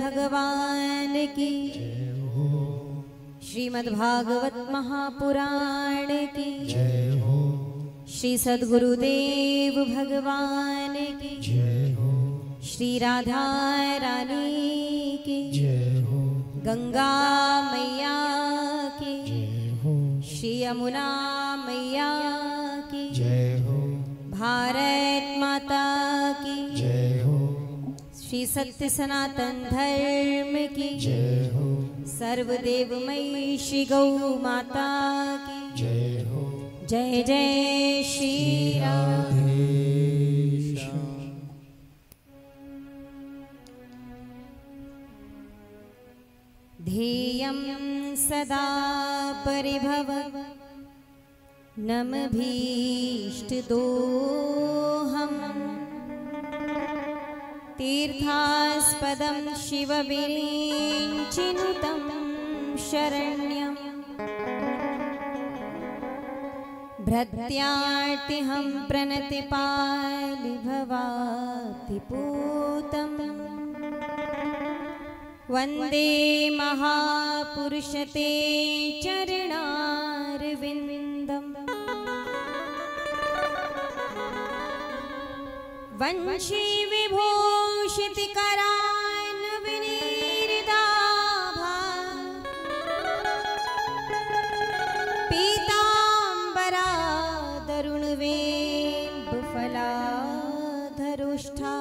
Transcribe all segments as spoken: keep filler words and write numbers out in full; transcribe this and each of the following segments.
भगवान की, श्रीमद् भागवत महापुराण की, श्री सद्गुरुदेव भगवान की, श्री राधा रानी की, गंगा मैया की, श्री यमुना मैया की, भारत माता की, श्री सत्य सनातन धर्म की, सर्वदेवमयी श्री गौ माता की, जय जय श्री राम। ध्येयं सदा परिभव नमभीष्टदोहम् तीर्थास्पदं शिवविरिञ्चिनुतं शरण्यं भृत्यार्तिहं प्रणतिपालिभवातिपूतम् वन्दे महापुरुषते चरणारविन्दम् वंशी विभूषितकरान्विनीरिदाभा पीताम्बरादरुणवेम्बफलाधरुष्ठा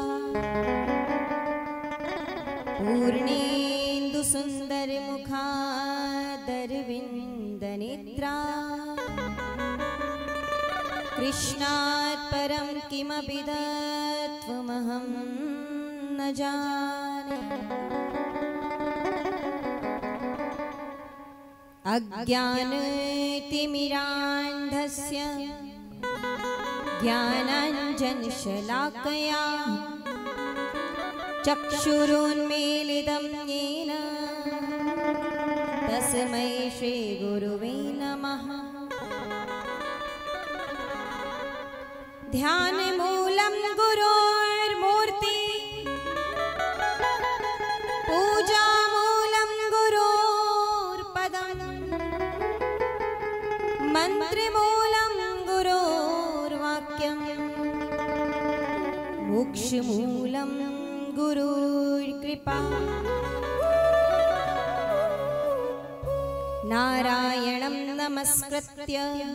पूर्णेन्दुसुन्दरमुखादरविन्दनेत्रा कृष्णात् परं किमपि तत्त्वमहं न जाने। अज्ञानतिमिरान्धस्य ज्ञानाञ्जनशलाकया चक्षुरुन्मीलितं येन तस्मै श्रीगुरुवे नमः। ध्यानमूलं गुरोर्मूर्ति पूजामूलं गुरोर्पदम् मन्त्रमूलं गुरोर्वाक्यम् मोक्षमूलं गुरुर्कृपा। नारायणं नमस्कृत्य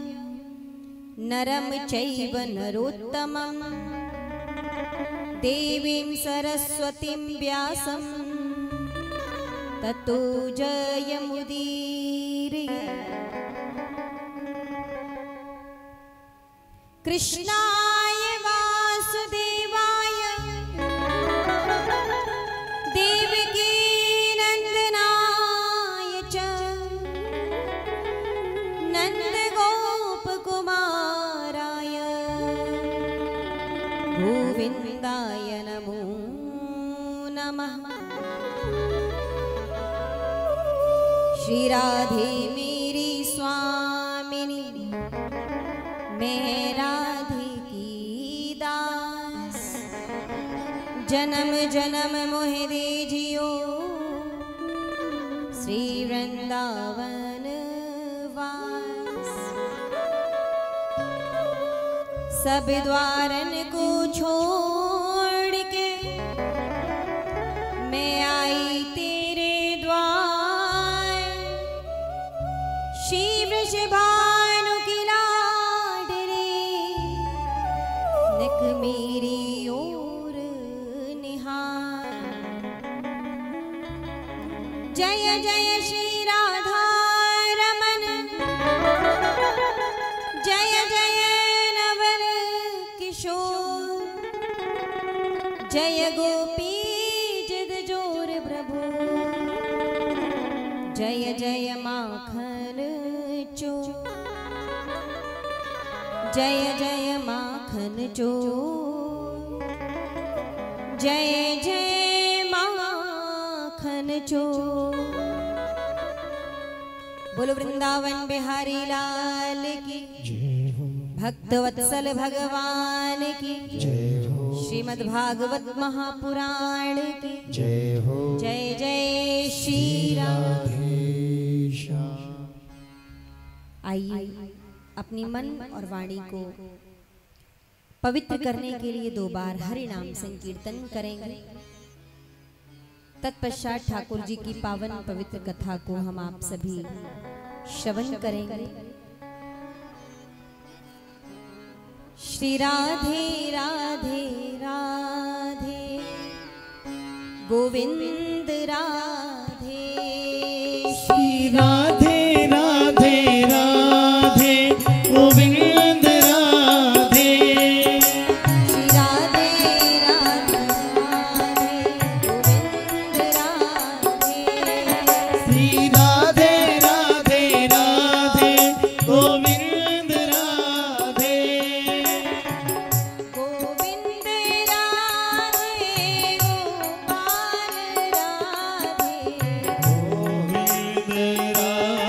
नरं चैव नरोत्तमं देवीं सरस्वतीं व्यासं ततो जयमुदीरये। कृष्णाय वासुदेवाय देवकी नंदनाय च नन्दगोपकुमाराय गोविन्दाय नमो नमः। श्री राधे मेरी स्वामिनी मैं राधे की दास जन्म जन्म मोहि दे जियो श्री वृंदावन वास। सब द्वारन को छोड़ के मैं आई तेरे द्वार श्री वृषभानु की लाडली नक मेरी ओर निहार। जय जय श्री राधा रमन जय जय नवल किशोर जय गोपी जिद जोर प्रभु जय जय माखन चोर जय जय माखन चोर जय जय माखन चोर। बोलो वृंदावन बिहारी लाल की, भक्तवत्सल भगवान की, श्रीमद् भागवत महापुराण की जय हो। जय जय अपनी मन और वाणी को पवित्र करने के लिए दो बार हरि नाम संकीर्तन करेंगे। तत्पश्चात ठाकुर जी की पावन पवित्र कथा को हम आप सभी श्रवण करेंगे। श्री राधे राधे राधे गोविंद राधे, श्री राधे राधे राधे गोविंद राधे, श्री राधे राधे राधे गोविंद राधे, श्री राधे राधे गोविंद राधे, गोविंद राधे गोपाल राधे,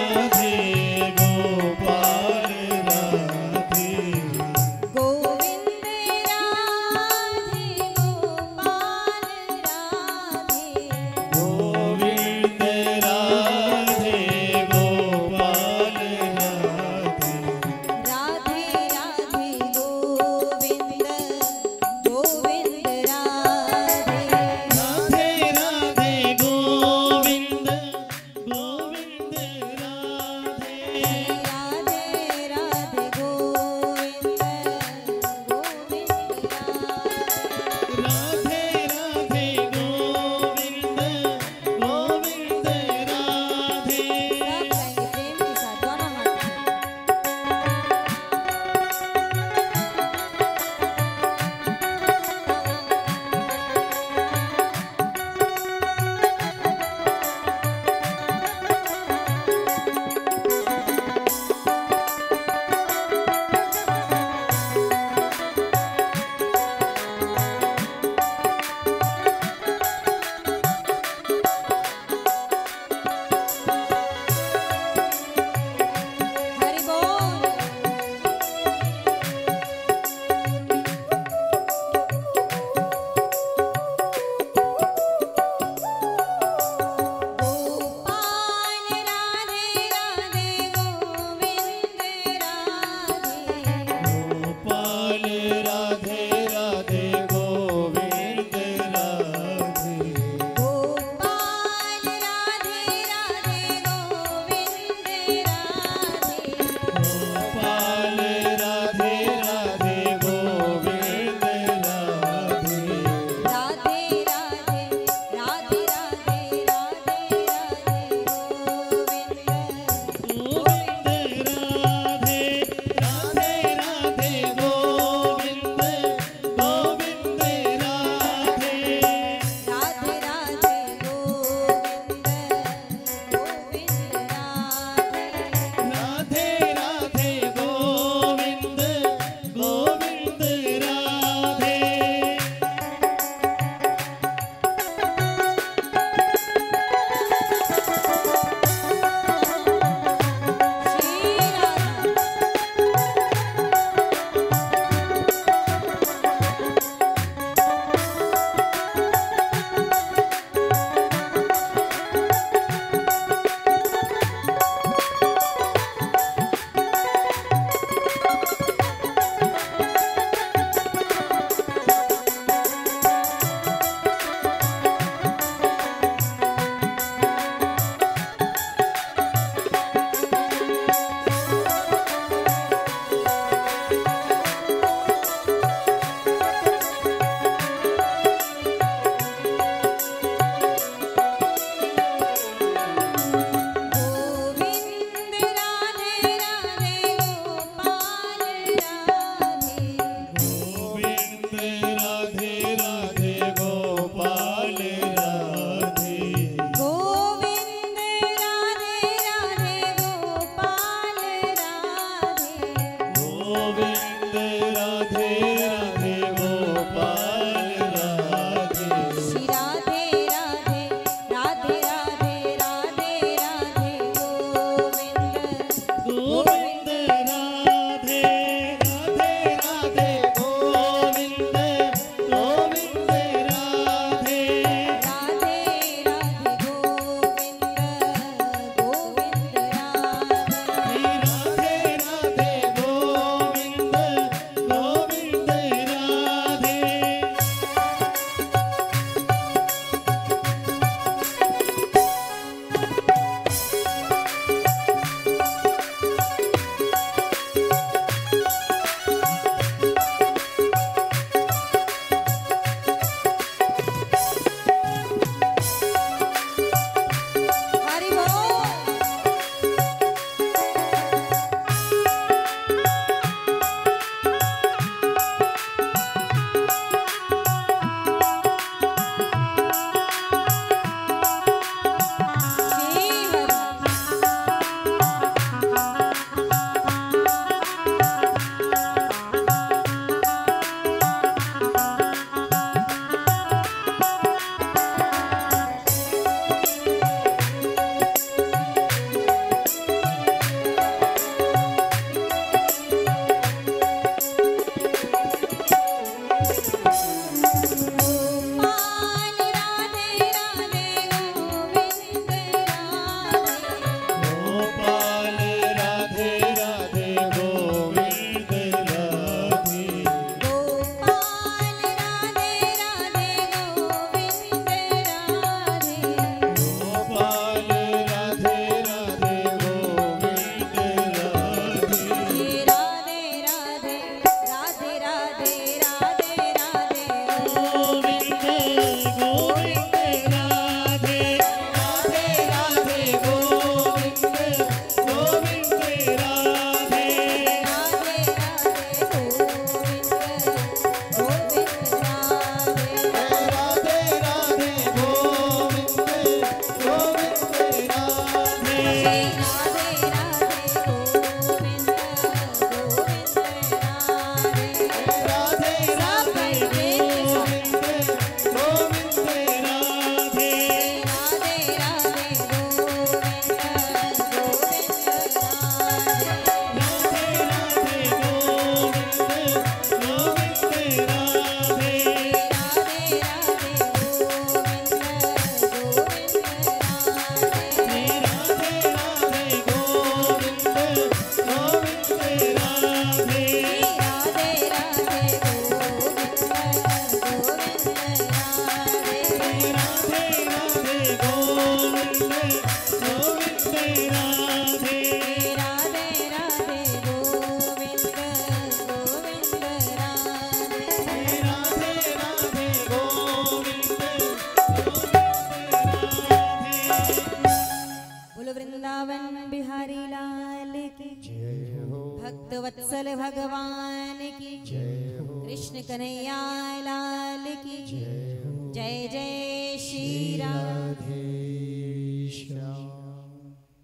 वत्सल भगवान की कृष्ण कन्हैया लाल की जय जय श्री राधे श्याम।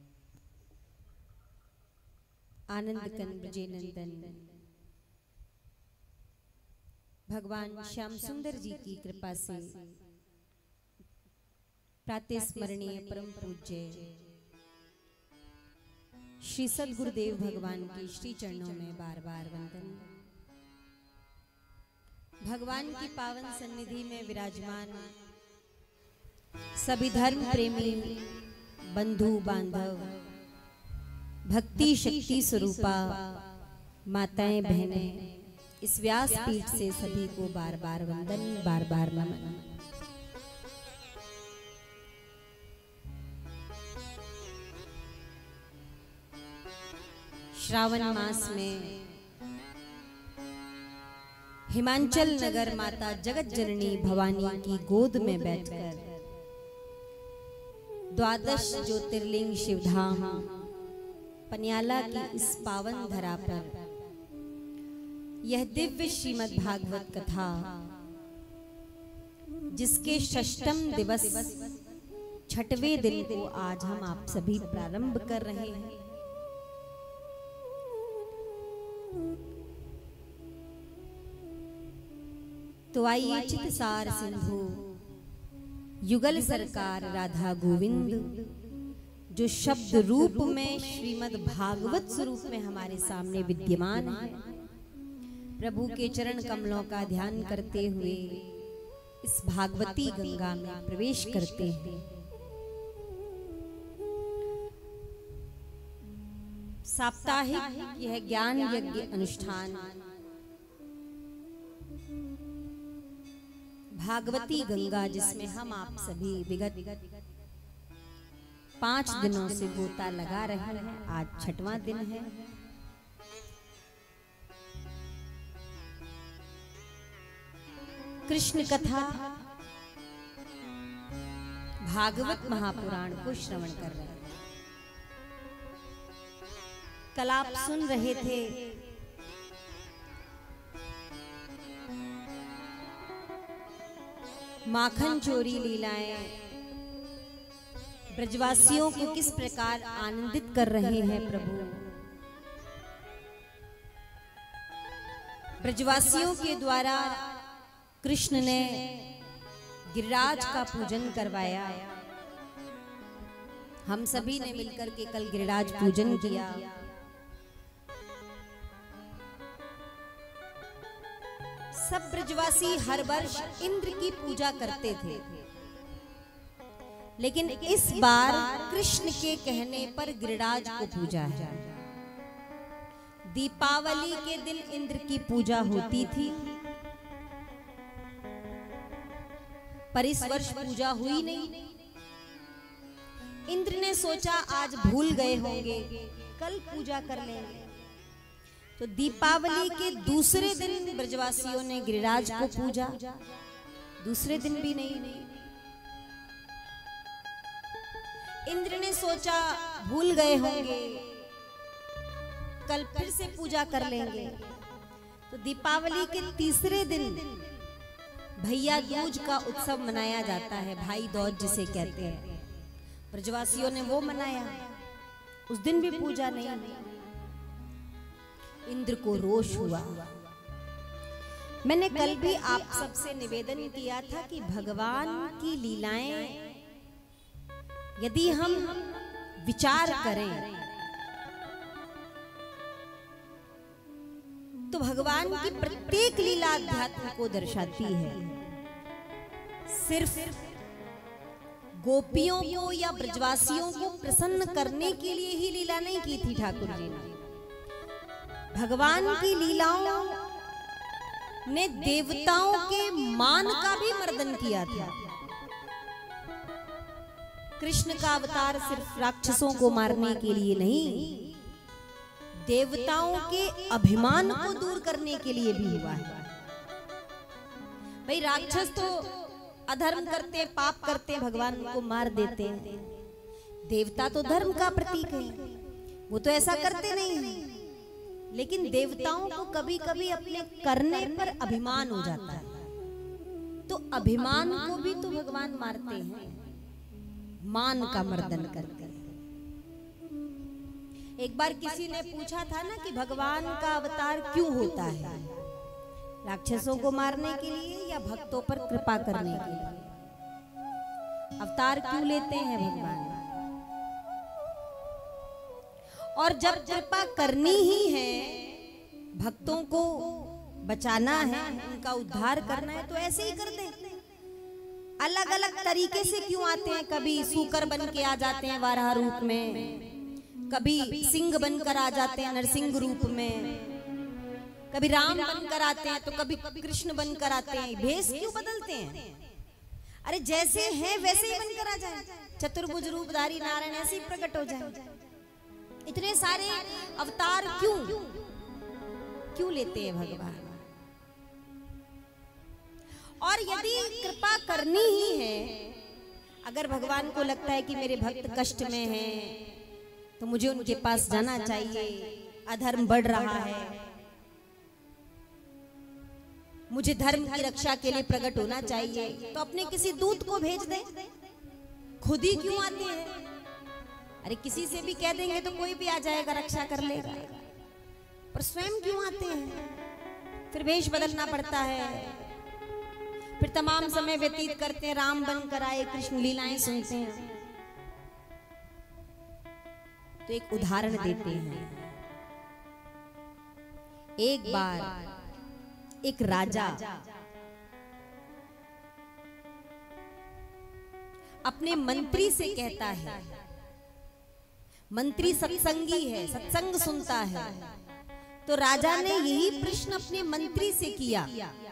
आनंद कंद ब्रजे नंदन भगवान श्याम सुंदर जी की कृपा से प्रातः स्मरणीय परम पूज्य श्री सद्गुरुदेव भगवान के श्री चरणों में बार बार वंदन। भगवान की पावन सन्निधि में विराजमान सभी धर्म प्रेमी बंधु बांधव, भक्ति शक्ति स्वरूपा माताएं बहनें, इस व्यास पीठ से सभी को बार बार वंदन, बार बार नमन। श्रावण मास में हिमांचल नगर माता जगत जननी भवानी की गोद में बैठकर द्वादश ज्योतिर्लिंग शिवधाम पनियाला की इस पावन धरा पर यह दिव्य श्रीमद् भागवत कथा, जिसके षष्ठम दिवस छठवें दिन को आज हम आप सभी प्रारंभ कर रहे हैं। तो आइए चितसार सिंधु युगल सरकार राधा गोविंद, जो शब्द रूप में श्रीमद् भागवत स्वरूप में हमारे सामने विद्यमान है, प्रभु के चरण कमलों का ध्यान करते हुए इस भागवती गंगा में प्रवेश करते हैं। साप्ताहिक यह ज्ञान यज्ञ अनुष्ठान भागवती गंगा, जिसमें हम आप सभी विगत पांच दिनों से गोता लगा रहे हैं, आज छठवां दिन है। कृष्ण कथा भागवत महापुराण को श्रवण कर रहे हैं। कल आप सुन रहे थे माखन चोरी लीलाएं ब्रजवासियों को किस प्रकार आनंदित कर रहे हैं प्रभु। ब्रजवासियों के द्वारा कृष्ण ने गिरिराज का पूजन करवाया। हम सभी ने मिलकर के कल गिरिराज पूजन किया। सब ब्रजवासी हर वर्ष इंद्र की पूजा करते थे, लेकिन इस बार कृष्ण के कहने पर गिरिराज को पूजा है। दीपावली के दिन इंद्र की पूजा होती थी, पर इस वर्ष पूजा हुई नहीं। इंद्र ने सोचा आज भूल गए होंगे, कल पूजा कर लेंगे। तो दीपावली के दूसरे दिन ब्रजवासियों ने गिरिराज को पूजा, दूसरे दिन भी नहीं। इंद्र ने सोचा भूल गए होंगे, कल फिर से पूजा कर लेंगे। तो दीपावली के तीसरे दिन भैया दूज का उत्सव मनाया जाता है, भाई दूज जिसे कहते हैं। ब्रजवासियों ने वो मनाया, उस दिन भी पूजा नहीं। इंद्र को रोष हुआ। मैंने कल भी आप सबसे निवेदन किया था कि भगवान की लीलाएं यदि हम विचार करें तो भगवान की प्रत्येक लीला अध्यात्म को दर्शाती है। सिर्फ गोपियों को या ब्रजवासियों को प्रसन्न करने के लिए ही लीला नहीं की थी ठाकुर जी ने। भगवान की लीलाओं ने देवताओं के मान का भी मर्दन किया था। कृष्ण का अवतार सिर्फ राक्षसों को मारने के लिए नहीं, देवताओं के अभिमान को दूर करने के लिए भी हुआ है। भाई राक्षस तो अधर्म करते, पाप करते, भगवान को मार देते हैं। देवता तो धर्म का प्रतीक है, वो तो ऐसा करते नहीं हैं। लेकिन देवताओं को कभी कभी अपने करने पर अभिमान हो जाता है, तो अभिमान को भी तो भगवान मारते हैं, मान का मर्दन करते हैं। एक बार किसी ने पूछा था ना कि भगवान का अवतार क्यों होता है, राक्षसों को मारने के लिए या भक्तों पर कृपा करने के लिए? अवतार क्यों लेते हैं भगवान? और जब कृपा करनी ही है, भक्तों को बचाना है, उनका उद्धार करना है, तो ऐसे ही कर दे। अलग अलग तरीके से क्यों आते हैं? कभी सूकर बन के आ जाते हैं वाराह रूप में, कभी सिंह बनकर आ जाते हैं नरसिंह रूप में, कभी राम बनकर आते हैं तो कभी कृष्ण बनकर आते हैं। भेष क्यों बदलते हैं? अरे जैसे हैं वैसे ही बनकर आ जाए, चतुर्भुज रूपधारी नारायण ऐसे ही प्रकट हो जाए। इतने सारे अवतार क्यों क्यों लेते हैं भगवान? और यदि कृपा करनी ही है, अगर भगवान को लगता है कि मेरे भक्त कष्ट में हैं, तो मुझे उनके पास जाना चाहिए, अधर्म बढ़ रहा है, मुझे धर्म की रक्षा के लिए प्रकट होना चाहिए, तो अपने किसी दूत को भेज दे। खुद ही क्यों आते हैं? अरे किसी से भी कह देंगे तो कोई भी आ जाएगा, रक्षा कर लेगा, पर स्वयं क्यों आते हैं? फिर वेश बदलना पड़ता है, फिर तमाम समय व्यतीत करते हैं, राम बनकर आए, कृष्ण लीलाएं सुनते हैं। तो एक उदाहरण देते हैं। एक बार एक राजा अपने मंत्री से कहता है, मंत्री सत्संगी है, सत्संग सुनता है, तो राजा ने यही प्रश्न अपने मंत्री से किया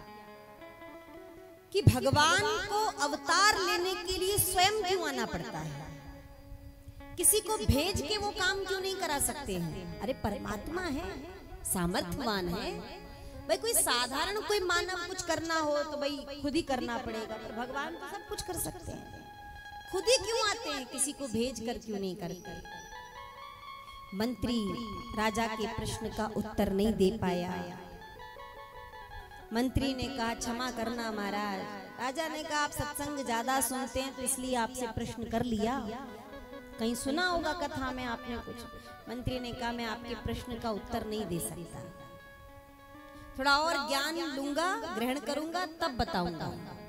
कि भगवान को अवतार लेने के लिए स्वयं क्यों आना पड़ता है? किसी को भेज के वो काम क्यों नहीं करा सकते हैं? अरे परमात्मा है, सामर्थ्यवान है, भाई कोई साधारण कोई मानव कुछ करना हो तो भाई खुद ही करना पड़ेगा, पर भगवान तो सब कुछ कर सकते हैं। खुद ही क्यों आते हैं, किसी को भेज कर क्यों नहीं करते? मंत्री राजा के प्रश्न का उत्तर नहीं दे पाया। मंत्री ने कहा क्षमा करना महाराज। राजा ने कहा आप सत्संग ज्यादा सुनते हैं तो इसलिए आपसे प्रश्न कर लिया, कहीं सुना होगा कथा में आपने कुछ। मंत्री ने कहा मैं आपके प्रश्न का उत्तर नहीं दे सकता, थोड़ा और ज्ञान लूंगा, ग्रहण करूंगा, तब बताऊंगा।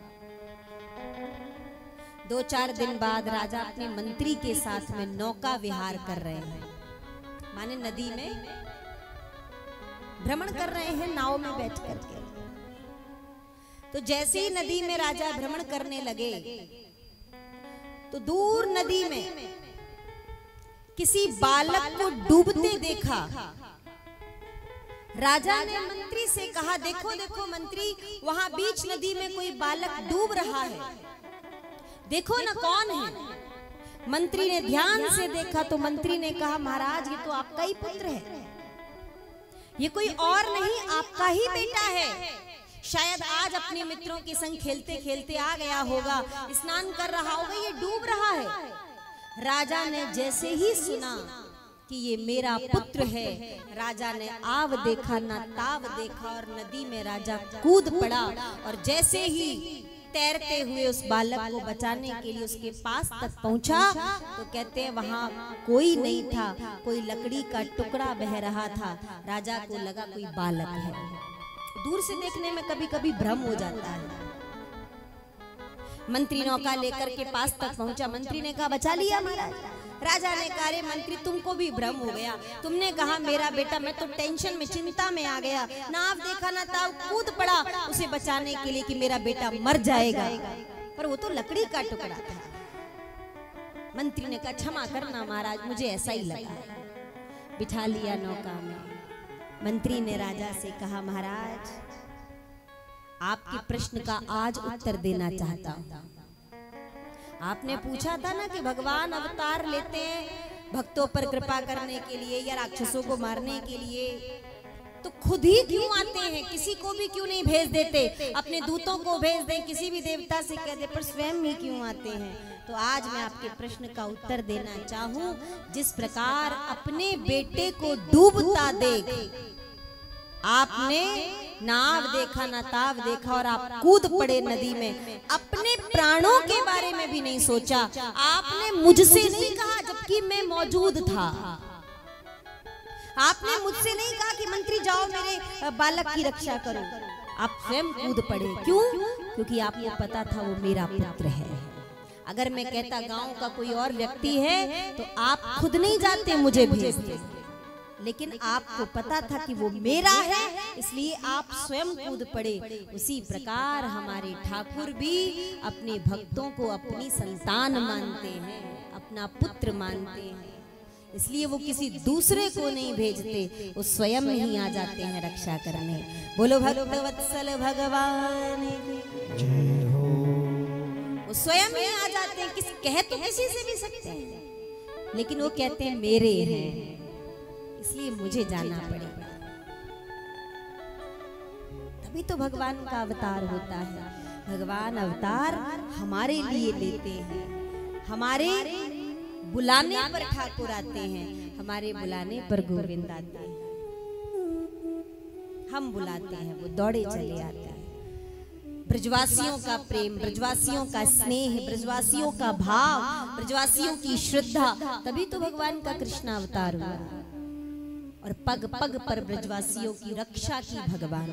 दो चार दिन बाद राजा अपने मंत्री के साथ में नौका विहार कर रहे हैं, माने नदी में भ्रमण कर रहे हैं नाव में बैठ करके। तो जैसे ही नदी में राजा भ्रमण करने लगे तो दूर नदी में किसी बालक को डूबते देखा। राजा ने मंत्री से कहा देखो देखो मंत्री, वहां बीच नदी में कोई बालक डूब रहा है, देखो ना कौन है। मंत्री ने ध्यान से देखा तो मंत्री ने कहा महाराज ये तो आपका ही पुत्र है, ये कोई और नहीं आपका ही बेटा है, शायद आज अपने मित्रों के संग खेलते खेलते आ गया होगा, स्नान कर रहा होगा, ये डूब रहा है। राजा ने जैसे ही सुना कि ये मेरा पुत्र है, राजा ने आव देखा ना ताव देखा और नदी में राजा कूद पड़ा और जैसे ही तैरते हुए उस बालक को बचाने के लिए उसके पास तक पहुंचा तो कहते हैं वहां कोई नहीं था, कोई लकड़ी का टुकड़ा बह रहा था। राजा को लगा कोई बालक है, दूर से देखने में कभी कभी भ्रम हो जाता है। मंत्री नौका लेकर के पास तक पहुंचा, मंत्री ने कहा बचा लिया महाराज। राजा ने कहा अरे मंत्री तुमको भी भ्रम हो गया, तुमने कहा मेरा बेटा, मैं तो टेंशन में चिंता में आ गया, नाव देखा ना था कूद पड़ा उसे बचाने के लिए कि मेरा बेटा मर जाएगा, पर वो तो लकड़ी का टुकड़ा था। मंत्री ने कहा क्षमा करना महाराज, मुझे ऐसा ही लगा। बिठा लिया नौका में। मंत्री ने राजा से कहा महाराज आपके प्रश्न का आज उत्तर देना चाहता हूं, आपने पूछा था ना कि भगवान अवतार लेते हैं भक्तों पर कृपा करने के लिए या राक्षसों को मारने के लिए, तो खुद ही क्यों आते हैं? किसी को भी क्यों नहीं भेज देते? अपने दूतों को भेज दें, किसी भी देवता से कह दे, पर स्वयं ही क्यों आते हैं? तो आज मैं आपके प्रश्न का उत्तर देना चाहूं। जिस प्रकार अपने बेटे को डूबता देख आपने नाव देखा ना ताव देखा और आप कूद पड़े नदी में, अपने प्राणों के बारे में भी नहीं सोचा। आपने मुझसे नहीं कहा जबकि मैं मौजूद था। आपने मुझसे नहीं कहा कि मंत्री जाओ मेरे बालक की रक्षा करो। आप स्वयं कूद पड़े। क्यों? क्योंकि आपको पता था वो मेरा पुत्र है। अगर मैं कहता गांव का कोई और व्यक्ति है तो आप खुद नहीं जाते, मुझे भेजते, लेकिन आपको पता था कि वो मेरा है, इसलिए आप स्वयं कूद पड़े। उसी प्रकार हमारे ठाकुर भी अपने भक्तों को अपनी संतान मानते हैं, अपना पुत्र मानते हैं, इसलिए वो किसी दूसरे को नहीं भेजते, वो स्वयं ही आ जाते हैं रक्षा करने। बोलो भक्तवत्सल भगवान जय हो। वो स्वयं ही आ जाते हैं। किस कह तो किसी से भी सकते हैं, लेकिन वो कहते हैं मेरे हैं, इसलिए मुझे जाना पड़ेगा। तभी तो भगवान का अवतार होता है। भगवान अवतार हमारे लिए लेते हैं, हमारे बुलाने पर ठाकुर आते हैं, हमारे बुलाने पर गोविंद आते हैं। हम बुलाते हैं, वो दौड़े चले आते हैं। ब्रजवासियों का प्रेम, ब्रजवासियों का स्नेह, ब्रजवासियों का भाव, ब्रजवासियों की श्रद्धा, तभी तो भगवान का कृष्ण अवतार हुआ। और पग पग पर ब्रजवासियों की रक्षा की भगवान।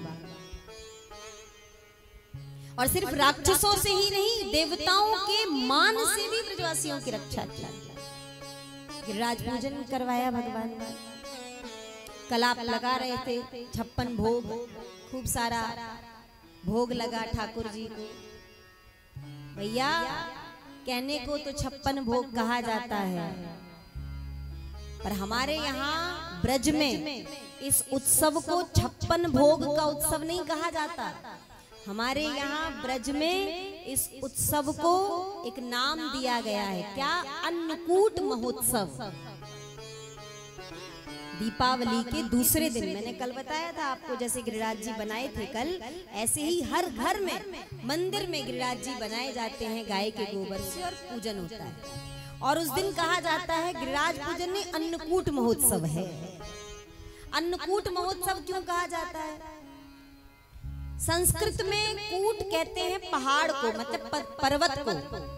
और सिर्फ राक्षसों से ही नहीं, देवताओं के मान से भी ब्रजवासियों की रक्षा की। गिरिराज पूजन करवाया भगवान ने, कलाप लगा रहे थे, छप्पन भोग, खूब सारा भोग लगा ठाकुर जी को। भैया कहने को तो छप्पन भोग कहा जाता है, पर हमारे यहाँ ब्रज में इस उत्सव को छप्पन भोग का उत्सव नहीं कहा जाता। हमारे यहाँ ब्रज में इस उत्सव को एक नाम दिया गया है। क्या? अन्नकूट महोत्सव। दीपावली के दूसरे दिन, मैंने कल बताया था आपको, जैसे गिरिराज जी बनाए थे कल, ऐसे ही हर घर में मंदिर में गिरिराज जी बनाए जाते हैं गाय के गोबर से और पूजन होता है। और उस दिन कहा जाता है गिरिराज पूजन में अन्नकूट महोत्सव है। अन्नकूट महोत्सव क्यों कहा जाता है? संस्कृत में कूट कहते हैं पहाड़ को, मतलब पर्वत को,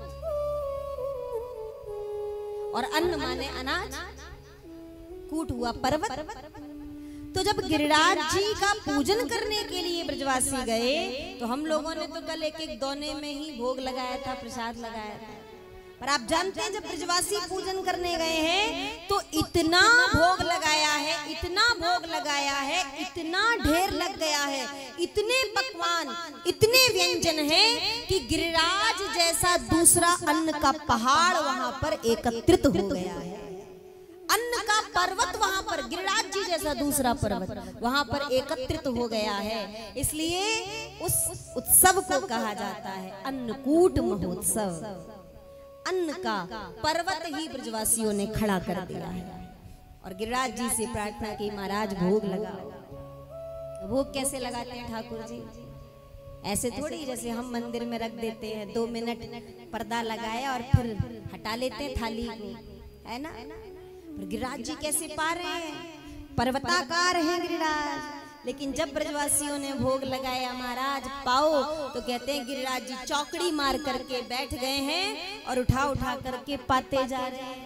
और अन्न माने अनाज, कूट हुआ पर्वत। तो जब गिरिराज जी का पूजन करने के लिए ब्रजवासी गए तो हम लोगों ने तो कल एक एक दोने में ही भोग लगाया था, प्रसाद लगाया था। पर आप जानते हैं जब ब्रजवासी पूजन करने गए हैं तो इतना भोग लगाया है, इतना भोग लगाया है, इतना ढेर लग गया है, इतने पकवान, इतने व्यंजन हैं कि गिरिराज जैसा दूसरा अन्न का पहाड़ वहां पर एकत्रित हो गया है। अन्न का पर्वत वहां पर, गिरिराज जी जैसा दूसरा पर्वत वहां पर एकत्रित हो गया है। इसलिए उस उत्सव को कहा जाता है अन्नकूट महोत्सव। अन्न का पर्वत ही ब्रजवासियों ने खड़ा कर दिया है। और गिरिराज जी से प्रार्थना की, महाराज भोग लगाओ। भोग कैसे लगाते हैं ठाकुर जी? ऐसे थोड़ी जैसे हम मंदिर में रख देते हैं, दो मिनट पर्दा लगाया और फिर हटा लेते हैं थाली को, है ना? पर गिरिराज जी कैसे पा रहे हैं? पर्वताकार हैं गिरिराज। लेकिन जब ब्रजवासियों ने भोग लगाया, महाराज पाओ, तो कहते हैं गिरिराज जी चौकड़ी मार करके बैठ गए हैं और उठा उठा करके पाते जा रहे हैं।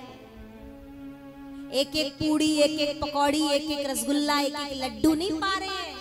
एक एक पूड़ी, एक एक पकौड़ी, एक एक रसगुल्ला, एक एक लड्डू नहीं पा रहे हैं,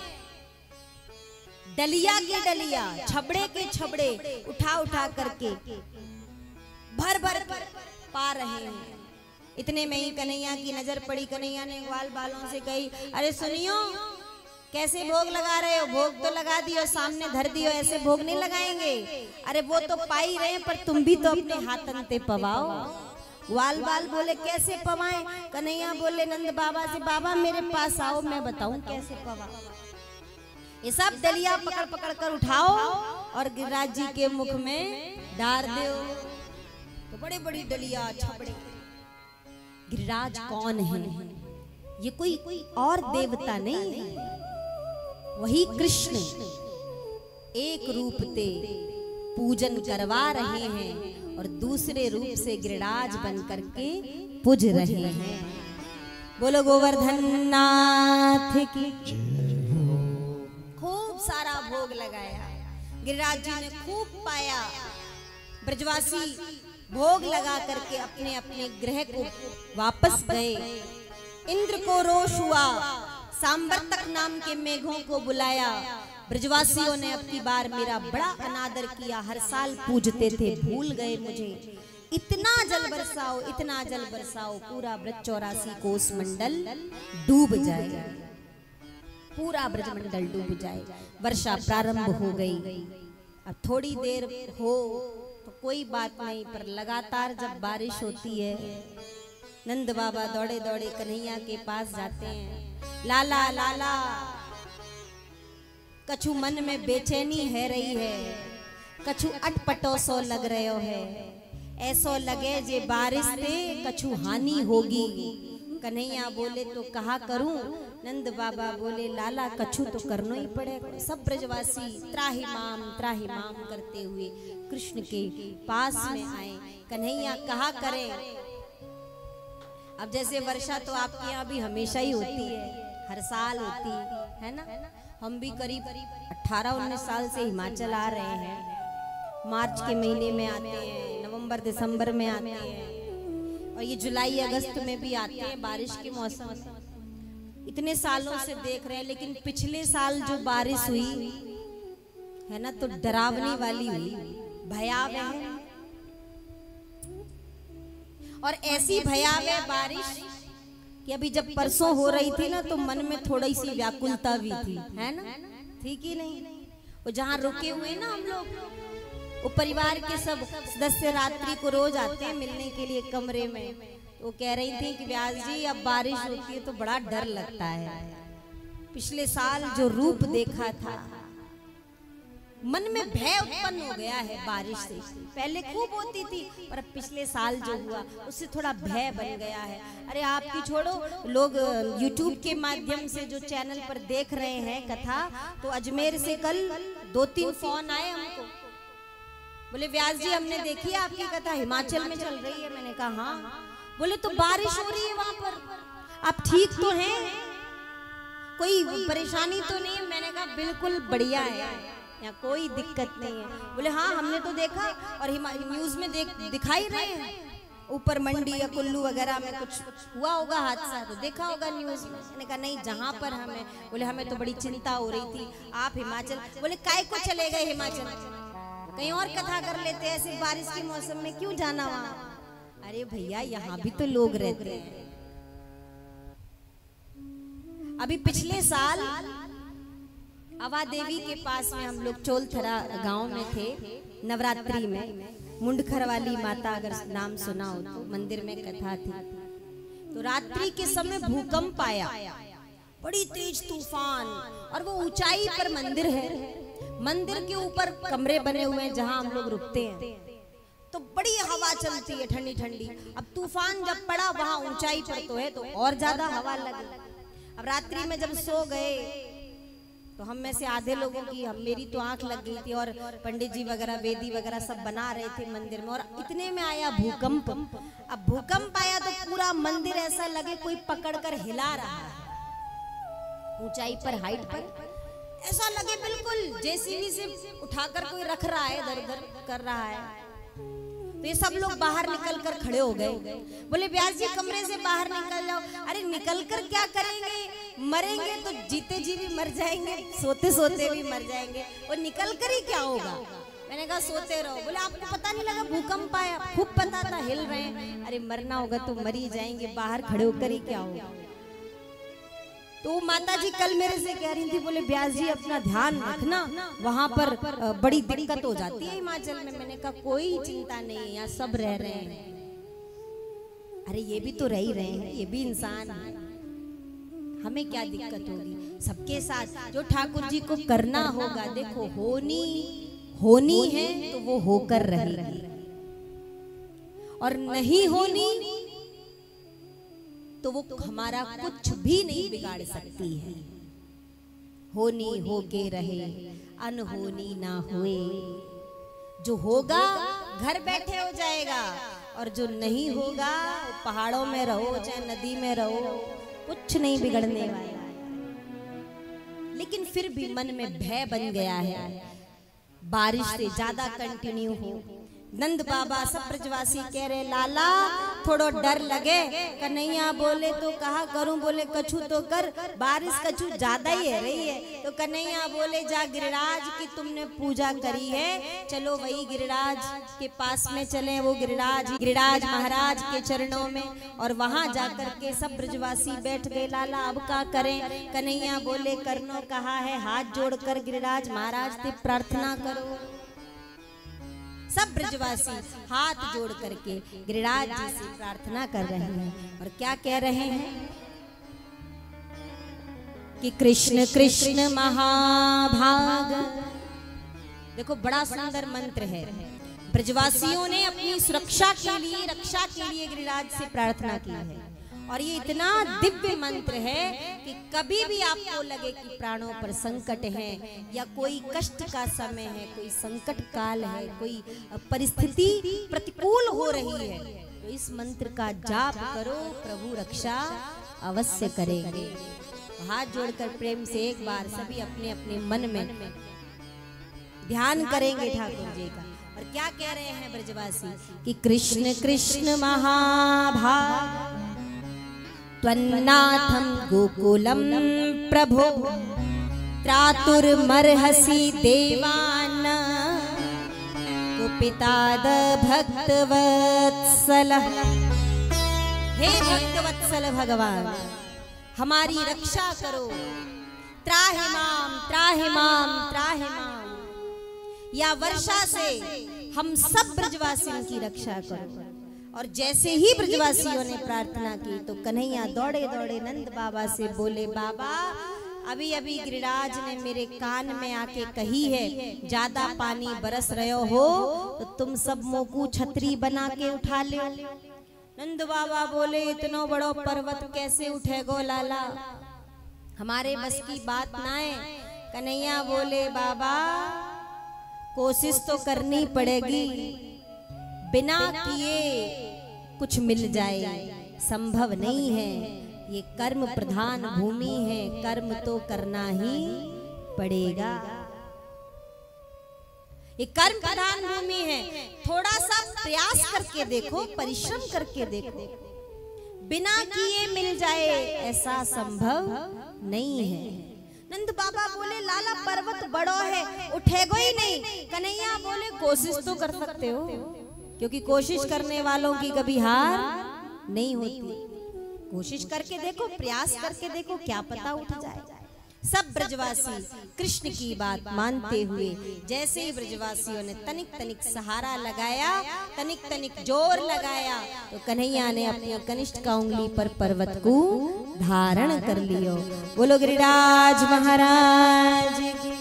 डलिया के डलिया, छबड़े के छबड़े उठा उठा करके भर भर पा रहे हैं। इतने में ही कन्हैया की नजर पड़ी। कन्हैया ने ग्वाल बालों से कही, अरे सुनियो, कैसे भोग लगा रहे हो? भोग तो लगा दियो, सामने धर दियो, ऐसे भोग नहीं लगाएंगे। अरे वो तो पाई रहे, पर तुम भी तो अपने हाथन ते पवाओ। ग्वाल बाल बोले कैसे पवाएं? कन्हैया बोले नंद बाबा से, बाबा मेरे पास आओ, मैं बताऊं कैसे पवाओ। ये सब दलिया पकड़ पकड़ कर उठाओ और गिरिराज जी के मुख में डाल दो। तो बड़े बड़ी डलिया छपड़े। गिरिराज कौन है? ये कोई कोई और देवता नहीं है, वही कृष्ण एक रूप ते पूजन करवा रहे हैं और दूसरे रूप से गिरिराज बन करके पूज रहे हैं। बोलो गोवर्धन नाथ की। खूब सारा भोग लगाया, गिरिराज जी ने खूब पाया। ब्रजवासी भोग लगा करके अपने अपने गृह को वापस गए। इंद्र को रोष हुआ, सांबर्तक नाम के मेघों को बुलाया। ब्रजवासियों ने अब की बार मेरा बड़ा अनादर किया, हर साल पूजते थे, भूल गए मुझे। इतना जल बरसाओ, इतना जल बरसाओ, पूरा ब्रज चौरासी कोस मंडल डूब जाए, पूरा ब्रजमंडल डूब जाए। वर्षा प्रारंभ हो गई। अब थोड़ी देर हो तो कोई बात नहीं, पर लगातार जब बारिश होती है, नंद बाबा दौड़े दौड़े कन्हैया के पास जाते हैं। लाला लाला, कछु मन में बेचैनी है रही है, कछु अटपटो सो लग रहे हो है, ऐसो लगे जे बारिश से कछु हानि होगी। कन्हैया बोले तो कहा करूं? नंद बाबा बोले लाला कछु तो करना ही पड़ेगा। सब ब्रजवासी त्राहिमाम त्राहिमाम करते हुए कृष्ण के पास में आए। कन्हैया कहा करें? अब जैसे वर्षा तो आपके यहाँ भी हमेशा ही होती है, हर साल होती है ना। हम भी करीब अठारह उन्नीस साल से हिमाचल आ रहे हैं। मार्च के महीने में आते हैं, नवंबर दिसंबर में आते हैं, और ये जुलाई अगस्त में भी आते हैं, बारिश के मौसम। इतने सालों से देख रहे हैं, लेकिन पिछले साल जो बारिश हुई है ना, तो डरावनी वाली हुई, भयावह। और ऐसी भयावह बारिश कि अभी जब परसों हो रही थी ना, तो मन में थोड़ी सी व्याकुलता भी थी, है ना? ठीक ही नहीं? वो जहाँ रुके हुए ना हम लोग, वो परिवार के सब सदस्य रात्रि को रोज आते हैं मिलने के लिए कमरे में। तो वो कह रही थी कि व्यास जी अब बारिश होती है तो बड़ा डर लगता है। पिछले साल जो रूप देखा था, मन में भय उत्पन्न हो गया है बारिश से। पहले खूब होती थी, पर पिछले साल जो हुआ उससे थोड़ा भय बन गया है। अरे आपकी छोड़ो, लोग यूट्यूब के माध्यम से जो चैनल पर देख रहे हैं कथा, तो अजमेर से कल दो तीन फोन आए हमको, बोले व्यास जी हमने देखी है आपकी कथा, हिमाचल में चल रही है। मैंने कहा हाँ। बोले तो बारिश हो रही है वहां पर, आप ठीक तो हैं, कोई परेशानी तो नहीं है? मैंने कहा बिल्कुल बढ़िया है, यहाँ कोई दिक्कत नहीं है। बोले हाँ हमने तो देखा, और न्यूज में देख दिखाई रहे हैं, ऊपर मंडी या कुल्लू वगैरह में कुछ हुआ होगा हादसा, तो देखा होगा न्यूज में। मैंने कहा नहीं, जहाँ पर हमें, बोले हमें तो बड़ी चिंता हो रही थी, आप हिमाचल। बोले काय को चले गए हिमाचल, कहीं और कथा कर लेते, ऐसे बारिश के मौसम में क्यों जाना वहां? अरे भैया यहाँ भी तो लोग रहते हैं। अभी पिछले साल अवा देवी के पास में हम लोग चोलथरा गांव में थे, नवरात्रि में। मुंडखर वाली माता, अगर नाम सुना हो तो, मंदिर में कथा थी। तो रात्रि के समय भूकंप आया, बड़ी तेज तूफान, और वो ऊंचाई पर मंदिर है। मंदिर के ऊपर कमरे बने हुए हैं जहां हम लोग रुकते हैं, तो बड़ी हवा चलती है ठंडी ठंडी। अब तूफान जब पड़ा वहां ऊंचाई पर तो है, तो और ज्यादा हवा लगी। अब रात्रि में जब सो गए तो हम में से आधे लोगों की, हम मेरी तो आंख लग गई थी, और पंडित जी वगैरह वेदी वगैरह सब बना रहे थे मंदिर में, और इतने में आया भूकंप। अब भूकंप आया तो पूरा मंदिर ऐसा लगे कोई पकड़कर हिला रहा है, ऊंचाई पर, हाइट पर ऐसा लगे बिल्कुल जेसीबी से उठाकर कोई रख रहा है, इधर उधर कर रहा है। तो ये सब लोग बाहर निकल कर खड़े हो गए। बोले व्यास जी कमरे से बाहर निकल जाओ। अरे निकल कर क्या करेंगे, मरेंगे तो जीते जी भी मर जाएंगे, सोते सोते भी मर जाएंगे, और निकल कर ही क्या होगा? मैंने कहा सोते रहो। बोले आपको पता नहीं लगा भूकंप आया? खूब पता था, हिल रहे हैं। अरे मरना होगा तो मर ही जाएंगे, बाहर खड़े होकर ही क्या होगा? तो माता जी कल मेरे से कह रही थी, बोले व्यास जी अपना ध्यान रखना, वहां पर बड़ी दिक्कत हो जाती है हिमाचल में। मैंने कहा कोई चिंता नहीं है, यहाँ सब रह रहे हैं। अरे ये भी तो रह ही रहे हैं, ये भी इंसान है, हमें क्या दिक्कत होगी? सबके साथ जो ठाकुर जी को करना होगा, देखो होनी होनी है तो वो होकर रहेगी। और नहीं होनी तो वो हमारा कुछ भी नहीं बिगाड़ सकती है। होनी होके रहे, अनहोनी ना हुए। जो होगा घर बैठे हो जाएगा, और जो नहीं होगा पहाड़ों में रहो चाहे नदी में रहो, कुछ नहीं बिगड़ने वाला। लेकिन फिर भी मन में भय बन गया है, बारिश से ज्यादा कंटिन्यू हो। नंद बाबा सब ब्रजवासी कह रहे लाला थोड़ो डर लगे। कन्हैया बोले तो कहा करूं, बोले कछु तो कर, बारिश कछु ज्यादा ही है रही है। तो कन्हैया बोले जा गिरिराज की तुमने पूजा करी है, चलो वही गिरिराज के पास में चले। वो गिरिराज गिरिराज महाराज के चरणों में, और वहां जाकर के सब ब्रजवासी बैठ गए। लाला अब क्या करें? कन्हैया बोले करनो कहा है, हाथ जोड़कर गिरिराज महाराज से प्रार्थना करो। सब ब्रजवासी हाथ जोड़ करके गिरिराज जी से प्रार्थना कर रहे हैं, और क्या कह रहे हैं कि कृष्ण कृष्ण महाभाग। देखो बड़ा सुंदर मंत्र है। ब्रजवासियों ने अपनी सुरक्षा के लिए, रक्षा के लिए गिरिराज से प्रार्थना की है, और ये इतना दिव्य मंत्र है कि कभी भी आपको लगे कि प्राणों पर संकट है या कोई कष्ट का समय है, कोई संकट काल है, कोई परिस्थिति प्रतिकूल हो रही है, तो इस मंत्र का जाप करो, प्रभु रक्षा अवश्य करेंगे। हाथ जोड़कर प्रेम से एक बार सभी अपने अपने मन में ध्यान करेंगे ठाकुर जी का। और क्या कह रहे हैं ब्रजवासी कि कृष्ण कृष्ण महाभाग त्वन्नाथं गोकुलं प्रभो त्रातुर्मर्हसि देवान् कुपिताद भक्तवत्सल। हे भक्तवत्सल भगवान, हमारी रक्षा करो। त्राहि माम त्राहि माम त्राहि माम। या वर्षा से हम सब ब्रजवासियों की रक्षा करो। और जैसे ही ब्रजवासियों ने प्रार्थना की तो कन्हैया दौड़े दौड़े नंद बाबा से बोले, बाबा अभी अभी गिरिराज ने मेरे कान में आके कही है ज्यादा पानी बरस रहे हो तो तुम सब मोकू छतरी बना के उठा ले। नंद बाबा बोले इतनो बड़ो पर्वत कैसे उठेगो लाला, हमारे बस की बात ना है। कन्हैया बोले बाबा कोशिश तो करनी पड़ेगी, बिना किए कुछ मिल जाए संभव नहीं है। ये कर्म प्रधान भूमि है, कर्म तो करना ही पड़ेगा। ये कर्म प्रधान भूमि है, थोड़ा सा प्रयास करके देखो, परिश्रम करके देखो, बिना किए मिल जाए ऐसा संभव नहीं है। नंद बाबा बोले लाला पर्वत बड़ो है, उठेगो ही नहीं। कन्हैया बोले कोशिश तो कर सकते हो, क्योंकि कोशिश करने वालों की कभी हार नहीं होती। कोशिश करके देखो, प्रयास करके देखो, क्या पता उठ जाए। सब ब्रजवासी कृष्ण की बात मानते हुए जैसे ही ब्रजवासियों ने तनिक तनिक सहारा लगाया, तनिक तनिक जोर लगाया, तो कन्हैया ने अपनी कनिष्ठ का उंगली पर पर्वत को धारण कर लियो। बोलो गिरिराज महाराज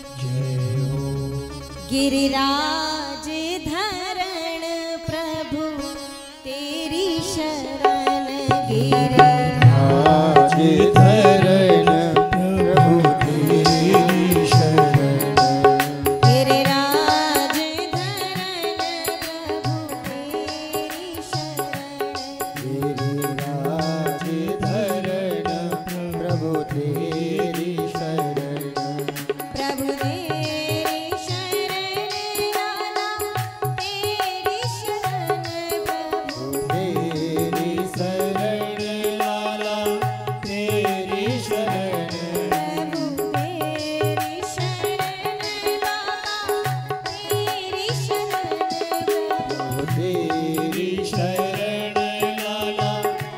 गिरिराज धरण प्रभु तेरी शरण। गिरिराज धरण प्रभु तेरी शरण। गिरिराज धरण प्रभु तेरी शरण। गिरिराज धरण प्रभु तेरी शरण। प्रभु तेरी शरण लाला तेरी शरण। प्रभु तेरी शरण लाला तेरी शरण। प्रभु तेरी शरण लाला तेरी शरण। तेरी शरण लाला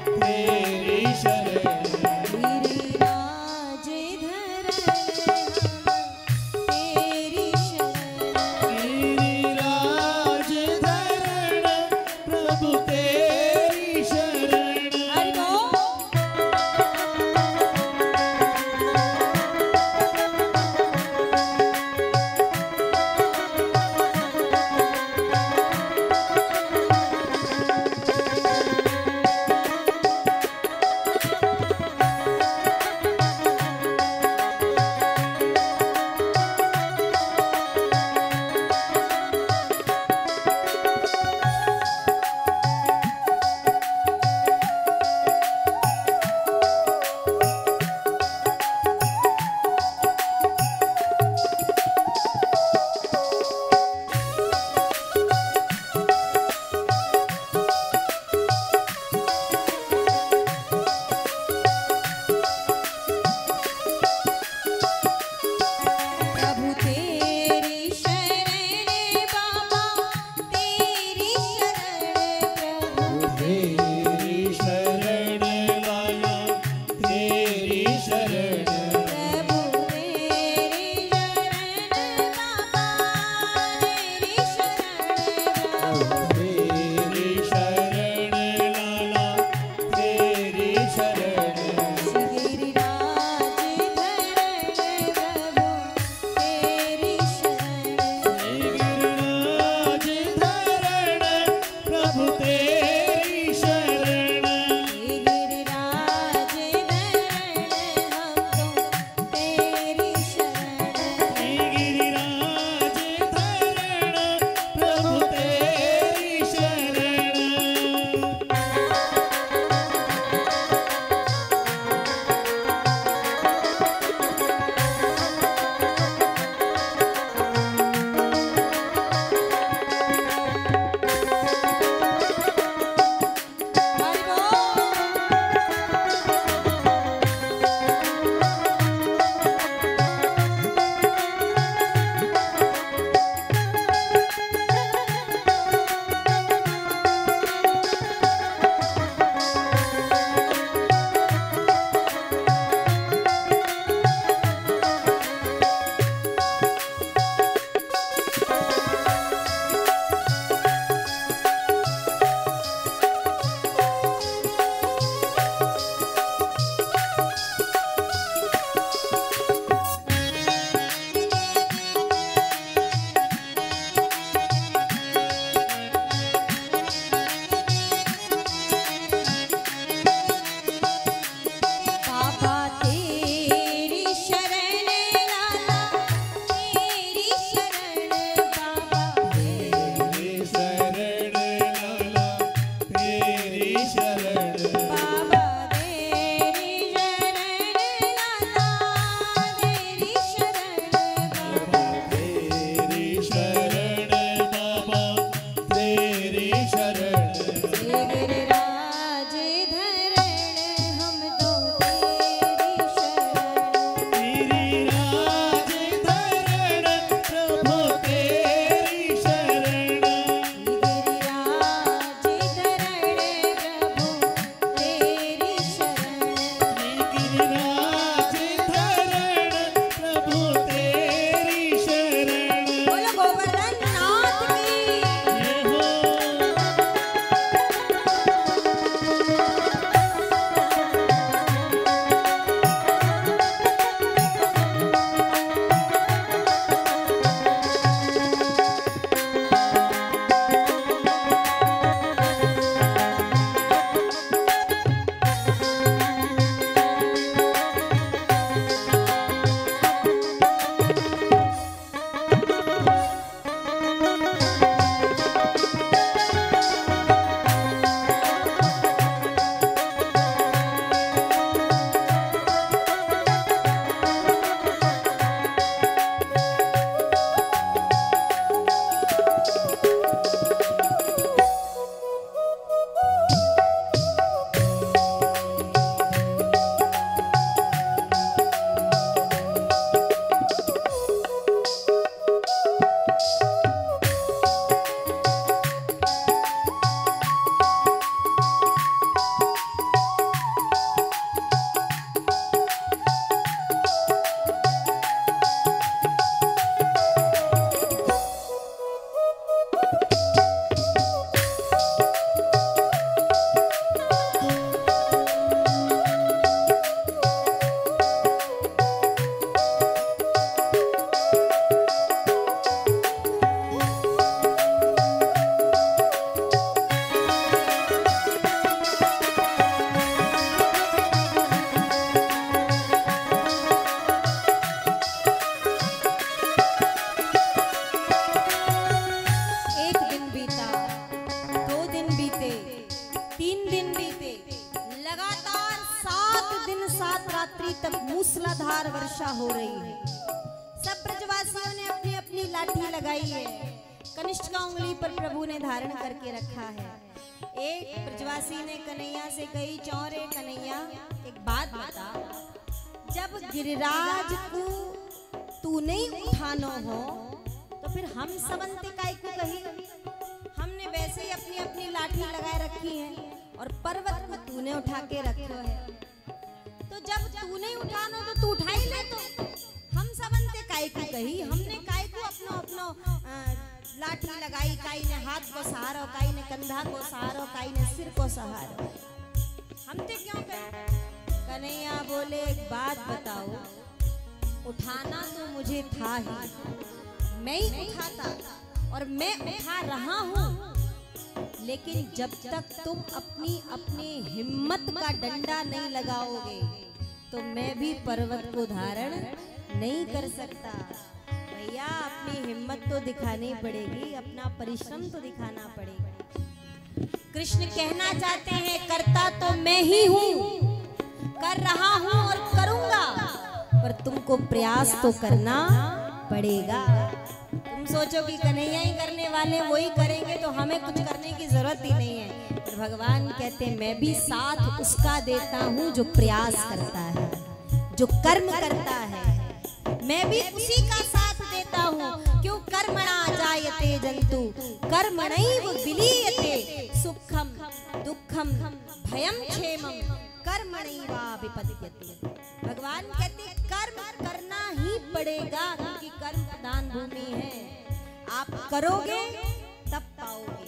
रात्रि तक मूसलाधार वर्षा हो रही है। सब ब्रजवासियों ने अपनी अपनी लाठी लगाई है। कनिष्ठ का उंगली पर प्रभु ने धारण करके रखा है। एक ब्रजवासी ने कन्हैया से कही, चौरे कन्हैया एक बात बता, जब गिरिराज को तू नहीं उठानो हो तो फिर हम सबंते काय को कही? हमने वैसे ही अपनी अपनी लाठी लगाए रखी है और पर्वत को तूने उठा के रखो है, तो जब तू नहीं उठानो तो तू उठा ही ले, तो हम सबंते काय को कही? हमने काय को अपनो अपनो लाठी लगाई, काई ने हाथ को सहारो, काई ने कंधा को सहारो, काई ने सिर को सहारो, हम ते क्यों कहें? कन्हैया बोले, एक बात बताओ, उठाना तो मुझे था ही, मैं ही उठाता और मैं उठा रहा हूँ, लेकिन जब तक तुम अपनी अपनी हिम्मत का डंडा नहीं लगाओगे तो मैं भी पर्वत को धारण नहीं कर सकता। भैया अपनी हिम्मत तो दिखानी पड़ेगी, अपना परिश्रम तो दिखाना पड़ेगा। कृष्ण कहना चाहते हैं, करता तो मैं ही हूँ, कर रहा हूँ और करूँगा, पर तुमको प्रयास तो करना पड़ेगा। तुम सोचो कि कन्हैया ही करने वाले, वो ही करेंगे तो हमें कुछ करने की जरूरत ही नहीं है। तो भगवान कहते हैं, मैं भी साथ उसका देता हूँ जो प्रयास करता है, जो कर्म करता है, मैं भी उसी का साथ देता हूँ। क्यों? कर्मणा जायते जंतु कर्मणैव विलीयते, सुखम दुखम भयम क्षेमम कर्मणैवा विपद्यते। भगवान कहते कर्म करना ही पड़ेगा, क्योंकि कर्म प्रधान भूमि है। आप करोगे तब पाओगे।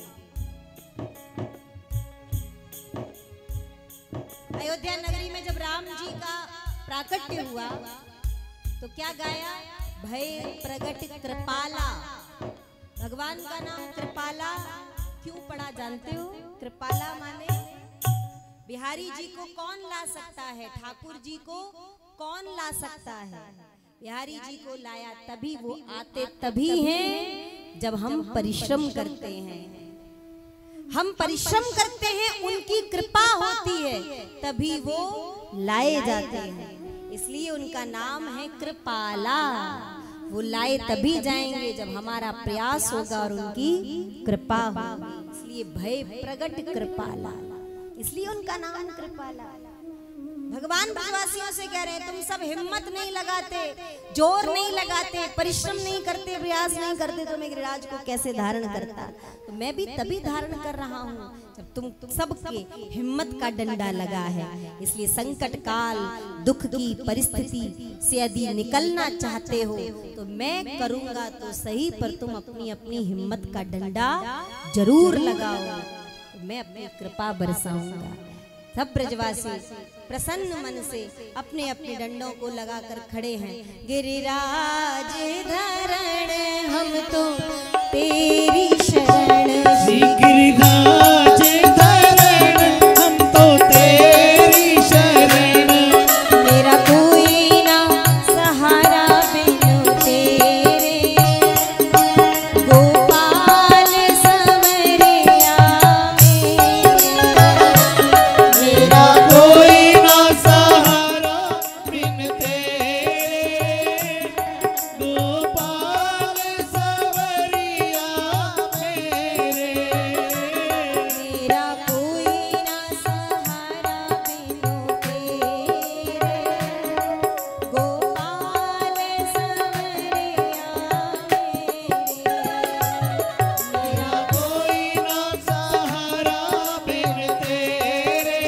अयोध्या नगरी में जब राम जी का प्राकट्य हुआ तो क्या गाया? भय प्रगट कृपाला। भगवान का नाम कृपाला क्यों पड़ा जानते हो? कृपाला माने बिहारी जी को कौन ला सकता है, ठाकुर जी को कौन ला सकता है? बिहारी जी को लाया तभी, वो आते तभी हैं जब हम परिश्रम करते हैं। हम परिश्रम करते हैं, उनकी कृपा होती है, तभी वो लाए जाते हैं। इसलिए उनका नाम है कृपाला। वो लाए तभी जाएंगे जब हमारा प्रयास होगा और उनकी कृपा होगी। इसलिए भय प्रगट कृपाला, इसलिए उनका नाम कृपाला। भगवान ब्रजवासियों से कह रहे हैं, तुम सब हिम्मत नहीं लगाते, जोर नहीं लगाते, परिश्रम नहीं करते, प्रयास नहीं करते, तो मैं गिरिराज को कैसे धारण करता? तो मैं भी तभी धारण कर रहा हूँ जब तुम सबके हिम्मत का डंडा लगा है। इसलिए संकट काल दुख की परिस्थिति से यदि निकलना चाहते हो तो मैं करूँगा तो सही, पर तुम अपनी अपनी हिम्मत का डंडा जरूर लगाओ, मैं अपनी कृपा बरसाऊंगा। सब ब्रजवासी प्रसन्न मन से अपने अपने डंडों को लगाकर खड़े हैं। गिरिराज धरण हम तो तेरी शरण, गिरिराज धरण हम तो तेरी शरण, मेरा कोई ना सहारा बिनु तेरे, गोपाल संवरिया मेरा कोई ना सहारा बिन तेरे, गोपाल संवरिया मेरे, मेरा कोई ना सहारा बिनु तेरे, गोपाल संवरिया मेरा कोई ना सहारा बिन तेरे,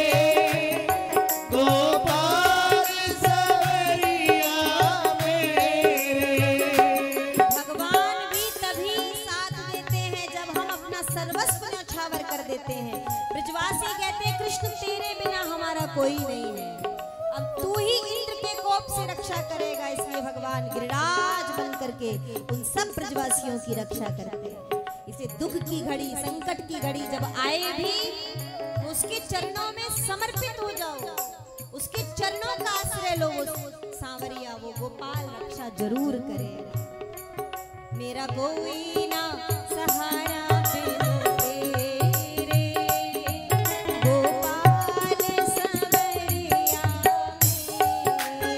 गोपाल संवरिया मेरे। भगवान भी तभी साथ देते हैं जब हम अपना सर्वस्व न्यौछावर कर देते हैं। ब्रजवासी कहते हैं, कृष्ण तेरे बिना हमारा कोई नहीं है, अब तू ही इंद्र के कोप से रक्षा करेगा। इसलिए भगवान गिरिराज बन करके उन सब ब्रजवासियों की रक्षा करते हैं। इसे दुख की घड़ी, संकट की घड़ी जब आए भी तो उसके चरणों में समर्पित हो जाओ, उसके चरणों का आश्रय लो। वो सांवरिया, वो गोपाल रक्षा जरूर करेगा। मेरा कोई ना सहारा बिनु तेरे, गोपाल संवरिया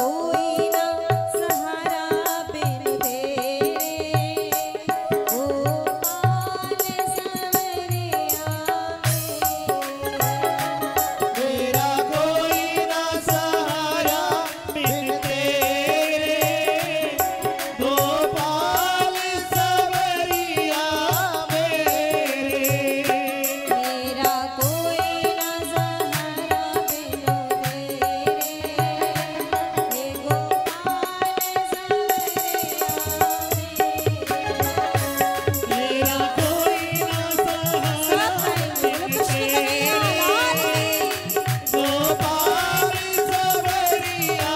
कोई ना सहारा बिन तेरे, गोपाल सवरिया मेरा कोई ना सहारा बिन तेरे, गोपाल सवरिया मेरे। मेरा कोई ना सहारा बिन तेरे, हे गोपाल सवरिया मेरा कोई ना सहारा बिन तेरे, गोपाल सवरिया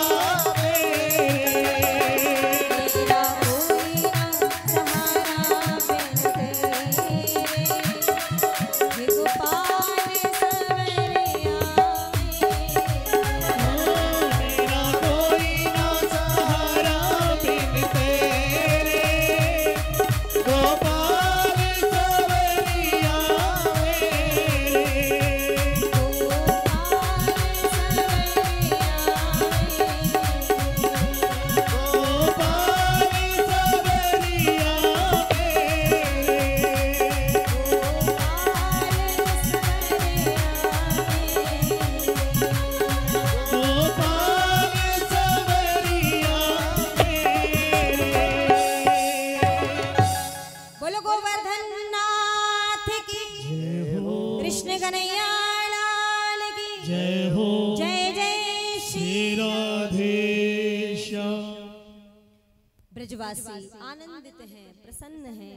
बोलो गोवर्धन नाथ की, कृष्ण कन्हैया लाल की जय हो जय जय श्री राधेश्याम। ब्रजवासी आनंदित हैं, प्रसन्न हैं।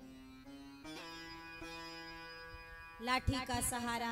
लाठी का सहारा।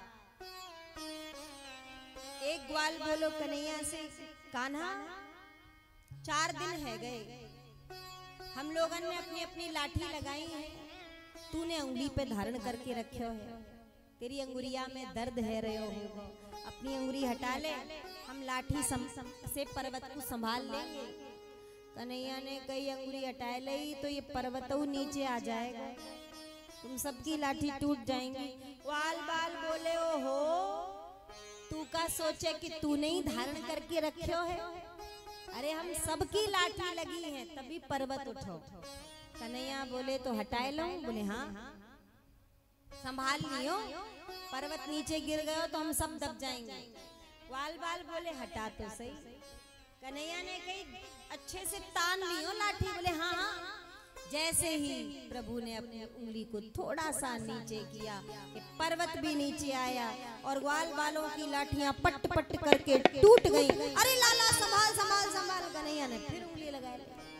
एक ग्वाल बोलो कन्हैया से, कान्हा चार दिन है गए, हम लोगों ने अपनी अपनी लाठी लगाई है, तूने उंगली पे धारण करके रखे है, तेरी अंगुरिया में दर्द है रहे हो, अपनी अंगुरी हटा ले, हम लाठी सम, सम, से पर्वत को संभाल लेंगे। कन्हैया ने कई अंगुरी हटा ली तो ये पर्वत नीचे आ जाएगा, तुम सबकी लाठी टूट जाएंगी। वाल बाल बोले ओ हो, तू का सोचे कि तूने ही धारण करके रखे है, अरे हम सबकी लाठी लगी है तभी पर्वत उठो। कन्हैया बोले तो हटाए लो, बोले हाँ संभाल लियो, पर्वत नीचे गिर गयो तो हम सब दब जाएंगे। वाल बाल बोले हटा तो सही। कन्हैया ने कही अच्छे से तान लियो लाठी, बोले हाँ हाँ। जैसे ही प्रभु ने अपनी उंगली को थोड़ा सा नीचे किया, ये पर्वत भी नीचे आया और ग्वाल बालों की लाठियां पट पट करके टूट गई। अरे लाला संभाल संभाल संभाल, कन्हैया ने फिर उंगली लगाई।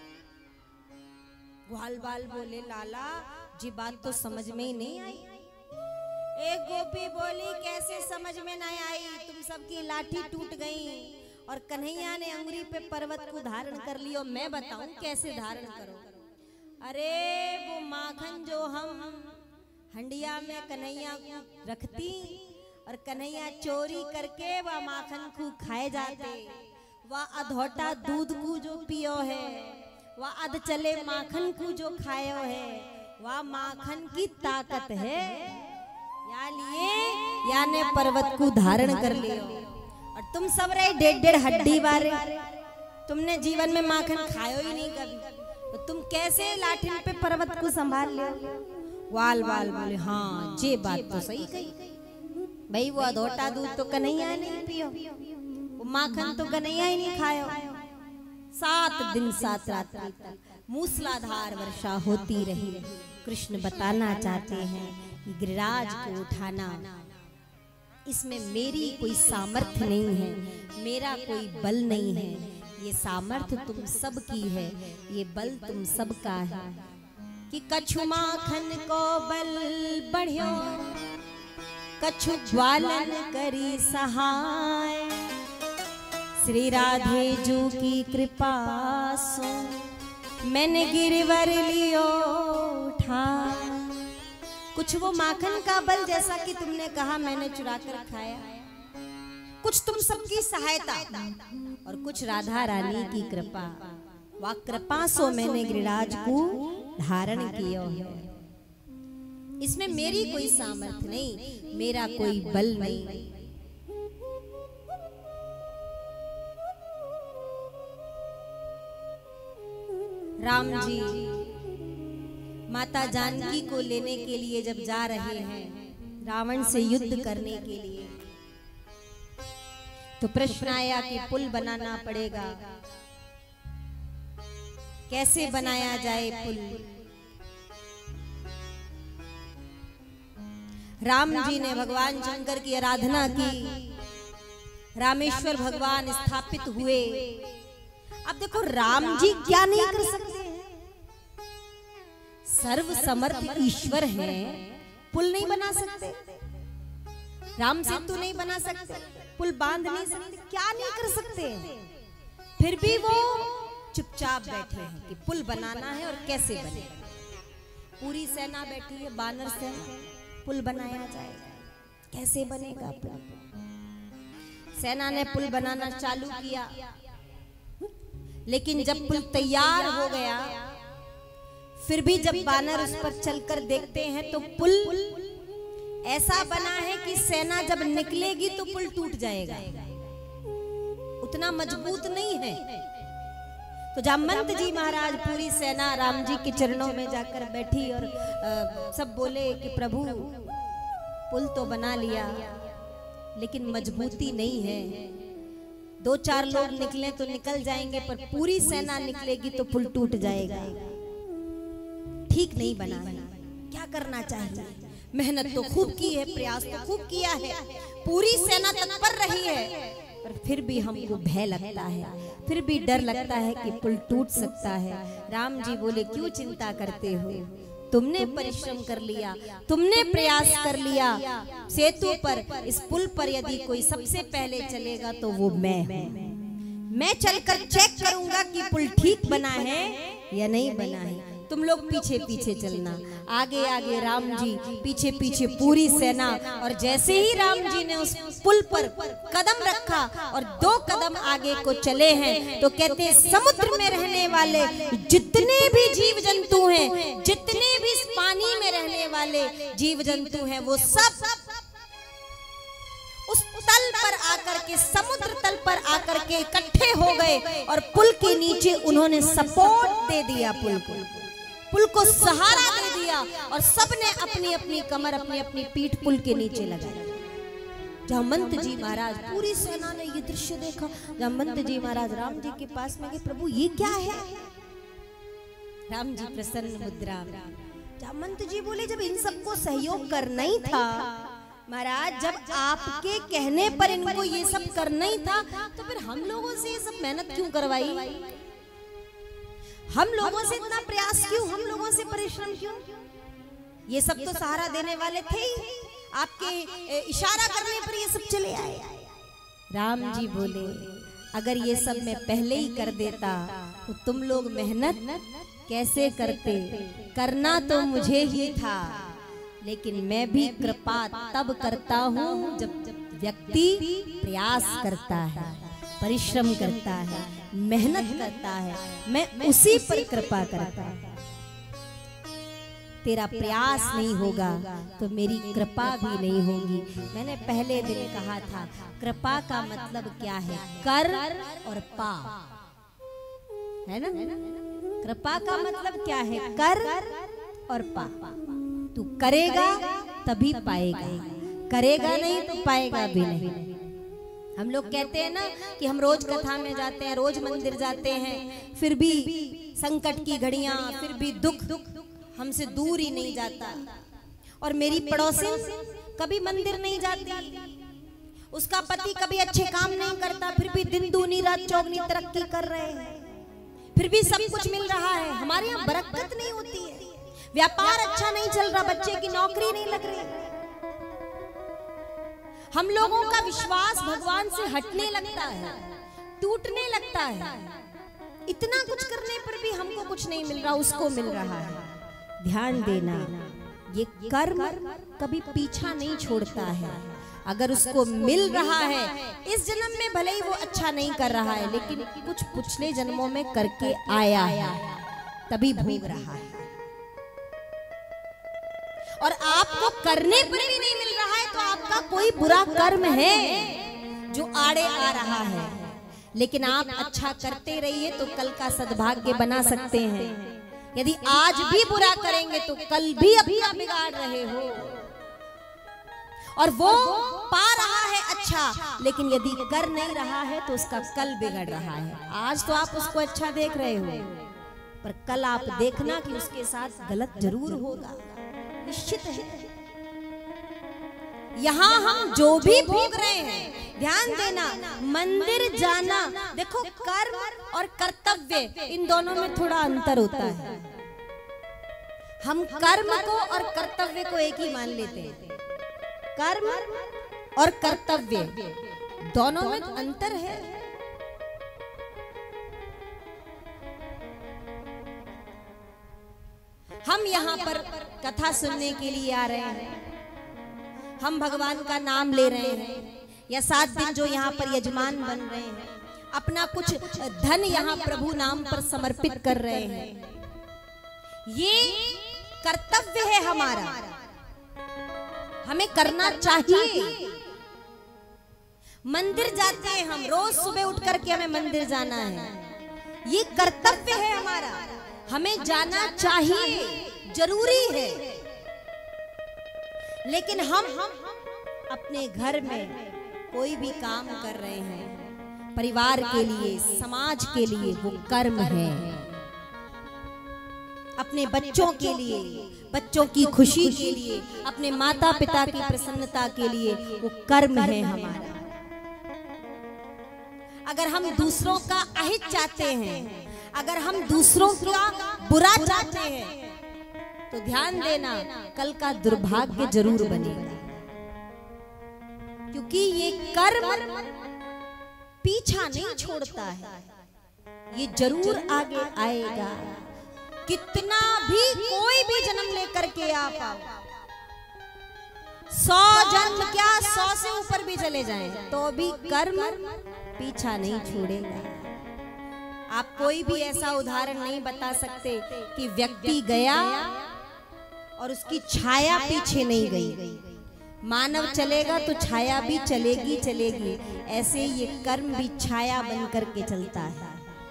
ग्वाल बाल बोले लाला जी बात तो समझ में ही नहीं आई। एक गोपी बोली कैसे समझ में नहीं आई, तुम सबकी लाठी टूट गई और कन्हैया ने अंगुरी पे पर्वत को धारण कर लियो, मैं बताऊं कैसे धारण करो। अरे वो माखन जो हम हंडिया में कन्हैया को रखती और कन्हैया चोरी करके वह माखन को खाए जाते, वह अधोटा दूध को जो पियो है, वह अध चले माखन को जो खायो है, वह माखन की ताकत है। या लिए या ने पर्वत को धारण कर लियो और तुम सब रहे डेढ़ डेढ़ हड्डी वाले, तुमने जीवन में माखन खायो ही नहीं कभी, तो तुम कैसे लाठिन पे पर्वत को संभाल ले। वाल वाल बोले हाँ जे बात तो सही कही भाई, वो अधोटा दूध तो कन्हैया नहीं पियो, वो माखन तो कन्हैया ही नहीं खायो। सात दिन सात रात तक मूसलाधार वर्षा होती रही। कृष्ण बताना चाहते हैं कि गिरिराज को उठाना इसमें मेरी कोई सामर्थ्य नहीं है, मेरा कोई बल नहीं है, ये सामर्थ्य तुम सबकी है, ये बल तुम सबका है। कि कछु माखन को बल बढ़ियो, कछु ज्वालन करी सहाय, श्री राधे जू की कृपा सो मैंने गिरवर लियो उठा। कुछ वो माखन का बल जैसा कि तुमने कहा मैंने चुरा कर खाया, कुछ तुम सबकी सहायता और कुछ राधा रानी की कृपा, वह कृपा सो मैंने गिरिराज को धारण किया है। इसमें मेरी कोई सामर्थ्य नहीं, मेरा कोई बल नहीं। राम जी माता जानकी को लेने के लिए जब जा रहे हैं रावण से युद्ध करने के लिए, तो प्रश्न आया कि पुल बनाना पड़ेगा, कैसे बनाया जाए पुल। राम जी ने भगवान शंकर की आराधना की, रामेश्वर भगवान स्थापित हुए। अब देखो राम जी क्या नहीं कर सकते हैं, सर्व समर्थ ईश्वर हैं, पुल नहीं बना सकते, राम सेतु नहीं बना सकते, पुल बांध नहीं सकते, क्या नहीं कर सकते। फिर भी वो चुपचाप बैठे हैं कि पुल बनाना है और कैसे बनेगा। पूरी सेना बैठी है, बानर सेना, पुल बनाया जाएगा, कैसे बनेगा पुल। सेना ने पुल बनाना चालू किया, लेकिन जब पुल तैयार हो गया, फिर भी जब बानर उस पर चलकर देखते हैं तो पुल ऐसा बना है कि सेना जब निकलेगी तो पुल टूट जाएगा, उतना मजबूत नहीं है। तो जामवंत जी महाराज पूरी सेना राम जी के चरणों में जाकर बैठी और आ, सब बोले कि प्रभु पुल तो बना लिया लेकिन मजबूती नहीं है, दो चार लोग निकले तो निकल जाएंगे पर पूरी सेना निकलेगी तो पुल टूट जाएगा, ठीक नहीं बना है, क्या करना चाहिए। मेहनत तो खूब की है, प्रयास तो खूब किया है, पूरी सेना तत्पर रही है, पर फिर भी हमको भय लगता है, फिर भी डर लगता है कि पुल टूट सकता है। राम जी बोले क्यों चिंता करते हो, तुमने परिश्रम कर लिया, तुमने प्रयास कर लिया, सेतु पर इस पुल पर यदि कोई सबसे पहले चलेगा तो वो मैं हूँ। मैं चलकर चेक करूंगा कि पुल ठीक बना है या नहीं बना है, तुम लोग पीछे पीछे चलना। आगे आगे राम जी, पीछे पीछे पूरी सेना। और जैसे ही राम जी ने उस पुल पर कदम रखा और दो कदम आगे को चले हैं, तो कहते हैं समुद्र में रहने वाले जितने भी जीव जंतु हैं, जितने भी इस पानी में रहने वाले जीव जंतु हैं, वो सब उस तल पर आकर के, समुद्र तल पर आकर के इकट्ठे हो गए और पुल के नीचे उन्होंने सपोर्ट दे दिया, पुल को पुल को सहारा दे दिया और सबने अपनी अपनी कमर, अपनी अपनी पीठ पुल के नीचे लगाई। जामवंत जी महाराज, पूरी सेना ने ये दृश्य देखा। जामवंत जी महाराज राम जी के पास में गए, प्रभु ये क्या है। राम जी प्रसन्न मुद्रा में। जामवंत जी बोले जब इन सबको सहयोग करना ही था महाराज, जब आपके कहने पर इनको ये सब करना ही था, तो फिर हम लोगों से ये सब मेहनत क्यों करवाई, हम लोगों से इतना प्रयास क्यों, हम लोगों से परिश्रम क्यों। ये सब तो सहारा देने वाले थे ही, आपके इशारा करने पर ये सब चले आए। राम जी बोले अगर ये सब मैं पहले ही कर देता तो तुम लोग मेहनत कैसे करते, करना तो मुझे ही था, लेकिन मैं भी कृपा तब करता हूँ जब व्यक्ति प्रयास करता है, परिश्रम करता है, मेहनत करता है, मैं उसी पर कृपा करता हूँ। तेरा प्रयास नहीं होगा तो मेरी कृपा भी नहीं होगी। मैंने पहले दिन कहा था कृपा का मतलब क्या है, कर और पा, है ना। कृपा का मतलब क्या है, कर और पा। तू करेगा तभी पाएगा, करेगा नहीं तो पाएगा भी नहीं। हम लोग कहते हैं ना कि हम रोज कथा में जाते हैं, रोज मंदिर जाते हैं, फिर भी संकट की घड़ियां, फिर भी दुख हमसे दूर ही नहीं जाता। और मेरी पड़ोसिन कभी मंदिर नहीं जाती, उसका पति कभी अच्छे काम नहीं करता, फिर भी दिन दूनी रात चौगनी तरक्की कर रहे हैं, फिर भी सब कुछ मिल रहा है। हमारे यहाँ बरकत नहीं होती है, व्यापार अच्छा नहीं चल रहा, बच्चे की नौकरी नहीं लग रही। हम लोगों का विश्वास भगवान से हटने लगता है, टूटने लगता है। इतना कुछ करने पर भी हमको कुछ नहीं मिल रहा, उसको मिल रहा है। ध्यान देना, ये कर्म कभी पीछा नहीं छोड़ता है। अगर उसको मिल रहा है, इस जन्म में भले ही वो अच्छा नहीं कर रहा है, लेकिन कुछ पिछले जन्मों में करके आया है, तभी भोग रहा है। और आपको करने पर भी नहीं मिल रहा है तो आपका कोई बुरा कर्म है जो आड़े आ रहा है। लेकिन आप अच्छा करते रहिए तो कल का सद्भाग्य बना सकते हैं। यदि आज भी बुरा करेंगे तो कल भी अपना बिगाड़ रहे हो, और वो पा रहा है अच्छा, लेकिन यदि कर नहीं रहा है तो उसका कल बिगड़ रहा है। आज तो आप उसको अच्छा देख रहे हो, पर कल आप देखना कि उसके साथ गलत जरूर होगा, निश्चित है। यहाँ हम जो भी भोग रहे हैं, ध्यान देना, मंदिर जाना, देखो कर्म और कर्तव्य इन दोनों में थोड़ा अंतर होता है। हम कर्म को और कर्तव्य को एक ही मान लेते हैं। कर्म और कर्तव्य दोनों में अंतर है। हम यहाँ पर कथा सुनने के लिए आ रहे हैं, हम भगवान का नाम ले रहे हैं, या सात दिन जो यहाँ पर यजमान बन रहे हैं, अपना कुछ धन यहाँ प्रभु नाम पर समर्पित कर रहे हैं। ये कर्तव्य है हमारा, हमें करना चाहिए। मंदिर जाते हैं हम, रोज सुबह उठ करके हमें मंदिर जाना है, ये कर्तव्य है हमारा, हमें जाना चाहिए, जरूरी है। लेकिन हम अपने घर में कोई भी काम कर रहे हैं परिवार के लिए, समाज के लिए, वो कर्म है। अपने बच्चों के लिए, बच्चों की खुशी के लिए, अपने माता पिता की प्रसन्नता के लिए, वो कर्म है हमारा। अगर हम दूसरों का अहित चाहते हैं, अगर हम दूसरों का बुरा चाहते हैं, तो ध्यान देना कल का दुर्भाग्य जरूर बनेगा, क्योंकि ये कर्म पीछा नहीं छोड़ता है, ये जरूर आगे आएगा। कितना भी कोई भी जन्म लेकर के आप आओ, सौ जन्म क्या सौ से ऊपर भी चले जाएं, तो भी कर्म पीछा नहीं छोड़ेगा। आप कोई भी ऐसा उदाहरण नहीं बता सकते कि व्यक्ति गया और उसकी छाया पीछे नहीं गई। मानव चलेगा तो छाया भी चलेगी चलेगी, ऐसे ये कर्म भी छाया बन करके चलता है।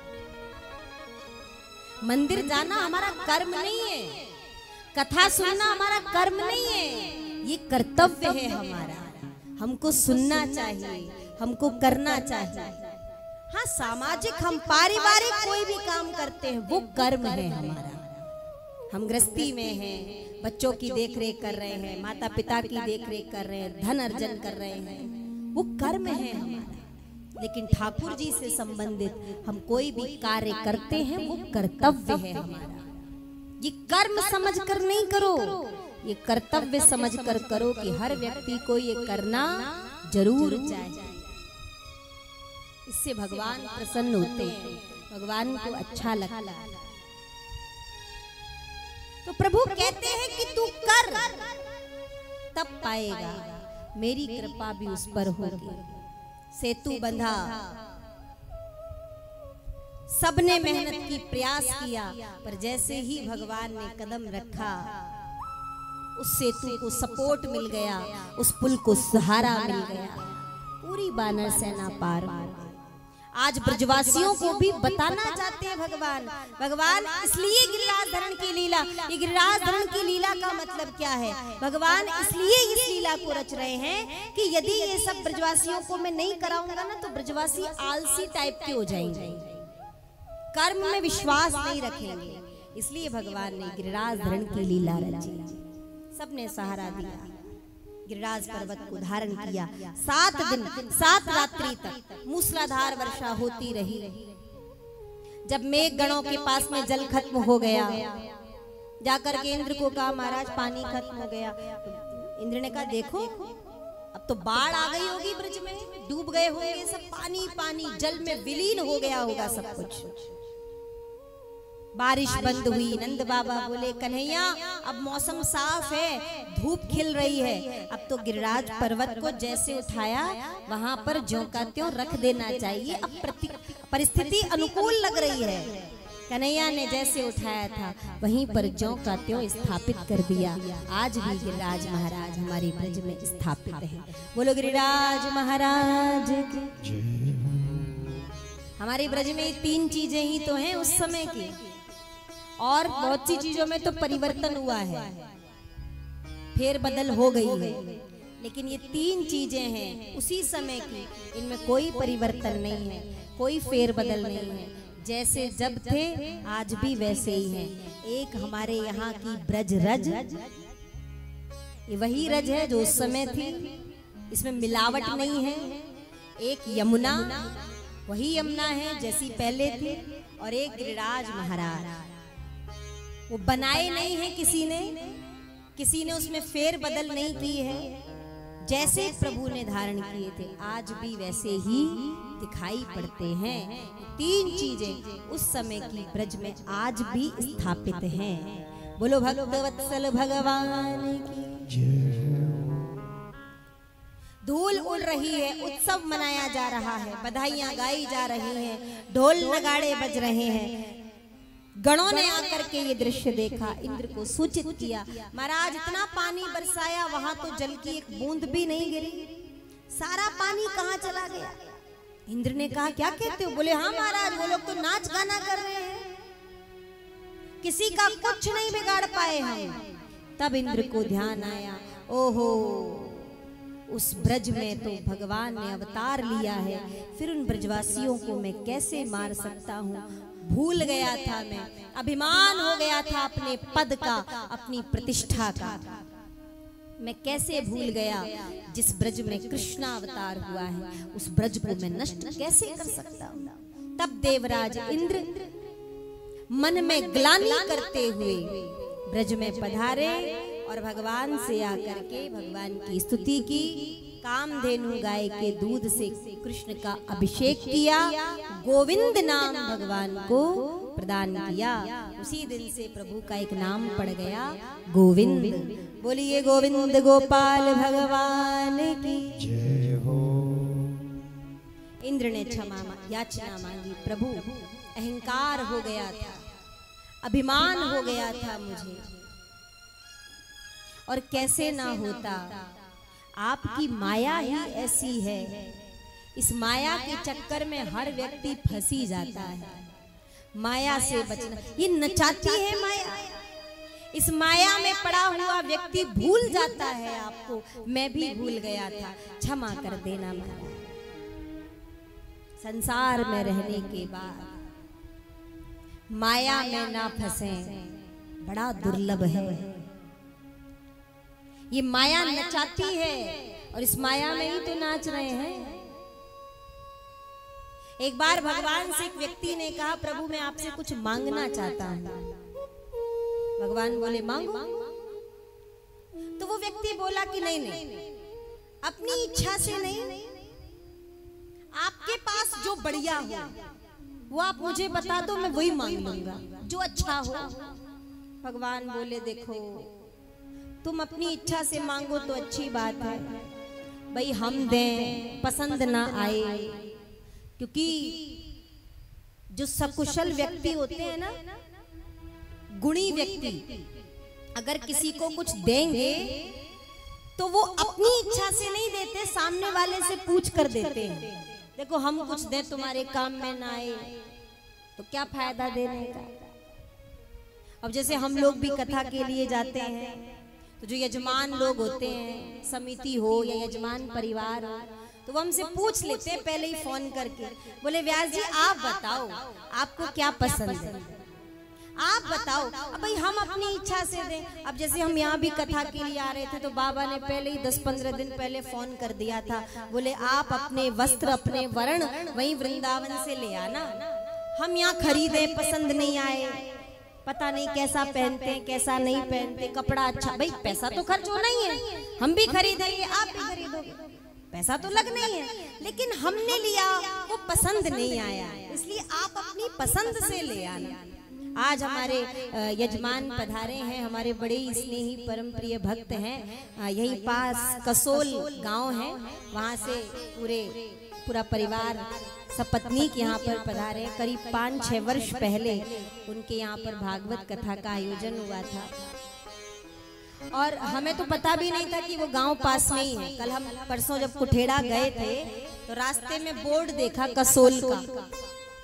मंदिर जाना हमारा कर्म नहीं है, कथा सुनना हमारा कर्म नहीं है, ये कर्तव्य है हमारा। हमको सुनना चाहिए, हमको करना चाहिए। हाँ, सामाजिक, हम पारिवारिक कोई भी काम करते हैं वो कर्म है हमारा। हम गृहस्थी में हैं, बच्चों की देखरेख कर रहे हैं, माता पिता की देखरेख कर रहे हैं, धन अर्जन कर रहे हैं, वो कर्म है हमारा। लेकिन ठाकुर जी से संबंधित हम कोई भी कार्य करते हैं वो कर्तव्य है हमारा। ये कर्म समझकर नहीं करो, ये कर्तव्य समझकर करो कि हर व्यक्ति को ये करना जरूर चाहिए। इससे भगवान प्रसन्न होते हैं, भगवान को अच्छा लगता है। तो प्रभु कहते हैं कि तू कर, तब पाएगा, मेरी कृपा भी उस पर होगी। सेतु बंधा, सबने मेहनत की, प्रयास किया, पर जैसे ही भगवान ने कदम रखा, उस सेतु को सपोर्ट मिल गया, उस पुल को सहारा मिल गया, पूरी वानर सेना पार हो गई। आज ब्रजवासियों को भी बताना चाहते हैं भगवान, भगवान इसलिए गिरिराज धरण की लीला, ये गिरिराज धरण की लीला का मतलब क्या है? भगवान इसलिए इस लीला को रच रहे हैं कि यदि ये सब ब्रजवासियों को मैं नहीं कराऊंगा ना, तो ब्रजवासी आलसी टाइप के हो जाएंगे, कर्म में विश्वास नहीं रखेंगे। इसलिए भगवान ने गिरिराज धरण की लीला रची, सबने सहारा दिया, गिरिराज पर्वत को धारण किया। सात दिन सात रात्रि तक मूसलाधार वर्षा होती रही। जब मेघ गणों के पास में जल खत्म हो गया, जाकर के इंद्र को कहा महाराज पानी खत्म हो गया। इंद्र ने कहा देखो अब तो बाढ़ आ गई होगी, ब्रज में डूब गए होंगे सब, पानी पानी जल में विलीन हो गया होगा सब कुछ। बारिश बंद हुई, नंद बाबा बोले कन्हैया अब मौसम साफ है, धूप खिल रही है, अब तो गिरिराज पर्वत को जैसे उठाया वहां पर ज्यों का त्यों रख देना चाहिए, अब परिस्थिति अनुकूल लग रही है। कन्हैया ने जैसे उठाया था वहीं पर ज्यों का त्यों स्थापित कर दिया। आज भी गिरिराज महाराज हमारे ब्रज में स्थापित है। बोलो गिरिराज महाराज की। हमारे ब्रज में तीन चीजें ही तो हैं उस समय की, और बहुत सी चीजों में तो परिवर्तन हुआ है, फेर बदल हो गई है, लेकिन ये तीन चीजें हैं उसी समय की, इनमें कोई परिवर्तन नहीं है, कोई फेर बदल नहीं है। जैसे जब थे आज भी वैसे ही हैं। एक हमारे यहाँ की ब्रज रज, ये वही रज है जो उस समय थी, इसमें मिलावट नहीं है। एक यमुना, वही यमुना है जैसी पहले थी, और एक गिरिराज महाराज, वो बनाए नहीं है किसी ने, किसी ने उसमें फेर बदल नहीं की है। जैसे प्रभु ने धारण किए थे आज भी वैसे ही दिखाई पड़ते हैं। तीन चीजें उस समय की ब्रज में आज भी स्थापित हैं। बोलो भक्तवत्सल भगवान की। धूल उड़ रही है, उत्सव मनाया जा रहा है, बधाइयां गाई जा रही हैं, ढोल नगाड़े बज रहे हैं। गणों ने आकर के ये दृश्य देखा, इंद्र को सूचित किया, महाराज इतना पानी बरसाया, वहां तो जल की एक बूंद भी नहीं गिरी, सारा पानी कहाँ चला गया? इंद्र ने कहा क्या कहते हो? बोले हाँ महाराज, वो लोग तो नाच गाना कर रहे हैं, किसी का कुछ नहीं बिगाड़ पाए हम। तब इंद्र को ध्यान आया, ओहो उस ब्रज में तो भगवान ने अवतार लिया है, फिर उन ब्रजवासियों को मैं कैसे मार सकता हूँ? भूल गया था मैं, अभिमान हो गया था अपने पद का, अपनी प्रतिष्ठा का, मैं कैसे भूल गया जिस ब्रज में कृष्णा अवतार हुआ है, उस ब्रज को मैं नष्ट कैसे कर सकता हूँ? तब देवराज इंद्र मन में ग्लानि करते हुए ब्रज में पधारे और भगवान से आकर के भगवान की स्तुति की। कामधेनु गाय के दूध से कृष्ण का अभिषेक किया, गोविंद नाम भगवान को प्रदान किया। उसी दिन से प्रभु का एक नाम पड़ गया गोविंद। बोलिए गोविंद गोपाल भगवान की जय हो। इंद्र ने क्षमा याचना मांगी, प्रभु अहंकार हो गया था, अभिमान हो गया था मुझे, और कैसे ना होता, आपकी माया ही ऐसी है, इस माया के चक्कर में हर व्यक्ति फंसी जाता है। माया से बचना, ये नचाती है माया, इस माया में पड़ा हुआ व्यक्ति भूल जाता है आपको। मैं भी भूल गया था, क्षमा कर देना माया। संसार में रहने के बाद माया में ना फंसे, बड़ा दुर्लभ है। ये माया नचाती है और इस माया में ही तो नाच रहे हैं। एक बार भगवान से एक व्यक्ति ने कहा, प्रभु मैं आपसे कुछ मांगना चाहता हूं। भगवान बोले मांगो। तो वो व्यक्ति बोला कि नहीं नहीं, अपनी इच्छा से नहीं, आपके पास जो बढ़िया हो वो आप मुझे बता दो, मैं वही मांग लूंगा जो अच्छा हो। भगवान बोले देखो, तुम अपनी इच्छा से मांगो तो अच्छी बात है, भाई हम दें पसंद ना आए, क्योंकि जो सकुशल व्यक्ति होते हैं ना, गुणी व्यक्ति, अगर किसी को कुछ देंगे तो वो अपनी इच्छा से नहीं देते, सामने वाले से पूछ कर देते हैं। देखो हम कुछ दें तुम्हारे काम में ना आए तो क्या फायदा देने का। अब जैसे हम लोग भी कथा के लिए जाते हैं तो जो यजमान लोग होते हैं, समिति हो या यजमान परिवार हो, तो वो हमसे पूछ लेते हैं पहले ही फोन करके, बोले व्यास जी आप बताओ आपको क्या पसंद है, आप बताओ। अब भाई हम अपनी इच्छा से दें। अब जैसे हम यहाँ भी कथा के लिए आ रहे थे तो बाबा ने पहले ही दस पंद्रह दिन पहले फोन कर दिया था, बोले आप अपने वस्त्र अपने वर्ण वहीं वृंदावन से ले आना, हम यहाँ खरीदे, पसंद नहीं आए, पता नहीं कैसा पहनते हैं कैसा नहीं पहनते, कपड़ा अच्छा, भाई पैसा तो खर्च होना ही है, हम भी खरीदेंगे आप भी खरीदोगे, पैसा तो लगना ही है, लेकिन हमने लिया वो पसंद नहीं आया, इसलिए आप अपनी पसंद से ले आना। आज हमारे यजमान पधारे हैं, हमारे बड़े स्नेही परम प्रिय भक्त हैं, यही पास कसोल गांव है, वहां से पूरे पूरा परिवार सपत्नी के यहाँ पर पधारे। करीब पाँच छह वर्ष पहले उनके यहाँ पर भागवत कथा का आयोजन हुआ था और हमें तो पता भी नहीं था कि वो गांव पास में ही है। कल हम परसों जब कुठेड़ा गए थे तो रास्ते में बोर्ड देखा कसोल का,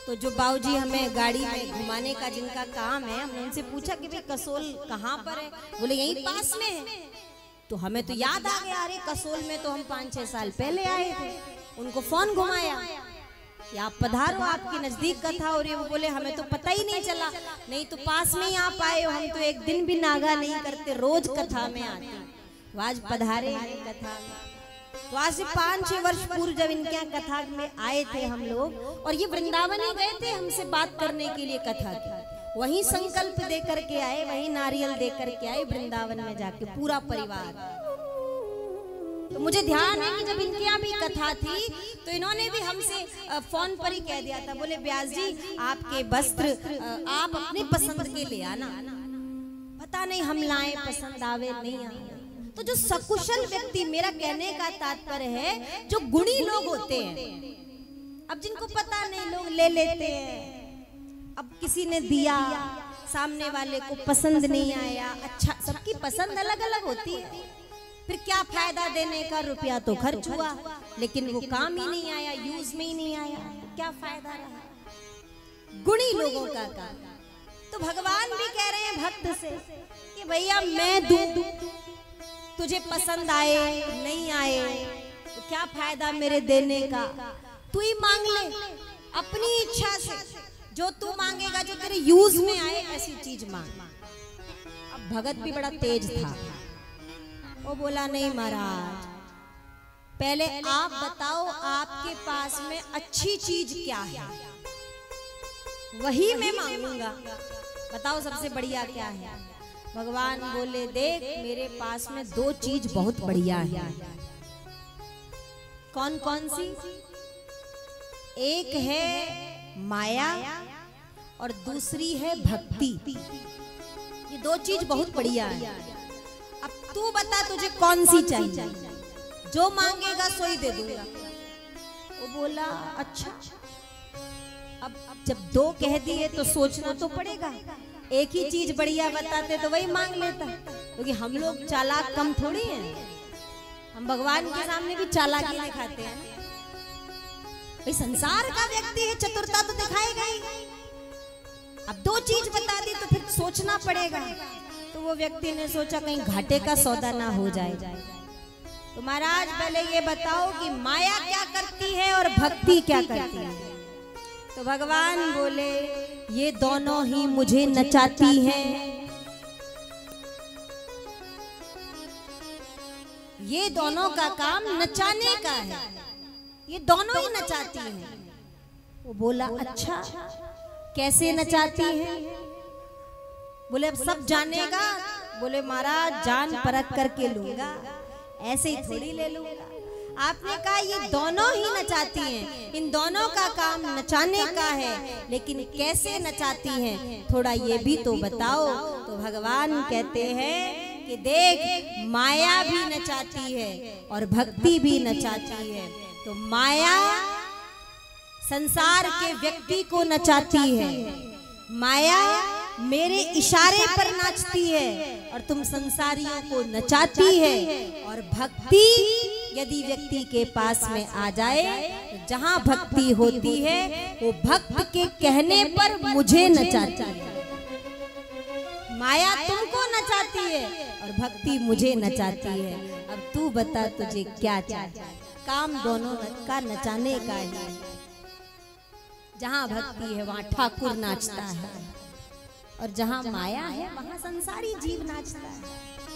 तो जो बाबूजी हमें गाड़ी में घुमाने का जिनका काम है, हमने उनसे पूछा कि भाई कसोल कहाँ पर है? बोले यहीं पास में है। तो हमें तो याद आ गया, अरे कसोल में तो हम पाँच छह साल पहले आए थे। उनको फोन घुमाया कि आप पधारो, आपके नजदीक का था। और ये वो बोले हमें तो पता ही नहीं चला, नहीं तो पास में ही आप आए हो, हम तो एक दिन भी नागा नहीं करते, रोज कथा में आते। तो आज पधारे हैं कथा में। तो आज से पाँच छह वर्ष पूर्व जब इनके यहाँ कथा में आए थे हम लोग, और ये वृंदावन ही गए थे हमसे बात करने के लिए कथा की, वहीं संकल्प दे करके आए, वहीं नारियल दे करके आए वृंदावन में जाके पूरा परिवार। तो मुझे ध्यान है कि जब इनके यहाँ भी कथा थी तो इन्होंने भी हमसे फोन पर ही कह दिया था, बोले व्यास जी आपके वस्त्र आप अपने पसंद के ले आना। पता नहीं हम लाए, पसंद आवे नहीं आए। तो जो सकुशल व्यक्ति, मेरा कहने का तात्पर्य है जो गुणी लोग होते हैं, अब जिनको पता नहीं लोग ले लेते हैं। अब किसी ने दिया, सामने वाले को पसंद नहीं आया, अच्छा सबकी पसंद अलग अलग होती है, फिर क्या फायदा देने का, रुपया तो खर्च हुआ लेकिन वो काम ही नहीं आया, यूज में ही नहीं आया, क्या फायदा रहा। गुणी लोगों का काम। तो भगवान भी कह रहे हैं भक्त से कि भैया मैं दूं, तुझे पसंद आए नहीं आए तो क्या फायदा मेरे देने का, तू ही मांग ले अपनी इच्छा से, जो तू मांगेगा जो तेरे यूज में आए ऐसी चीज मांग। अब भगत भी बड़ा तेज था, वो बोला नहीं महाराज, पहले आप बताओ आपके पास में अच्छी चीज क्या है, वही मैं मांगूंगा, बताओ सबसे बढ़िया क्या है। भगवान बोले देख मेरे पास में दो चीज बहुत बढ़िया है। कौन कौन सी? एक है माया और दूसरी है भक्ति। ये दो चीज बहुत बढ़िया है। अब तू बता तुझे कौन सी चाहिए, जो मांगेगा सो ही दे दूंगा। वो बोला अच्छा। अब जब दो कह दिए तो सोचना तो पड़ेगा, एक ही चीज बढ़िया बताते तो वही मांग लेता, क्योंकि हम लोग चालाक कम थोड़ी हैं, हम भगवान के सामने भी चालाकी दिखाते हैं। भाई संसार का व्यक्ति है, चतुरता तो दिखाएगा ही। अब दो चीज बता दी तो फिर सोचना पड़ेगा। तो वो व्यक्ति ने सोचा कहीं घाटे का सौदा ना हो जाए। तो महाराज पहले ये बताओ कि माया क्या करती है और भक्ति क्या करती है। तो भगवान बोले ये दोनों ही मुझे नचाती हैं, ये दोनों का काम नचाने का है, ये दोनों ही नचाती हैं। वो बोला अच्छा कैसे नचाती हैं? बोले अब सब जानेगा। बोले महाराज जान परख करके लूंगा, ऐसे ही थोड़ी ले लूंगा। आपने कहा ये दोनों ही नचाती हैं, इन दोनों का काम नचाने का है, लेकिन कैसे नचाती हैं थोड़ा ये भी तो बताओ। तो भगवान कहते हैं कि देख माया भी नचाती है और भक्ति भी नचाती है। तो माया संसार के व्यक्ति को नचाती है, माया मेरे इशारे पर नाचती है और तुम संसारियों को नचाती है। और भक्ति यदि व्यक्ति के पास में आ जाए तो जहां भक्ति होती है वो भक्त के कहने पर मुझे नचाती है। माया तुमको नचाती है और भक्ति मुझे नचाती है। अब तू बता तुझे क्या चाहिए? काम दोनों का नचाने का है। जहां भक्ति है वहां ठाकुर नाचता है और जहां माया है वहां संसारी जीव नाचता है।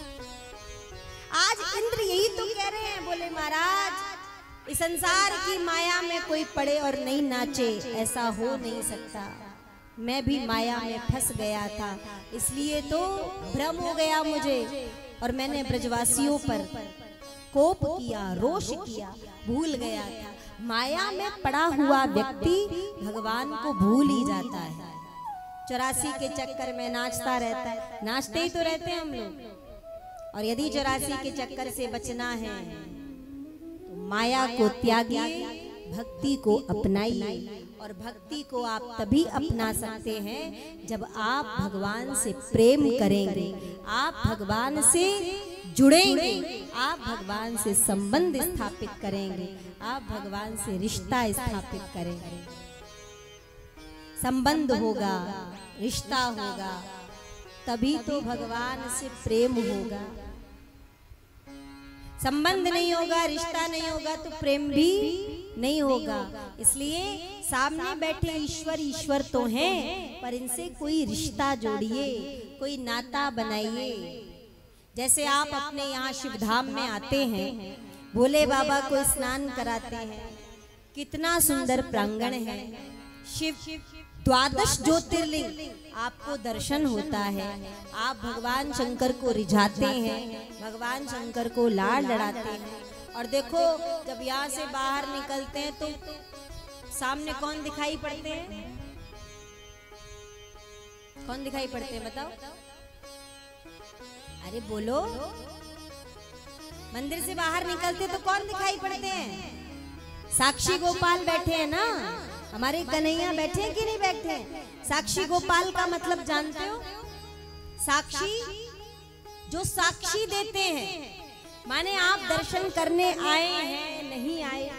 आज इंद्र यही तो कह रहे हैं, बोले महाराज इस संसार की माया में कोई पड़े और नहीं नाचे, ऐसा हो नहीं सकता। मैं भी माया में फंस गया था, इसलिए तो भ्रम हो गया मुझे और मैंने ब्रजवासियों पर कोप किया, रोष किया, भूल गया था। माया में पड़ा हुआ व्यक्ति भगवान को भूल ही जाता है। चौरासी के चक्कर में नाचता रहता है, नाचते ही तो रहते हैं हम लोग। और यदि चौरासी के चक्कर से बचना है तो माया को त्यागिए, भक्ति को अपनाइए। और भक्ति को आप तभी अपना सकते हैं जब आप भगवान से प्रेम करेंगे, आप भगवान से जुड़ेंगे, आप भगवान से संबंध स्थापित करेंगे, आप भगवान से रिश्ता स्थापित करेंगे। संबंध होगा, रिश्ता होगा, तभी तो भगवान से प्रेम होगा। संबंध नहीं होगा, रिश्ता नहीं होगा तो प्रेम भी नहीं होगा। इसलिए सामने बैठे ईश्वर ईश्वर तो हैं, पर इनसे कोई रिश्ता जोड़िए, कोई नाता बनाइए। जैसे आप अपने यहाँ शिवधाम में आते हैं, भोले बाबा को स्नान कराते हैं, कितना सुंदर प्रांगण है। शिव द्वादश ज्योतिर्लिंग आपको दर्शन होता है। आप भगवान शंकर को रिझाते हैं, भगवान शंकर को लाड लड़ाते हैं। और देखो जब यहाँ से बाहर निकलते हैं तो सामने कौन दिखाई पड़ते हैं? कौन दिखाई पड़ते हैं बताओ? अरे बोलो। मंदिर से बाहर निकलते तो कौन दिखाई पड़ते हैं? साक्षी गोपाल बैठे हैं ना, हमारे कन्हैया बैठे हैं कि नहीं बैठे हैं? साक्षी गोपाल का मतलब जानते हो? साक्षी जो साक्षी देते हैं, माने आप दर्शन करने आए हैं नहीं आए,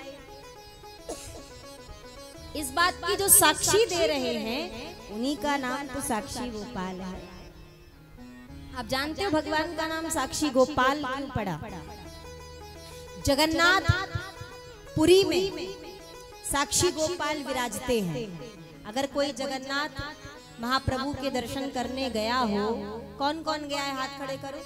इस बात की जो साक्षी दे रहे हैं उन्हीं का नाम तो साक्षी गोपाल है। आप जानते हो भगवान का नाम साक्षी गोपाल क्यों पड़ा? जगन्नाथ पुरी में साक्षी गोपाल विराजते हैं। अगर कोई जगन्नाथ महाप्रभु के दर्शन करने गया हो, कौन कौन गया है हाथ खड़े करो।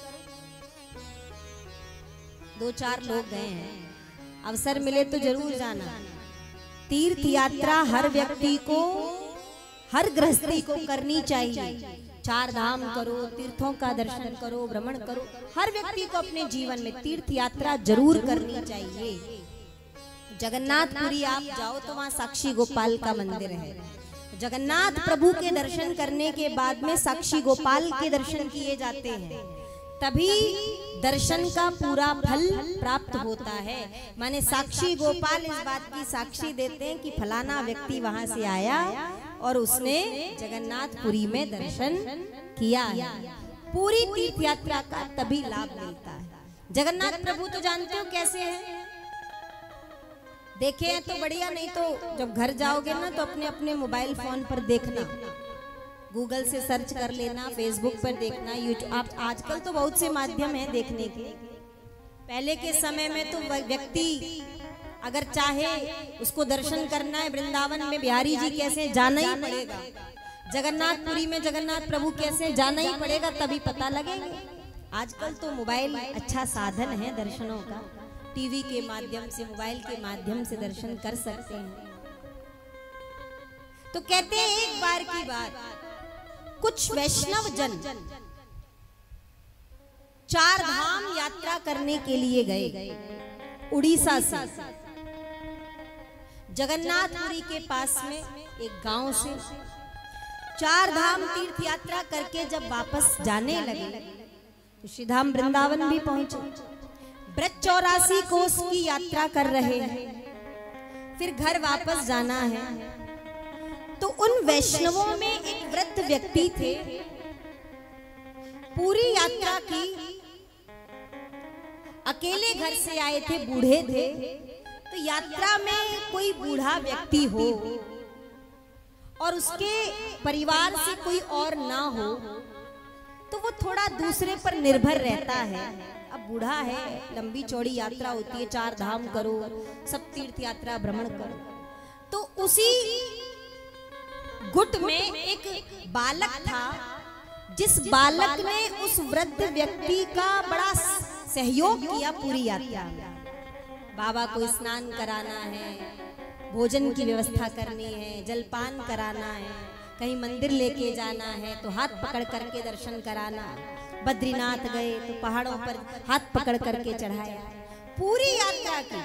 दो चार लोग गए हैं, अवसर मिले तो जरूर जाना। तीर्थ यात्रा हर व्यक्ति को, हर गृहस्थी को करनी चाहिए। चार धाम करो, तीर्थों का दर्शन करो, भ्रमण करो, हर व्यक्ति को अपने जीवन में तीर्थ यात्रा जरूर करनी चाहिए। जगन्नाथपुरी आप जाओ तो वहाँ साक्षी गोपाल का मंदिर है। जगन्नाथ प्रभु के दर्शन करने के बाद में साक्षी गोपाल के दर्शन किए जाते हैं, तभी दर्शन का पूरा फल प्राप्त होता है। माने साक्षी गोपाल इस बात की साक्षी देते हैं कि फलाना व्यक्ति वहां से आया और उसने जगन्नाथपुरी में दर्शन किया है। पूरी तीर्थ यात्रा का तभी लाभ मिलता है। जगन्नाथ प्रभु तो जानते हो कैसे हैं? देखे हैं तो बढ़िया, नहीं तो जब घर जाओगे ना तो अपने अपने मोबाइल फोन पर देखना, गूगल से सर्च कर लेना, फेसबुक पर देखना, यूट्यूब। आप आजकल तो बहुत से माध्यम हैं देखने के। पहले के समय में तो व्यक्ति अगर चाहे उसको दर्शन करना है वृंदावन में बिहारी जी कैसे, जाना ही पड़ेगा। जगन्नाथपुरी में जगन्नाथ प्रभु कैसे, जाना ही पड़ेगा, तभी पता लगेगा। आजकल तो मोबाइल अच्छा साधन है दर्शनों का, टीवी के माध्यम से, मोबाइल के माध्यम से दर्शन कर सकते हैं। तो कहते हैं एक बार की बात, कुछ वैष्णव जन चार धाम यात्रा करने के लिए गए उड़ीसा से। जगन्नाथपुरी के पास में एक गांव से चार धाम तीर्थ यात्रा करके जब वापस जाने लगे तो श्रीधाम वृंदावन भी पहुंचे। ब्रज चौरासी कोस की यात्रा कर रहे हैं, फिर घर वापस जाना है। तो उन वैष्णवों में एक वृद्ध व्यक्ति थे, पूरी यात्रा की अकेले घर से आए थे, बूढ़े थे। तो यात्रा में कोई बूढ़ा व्यक्ति हो और उसके परिवार से कोई और ना हो तो वो थोड़ा दूसरे पर निर्भर रहता है। अब बूढ़ा है, लंबी चौड़ी यात्रा होती है, चार धाम करो, सब तीर्थ यात्रा भ्रमण करो। तो उसी गुट में एक बालक था, जिस बालक ने उस वृद्ध व्यक्ति का बड़ा सहयोग किया पूरी यात्रा में। बाबा को स्नान कराना है, भोजन की व्यवस्था करनी है, जलपान कराना है, कहीं मंदिर लेके जाना है तो हाथ पकड़ करके दर्शन कराना। बद्रीनाथ गए तो पहाड़ों पर हाथ पकड़ करके चढ़ाया। पूरी यात्रा की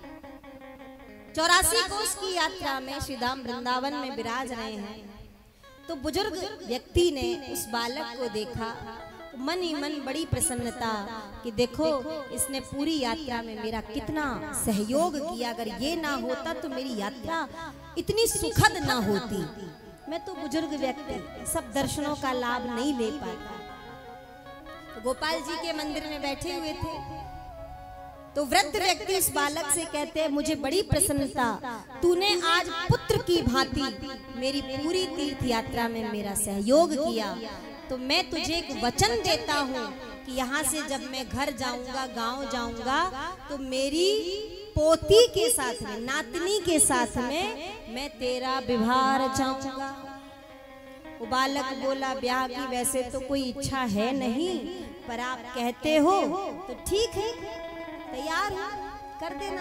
चौरासी कोस की यात्रा में श्रीधाम वृंदावन में विराज रहे हैं। तो बुजुर्ग व्यक्ति ने उस बालक को देखा, तो मन ही मन बड़ी प्रसन्नता कि देखो इसने पूरी यात्रा में मेरा कितना सहयोग किया, अगर ये ना होता तो मेरी यात्रा इतनी सुखद ना होती। मैं तो बुजुर्ग व्यक्ति सब दर्शनों का लाभ नहीं ले पाता। तो गोपाल जी के मंदिर में बैठे हुए थे तो वृद्ध व्यक्ति उस बालक से कहते हैं, मुझे बड़ी प्रसन्नता, तूने आज पुत्र की भांति मेरी पूरी तीर्थ यात्रा में मेरा सहयोग किया। तो मैं तुझे एक वचन देता हूँ कि यहाँ से जब मैं घर जाऊंगा, गांव जाऊंगा, तो मेरी पोती के साथ में, नातनी के साथ में मैं तेरा विवाह रचाऊंगा। वो बालक बोला, ब्याह की वैसे तो कोई इच्छा है नहीं, पर आप कहते हो तो ठीक है, तैयार हो, कर देना।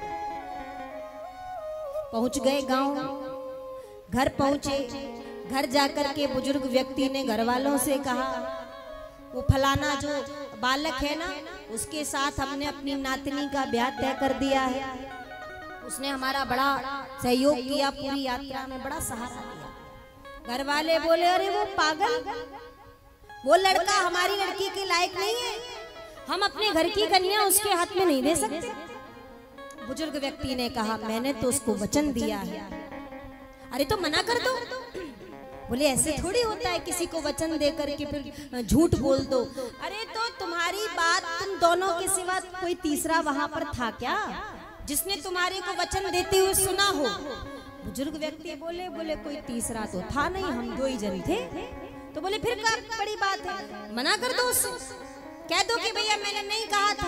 पहुंच गए गांव, घर पहुंचे। घर जाकर के बुजुर्ग व्यक्ति ने घर वालों से कहा, वो फलाना जो बालक है ना, उसके साथ हमने अपनी नातनी का ब्याह तय कर दिया है। उसने हमारा बड़ा सहयोग किया, पूरी यात्रा में बड़ा सहारा दिया। घर वाले बोले, अरे वो पागल, वो लड़का हमारी लड़की के लायक नहीं है, हम अपने घर की कन्या उसके हाथ में नहीं दे सकते। बुजुर्ग व्यक्ति ने कहा, मैंने तो उसको वचन दिया है। अरे तो मना कर दो। बोले, ऐसे थोड़ी होता है, किसी को वचन दे करके फिर झूठ बोल दो। अरे तो तुम्हारी बात तुम दोनों के सिवा कोई तीसरा वहां पर था क्या, जिसने तुम्हारे को वचन देते हुए सुना हो? बुजुर्ग व्यक्ति बोले, बोले कोई तीसरा तो था नहीं, हम दो ही जन थे। तो बोले, फिर क्या बड़ी बात है, मना कर दो उससे, कह दो कि भैया मैंने नहीं कहा था।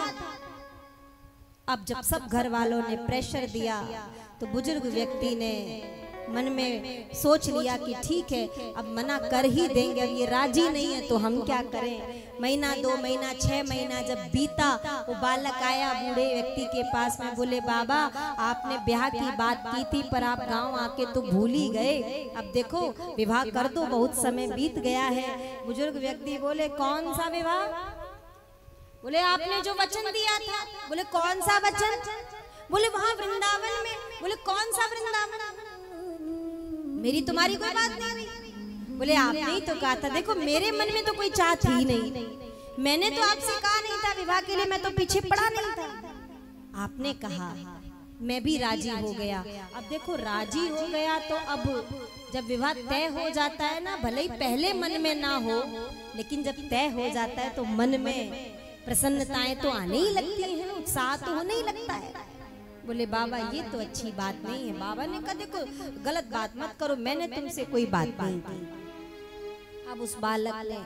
अब जब सब घर वालों ने प्रेशर दिया, तो बुजुर्ग व्यक्ति ने मन में सोच लिया कि ठीक है, अब मना कर ही देंगे, अब ये राजी नहीं है तो हम क्या करें। महीना, दो महीना, छह महीना जब बीता, वो बालक आया बूढ़े व्यक्ति के पास में। बोले, बाबा आपने ब्याह की बात की थी, पर आप गांव आके तो भूल ही गए, अब देखो विवाह कर दो, बहुत समय बीत गया है। बुजुर्ग व्यक्ति बोले, कौन सा विवाह? बोले, आपने जो वचन दिया था। बोले, कौन सा वचन? बोले, वहां वृंदावन में। बोले, कौन सा वृंदावन? मेरी तुम्हारी कोई बात नहीं। बोले, आपने ही तो कहा था। देखो मेरे मन में तो कोई चाह थी नहीं, मैंने तो आपसे कहा नहीं था विवाह के लिए, मैं तो पीछे पड़ा नहीं था। आपने कहा, मैं भी राजी हो गया। अब देखो राजी हो गया तो अब जब विवाह तय हो जाता है ना, भले ही पहले मन में ना हो, लेकिन जब तय हो जाता है तो मन में प्रसन्नताएं तो आने ही लगती हैं, उत्साह तो होने ही लगता है। बोले, बाबा ये तो अच्छी बात नहीं है। बाबा ने कहा, देखो गलत बात मत करो, मैंने तुमसे कोई बात नहीं की। अब उस बालक ने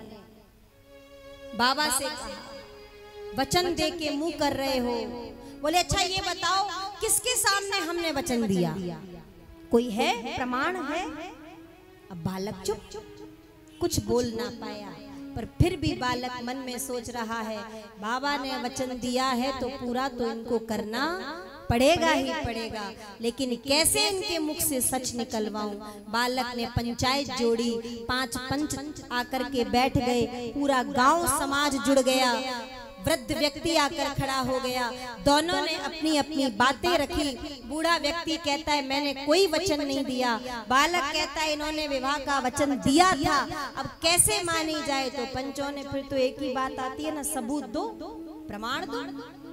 बाबा से कहा, वचन दे के मुंह कर रहे हो। बोले, अच्छा ये बताओ किसके सामने हमने वचन दिया, कोई है, प्रमाण है? अब बालक चुप, कुछ बोल ना पाया, पर फिर भी बालक मन में सोच रहा है, बाबा ने वचन दिया है तो पूरा तो इनको करना पड़ेगा ही पड़ेगा, लेकिन कैसे इनके मुख से सच निकलवाऊं। बालक ने पंचायत जोड़ी, पांच पंच आकर के बैठ गए, पूरा गांव समाज जुड़ गया, वृद्ध व्यक्ति आकर खड़ा हो गया, दोनों ने अपनी अपनी बातें रखी। बूढ़ा व्यक्ति कहता है, मैंने कोई वचन नहीं दिया। बालक कहता है, इन्होंने विवाह का वचन दिया था, अब कैसे मानी जाए? तो पंचों ने फिर तो एक ही बात आती है ना, सबूत दो, प्रमाण दो।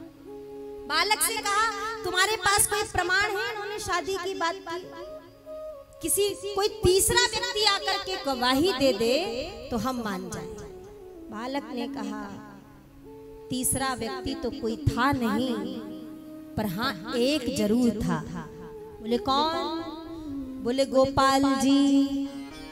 बालक से कहा, तुम्हारे पास कोई प्रमाण है इन्होंने शादी की बात की? किसी कोई तीसरा व्यक्ति आकर के गवाही दे दे तो हम मान जाएं। बालक ने कहा, तीसरा व्यक्ति तो कोई था नहीं, पर हाँ एक जरूर था। बोले, कौन? बोले, गोपाल जी,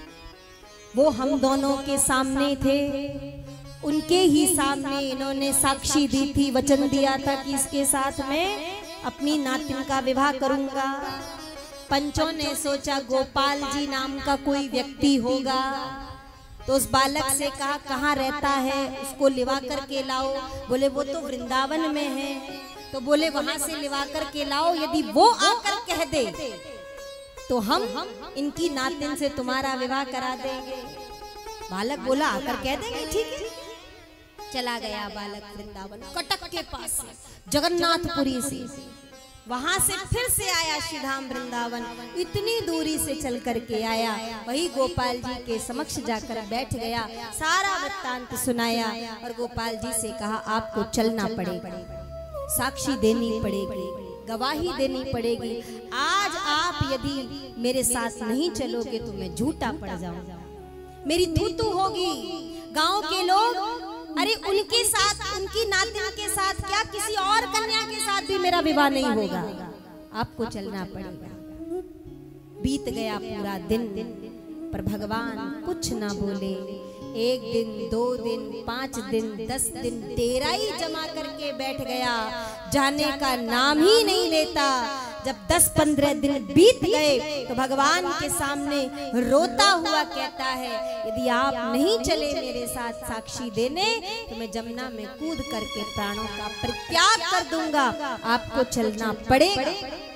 वो हम दोनों के सामने थे, उनके ही सामने इन्होंने साक्षी दी थी, वचन दिया था कि इसके साथ मैं अपनी नातिन का विवाह करूंगा। पंचों ने सोचा गोपाल जी नाम का कोई व्यक्ति होगा, तो उस बालक से कहा, कहाँ रहता है, उसको लिवा करके लाओ। बोले, वो तो वृंदावन में है। तो बोले, वहां से लिवा करके लाओ, यदि वो आकर कह दे तो हम इनकी नातिन से तुम्हारा विवाह करा देंगे। बालक बोला, आकर कह देंगे, ठीक है। चला गया बालक वृंदावन, कटक के पास से, जगन्नाथपुरी से, वहां से फिर से आया श्रीधाम वृंदावन, इतनी दूरी से चल करके आया, वही गोपाल जी के समक्ष जाकर बैठ गया, सारा वृत्तांत सुनाया और गोपाल जी से कहा, आपको चलना पड़ेगा, साक्षी देनी पड़ेगी, गवाही देनी पड़ेगी। आज आप यदि मेरे साथ नहीं चलोगे तो मैं झूठा पड़ जाऊंगा, मेरी थूथू होगी, गांव के लोग अरे उनके साथ, उनकी नातिन के साथ क्या किसी और कन्या के साथ भी मेरा विवाह नहीं होगा, आपको चलना पड़ेगा। बीत गया पूरा दिन, पर भगवान कुछ ना बोले। एक दिन, दो दिन, पांच दिन, दस दिन, तेरह ही जमा करके बैठ गया, जाने का नाम ही नहीं लेता। जब दस पंद्रह दिन बीत गए तो भगवान के सामने रोता हुआ कहता है, यदि आप नहीं चले मेरे साथ साक्षी देने तो मैं जमुना में कूद करके प्राणों का परित्याग कर दूंगा, आपको चलना पड़ेगा।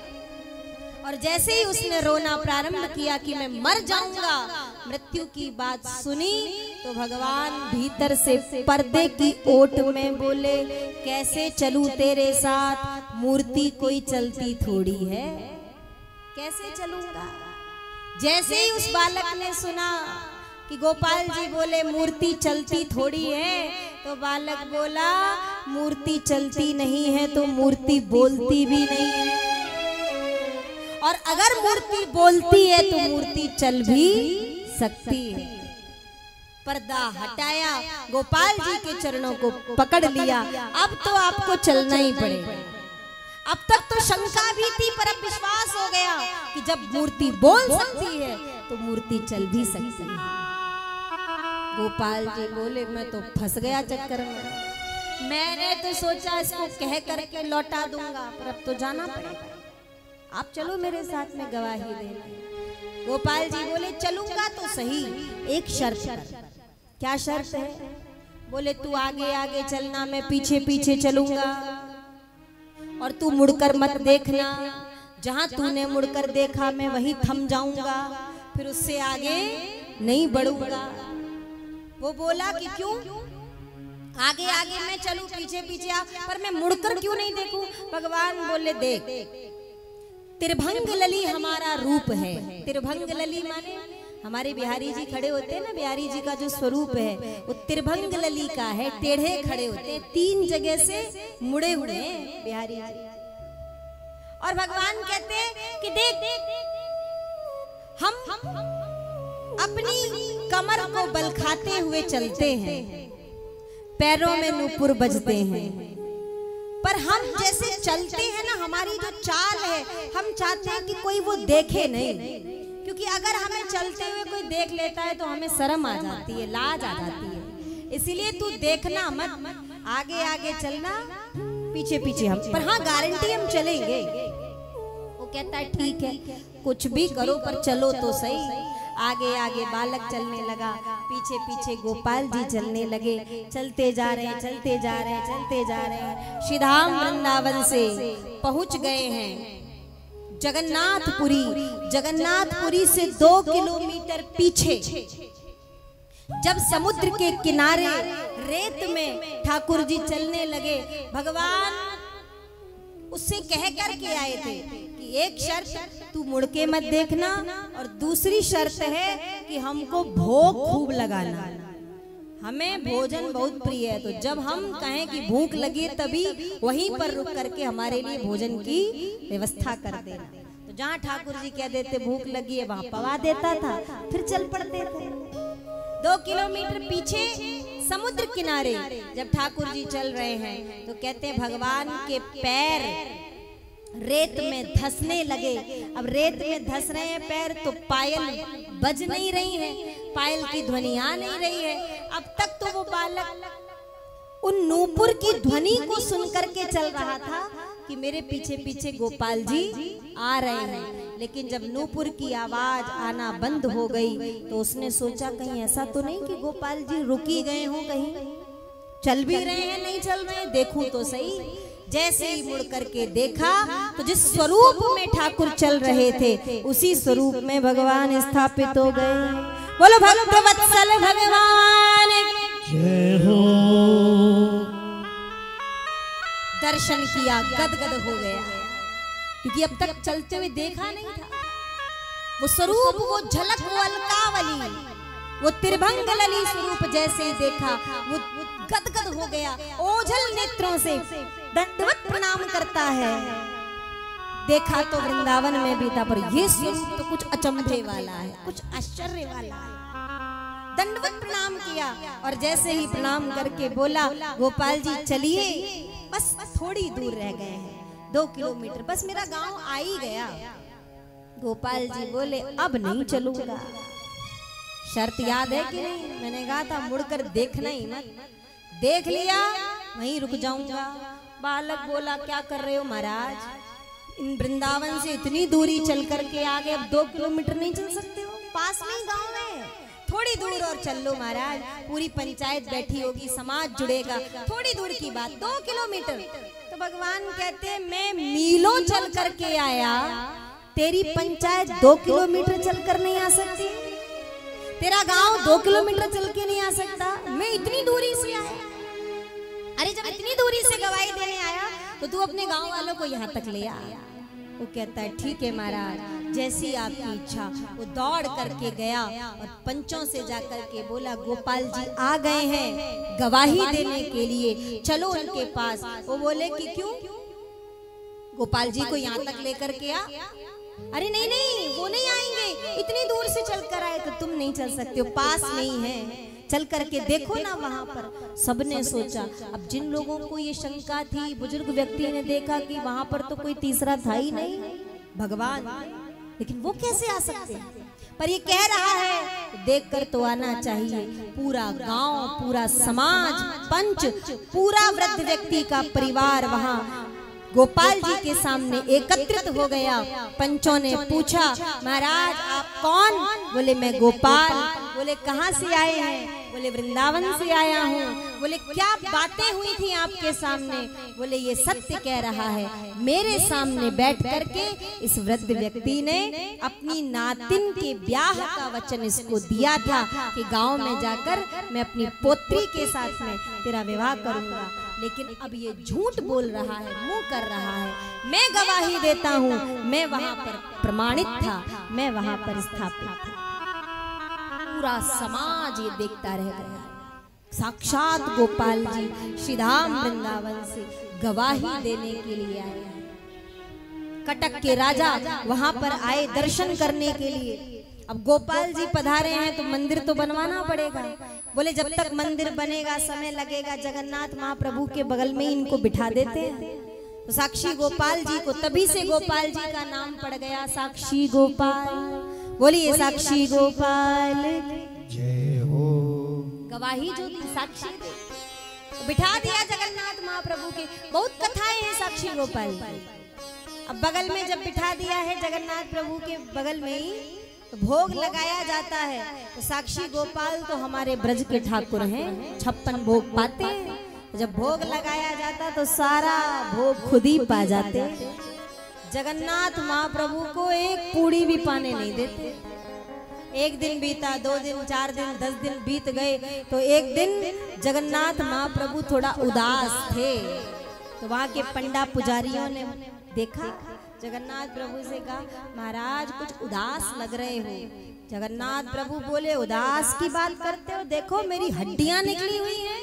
और जैसे ही उसने रोना प्रारंभ किया कि मैं मर जाऊंगा, मृत्यु की बात सुनी, तो भगवान भीतर से पर्दे की ओट में बोले, कैसे चलूं तेरे साथ, मूर्ति कोई चलती थोड़ी है, कैसे चलूंगा। जैसे ही उस बालक ने सुना कि गोपाल जी बोले मूर्ति चलती थोड़ी है, तो बालक बोला, मूर्ति चलती नहीं है तो मूर्ति बोलती भी नहीं है, और अगर मूर्ति बोलती है तो मूर्ति चल भी सकती है। पर्दा हटाया, गोपाल जी के चरणों को पकड़ लिया, अब तो आपको चलना ही पड़ेगा। अब तक तो शंका भी थी, पर अब विश्वास हो गया कि जब मूर्ति बोल सकती है तो मूर्ति चल भी सकती है। गोपाल जी बोले, मैं तो फंस गया चक्कर में, मैंने तो सोचा इसको कह करके लौटा दूंगा, पर अब तो जाना पड़ेगा, आप चलो मेरे साथ में गवाही देने। गोपाल जी बोले, चलूंगा तो सही, एक शर्त पर। क्या शर्त है? बोले, तू आगे आगे चलना, मैं पीछे पीछे चलूंगा, और तू मुड़कर मत देखना, जहां तूने मुड़कर देखा मैं वहीं थम जाऊंगा, फिर उससे आगे नहीं बढ़ूंगा। वो बोला कि क्यों, आगे आगे मैं चलूं, पीछे पीछे आ, पर मैं मुड़कर क्यों नहीं देखूं? भगवान बोले, देख, तिरभंग लली हमारा रूप है। तिरभंग लली माने हमारे बिहारी जी खड़े होते हैं ना, बिहारी जी का जो स्वरूप है वो तिरभंग लली का है, टेढ़े खड़े होते हैं, तीन जगह से मुड़े हुए हैं बिहारी जी। और भगवान कहते हैं कि देख, हम अपनी कमर को बल खाते हुए चलते हैं, पैरों में नूपुर बजते हैं, पर हम जैसे चलते हैं ना, हमारी जो चाल है, हम चाहते हैं कि कोई वो देखे नहीं, क्योंकि अगर हमें चलते हुए कोई देख लेता है तो हमें शर्म आ जाती है, लाज आ जाती है। इसीलिए तू देखना मत, आगे आगे चलना, पीछे पीछे हम, पर हाँ गारंटी हम चलेंगे। वो कहता है ठीक है, कुछ भी करो पर चलो तो सही। आगे आगे बालक चलने लगा, पीछे पीछे गोपाल जी चलने लगे, चलते जा रहे हैं, चलते जा रहे हैं, चलते जा रहे हैं। श्रीधाम वृंदावन से पहुंच गए हैं जगन्नाथपुरी। जगन्नाथपुरी से दो किलोमीटर पीछे, जब समुद्र के किनारे रेत में ठाकुर जी चलने लगे, भगवान उससे कह कर के आए थे कि एक शर्त, तू मुड़ के मत देखना, और दूसरी शर्त है कि हमको भोग खूब लगाना। हमें भोजन बहुत प्रिय है, तो जब हम कहें कि भूख लगी तभी वहीं पर रुक करके हमारे लिए भोजन की व्यवस्था कर देना। तो जहाँ ठाकुर जी कह देते भूख लगी है, वहां पवा देता था, फिर चल पड़ते थे। दो किलोमीटर पीछे समुद्र किनारे जब ठाकुर जी चल रहे हैं, तो कहते हैं भगवान के पैर रेत में धंसने लगे। अब रेत में धंस रहे हैं पैर, तो पायल बज नहीं रही है, पायल की ध्वनि आ नहीं रही है। अब तक तो वो बालक उन नूपुर की ध्वनि को सुन करके चल रहा था कि मेरे पीछे पीछे गोपाल जी आ रहे हैं, लेकिन जब नूपुर की आवाज आना बंद हो गई तो उसने सोचा कहीं ऐसा तो नहीं कि गोपाल जी रुकी गए हों, कहीं चल भी रहे हैं, नहीं चल रहे हैं, देखूं तो सही। जैसे ही मुड़ करके देखा तो जिस स्वरूप में ठाकुर चल रहे थे उसी स्वरूप में भगवान स्थापित हो गए। बोलो भक्त वत्सल भगवान जय हो। दर्शन किया, गदगद हो गया, क्योंकि अब तक चलते हुए देखा नहीं था। वो स्वरूप, वो झलक, वो अलकावली, वो तिरभंग लली स्वरूप जैसे ही देखा वो गदगद हो गया, ओझल नेत्रों से दंडवत प्रणाम करता है। देखा तो वृंदावन में भी था, पर ये स्वरूप तो कुछ अचंभे वाला है, कुछ आश्चर्य वाला है। दंडवत प्रणाम किया और जैसे ही प्रणाम करके बोला गोपाल जी चलिए, बस थोड़ी दूर रह गए हैं, दो किलोमीटर, बस मेरा गांव आ ही गया। गोपाल जी बोले अब नहीं चलूंगा। शर्त याद है कि नहीं? मैंने कहा था मुड़कर देखना ही मत, देख लिया वहीं रुक जाऊंगा। बालक बोला क्या कर रहे हो महाराज, इन वृंदावन से इतनी दूरी चल करके आगे, अब दो किलोमीटर नहीं चल सकते हो? पास में ही गांव है, थोड़ी दूर और चल लो महाराज, पूरी पंचायत बैठी होगी, समाज जुड़ेगा, थोड़ी दूर की बात, दो किलोमीटर। तो भगवान कहते मैं मीलों चल करके आया, तेरी पंचायत दो किलोमीटर चलकर नहीं आ सकती, तेरा गांव दो किलोमीटर चल के नहीं आ सकता, मैं इतनी दूरी से आया। अरे जब इतनी दूरी से गवाही देने आया तो तू अपने गांव वालों को यहाँ तक ले आ। वो कहता है ठीक है महाराज, जैसी आपकी इच्छा। वो दौड़ करके गया और पंचों से जाकर के बोला गोपाल जी आ गए हैं गवाही देने के लिए, चलो उनके पास। वो बोले कि क्यों? गोपाल जी को यहाँ तक लेकर के आ। अरे नहीं नहीं वो नहीं आएंगे, इतनी दूर से चलकर आए तो तुम नहीं चल सकते हो, पास नहीं है, चल करके देखो ना वहां पर। सबने सोचा, अब जिन लोगों को ये शंका थी, बुजुर्ग व्यक्ति ने देखा कि वहां पर तो कोई तीसरा था ही नहीं भगवान, लेकिन वो कैसे आ सकते हैं? पर ये कह रहा है देखकर तो आना चाहिए। पूरा गांव, पूरा समाज, पंच, पूरा वृद्ध व्यक्ति का परिवार वहां गोपाल जी के सामने एकत्रित हो गया। पंचों ने पूछा महाराज आप कौन? बोले मैं गोपाल। बोले कहाँ से आए हैं? बोले वृंदावन से आया हूँ। बोले क्या बातें हुई थी आपके सामने? बोले ये सत्य कह रहा है, मेरे सामने बैठ करके इस वृद्ध व्यक्ति ने अपनी नातिन के ब्याह का वचन इसको दिया था कि गांव में जाकर मैं अपनी पोत्री के साथ में तेरा विवाह करूंगा, लेकिन अब ये झूठ बोल रहा है, मुंह कर रहा है। मैं गवाही देता हूँ, मैं वहां पर प्रमाणित था, मैं वहां पर स्थापित था। पूरा समाज ये देखता रह गया। साक्षात गोपाल जी श्रीधाम वृंदावन से गवाही देने के लिए आए। कटक के राजा वहां पर आए दर्शन करने के लिए। अब गोपाल जी पधारे हैं तो मंदिर तो बनवाना पड़ेगा। बोले जब तक मंदिर बनेगा समय लगेगा, जगन्नाथ महाप्रभु के बगल में इनको बिठा देते हैं। तो साक्षी गोपाल जी को तभी से गोपाल जी का नाम पड़ गया साक्षी गोपाल। बोलिए साक्षी गोपाल जय हो। गवाही जो दी साक्षी दी, तो बिठा दिया जगन्नाथ महाप्रभु के। बहुत कथाएं हैं साक्षी गोपाल की। अब बगल में जब बिठा दिया है जगन्नाथ प्रभु के बगल में ही, तो भोग लगाया जाता है। तो साक्षी गोपाल तो हमारे ब्रज के ठाकुर हैं, छप्पन भोग पाते हैं। जब भोग लगाया जाता तो सारा भोग खुद ही पा जाते। जगन्नाथ महाप्रभु को एक पूड़ी भी पाने नहीं देते। एक दिन बीता, दो दिन, चार दिन, दस दिन बीत गए, तो एक दिन जगन्नाथ महाप्रभु थोड़ा उदास थे। तो वहाँ के पंडा पुजारियों ने देखा, जगन्नाथ प्रभु से कहा महाराज कुछ उदास लग रहे हो। जगन्नाथ प्रभु बोले उदास की बात करते हो, देखो मेरी हड्डियां निकली हुई हैं,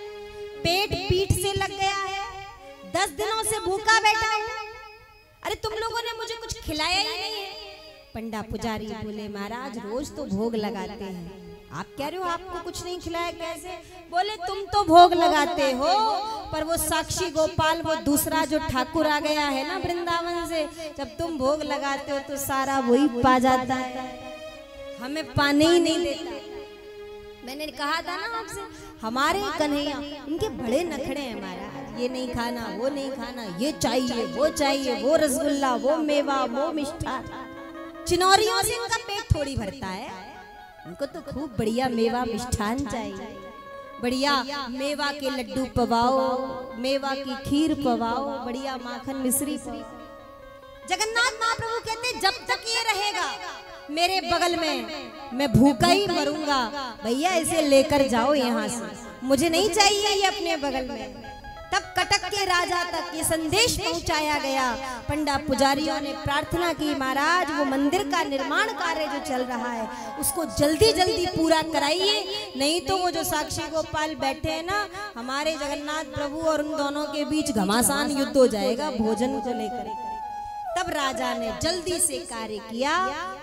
पेट पीठ से लग गया है, दस दिनों से भूखा बैठा हूं। अरे तुम लोगों ने मुझे कुछ खिलाया ही नहीं है। पंडा पुजारी बोले महाराज रोज तो भोग लगाते हैं, आप कह रहे हो आपको कुछ नहीं खिलाया कैसे? बोले तुम तो भोग लगाते हो, पर वो साक्षी गोपाल वो दूसरा जो ठाकुर आ गया है ना वृंदावन से, जब तुम भोग लगाते हो तो सारा वही पा जाता है, हमें पाने ही नहीं देता। मैंने कहा था ना आपसे, हमारे कन्हैया इनके बड़े नखड़े हैं महाराज, ये नहीं खाना, वो नहीं खाना, ये चाहिए, वो चाहिए, वो रसगुल्ला, वो मेवा, वो मिष्ठान। चिनौरियों से इनका पेट थोड़ी भरता है, उनको तो खूब बढ़िया मेवा मिष्ठान चाहिए। बढ़िया मेवा के लड्डू पवाओ, मेवा की खीर पवाओ, बढ़िया माखन मिश्री पवाओ। जगन्नाथ महाप्रभु कहते जब तक ये रहेगा मेरे बगल में मैं भूखा ही मरूंगा। भैया इसे लेकर जाओ यहाँ से, मुझे नहीं चाहिए ये अपने बगल में। तब कटक के राजा तक ये संदेश पहुंचाया गया। पंडा पुजारियों ने प्रार्थना की महाराज वो मंदिर का निर्माण कार्य जो चल रहा है उसको जल्दी जल्दी पूरा कराइए, नहीं तो वो जो साक्षी गोपाल बैठे हैं ना हमारे जगन्नाथ प्रभु और उन दोनों के बीच घमासान युद्ध हो जाएगा भोजन को लेकर। तब राजा ने जल्दी से कार्य किया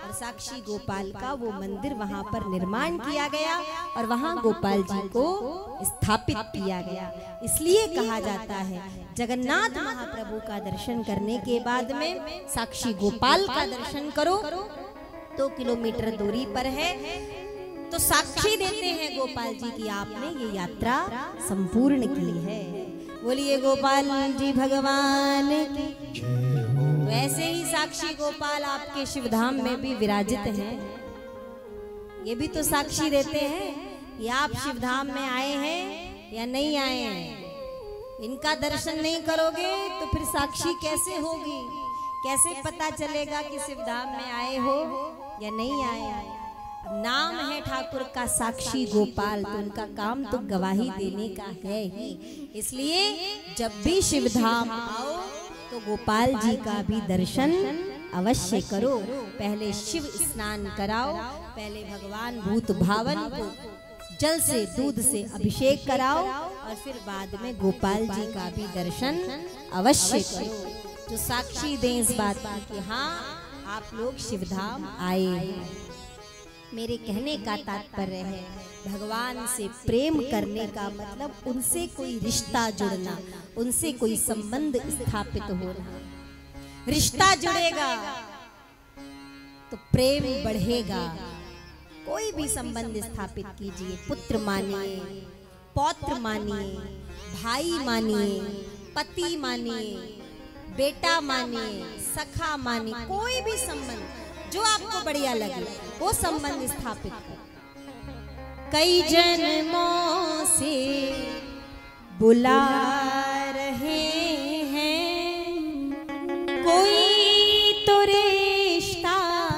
और साक्षी गोपाल का वो मंदिर वहां पर निर्माण किया गया और वहां गोपाल जी को स्थापित किया गया। इसलिए कहा जाता है जगन्नाथ महाप्रभु का दर्शन करने के बाद में साक्षी गोपाल का दर्शन करो। दो किलोमीटर दूरी पर है तो साक्षी देते हैं गोपाल जी की आपने ये यात्रा संपूर्ण की है। बोलिए गोपाल जी भगवान की। तो ऐसे ही साक्षी गोपाल आपके शिवधाम में भी विराजित हैं। ये भी तो साक्षी देते हैं ये आप शिवधाम में आए हैं या नहीं आए हैं। इनका दर्शन नहीं करोगे तो फिर साक्षी कैसे होगी, कैसे पता चलेगा कि शिवधाम में आए हो या नहीं आए। अब नाम है ठाकुर का साक्षी गोपाल तो उनका काम तो गवाही देने का है ही। इसलिए जब भी शिवधाम आओ तो गोपाल जी का भी दर्शन अवश्य करो। पहले शिव स्नान कराओ, पहले भगवान भूत भावन को जल से दूध से अभिषेक कराओ और फिर बाद में गोपाल जी का भी दर्शन अवश्य करो। जो साक्षी दें इस बात का कि हाँ आप लोग शिवधाम आए हैं। मेरे कहने का तात्पर्य है भगवान से प्रेम करने का मतलब उनसे कोई रिश्ता जुड़ना, उनसे कोई संबंध स्थापित होना। रिश्ता जुड़ेगा तो प्रेम बढ़ेगा। कोई भी संबंध स्थापित कीजिए, पुत्र मानिए, पौत्र मानिए, भाई मानिए, पति मानिए, बेटा मानिए, सखा मानिए, कोई भी संबंध जो आपको बढ़िया लगे वो संबंध स्थापित कर। कई जन्मों से बुला रहे हैं, कोई तो रिश्ता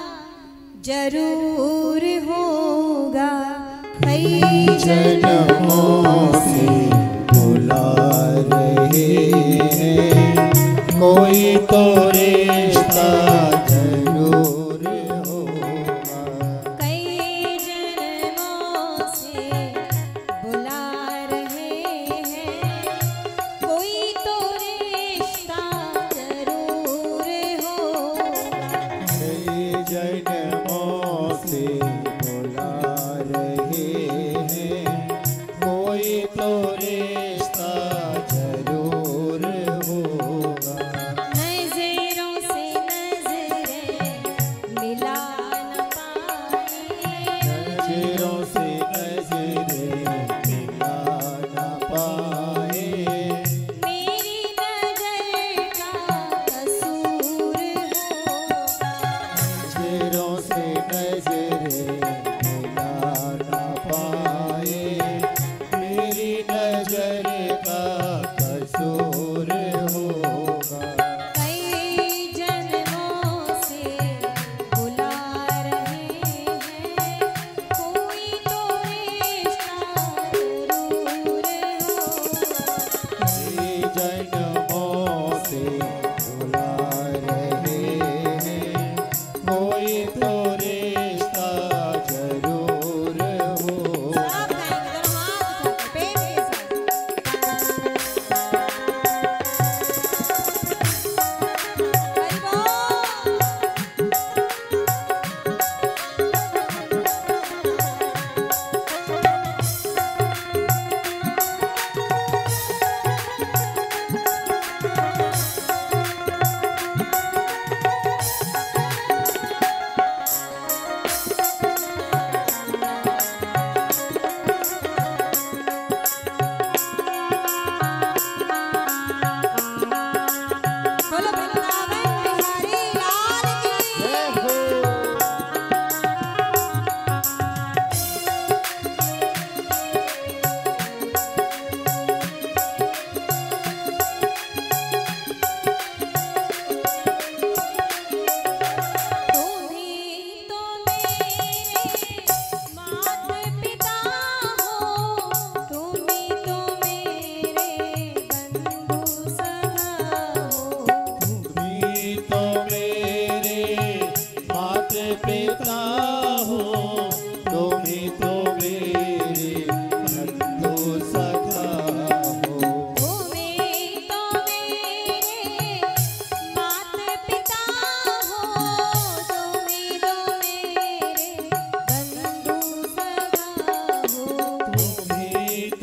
जरूर होगा। कई जन्मों से बुला रहे हैं, कोई तो रिश्ता जरूर होगा। कई जन्मों से बुला रहे हैं, कोई तो रिश्ता जरूर होगा। कई जन्मों से बुला रहे हैं, कोई तो रिश्ता जरूर होगा। नजरों से नजरें मिला न पाए, नजरों से नजरें मिला न पाए, मेरी नजर का कसूर होगा। नजरों से नजरें मिला न पाए,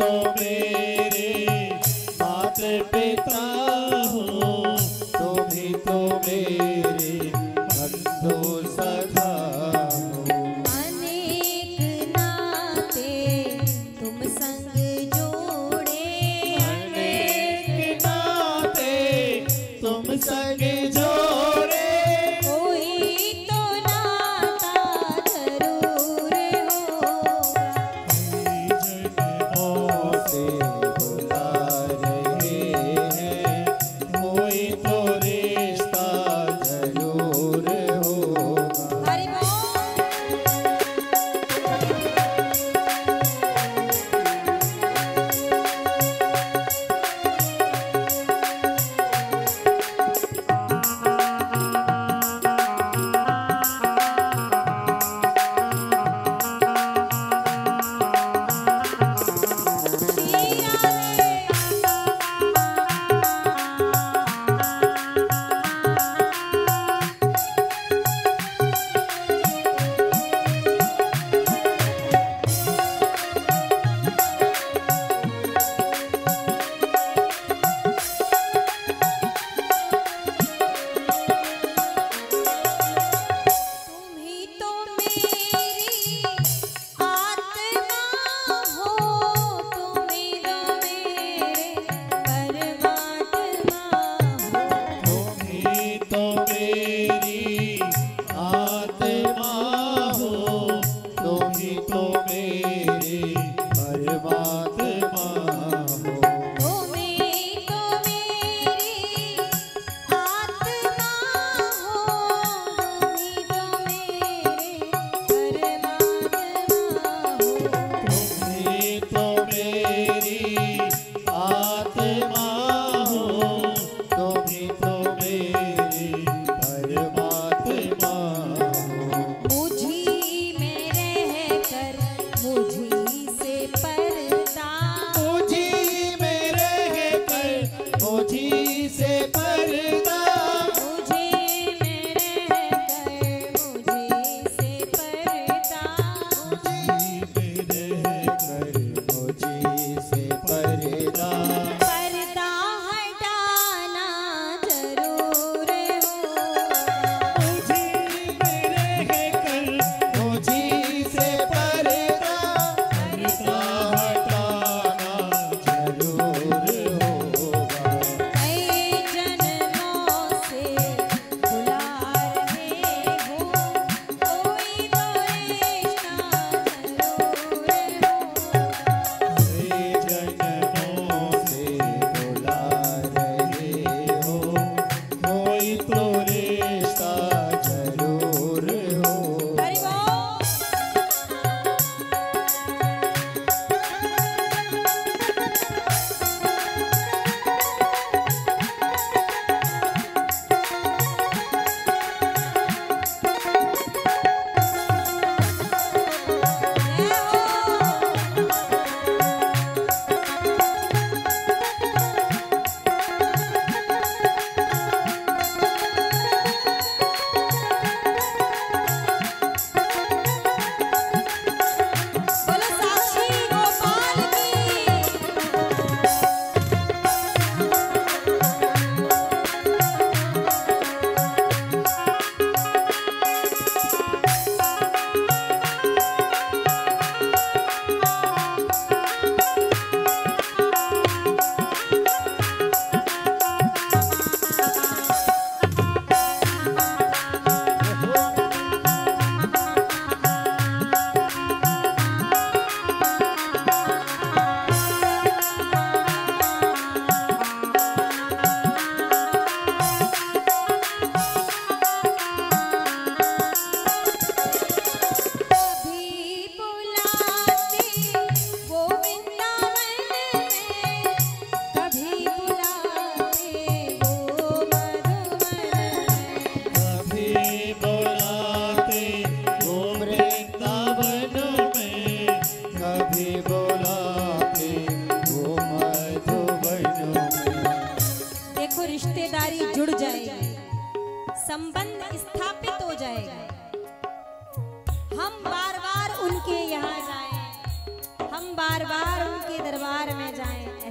तो मेरे मात पिता हो, तुम ही तो मेरे बंधु सखा हो। अनेक नाते तुम संग जोड़े, अनेक नाते तुम संग जोड़े, कोई तो नाता जरूर होगा। जन्मों से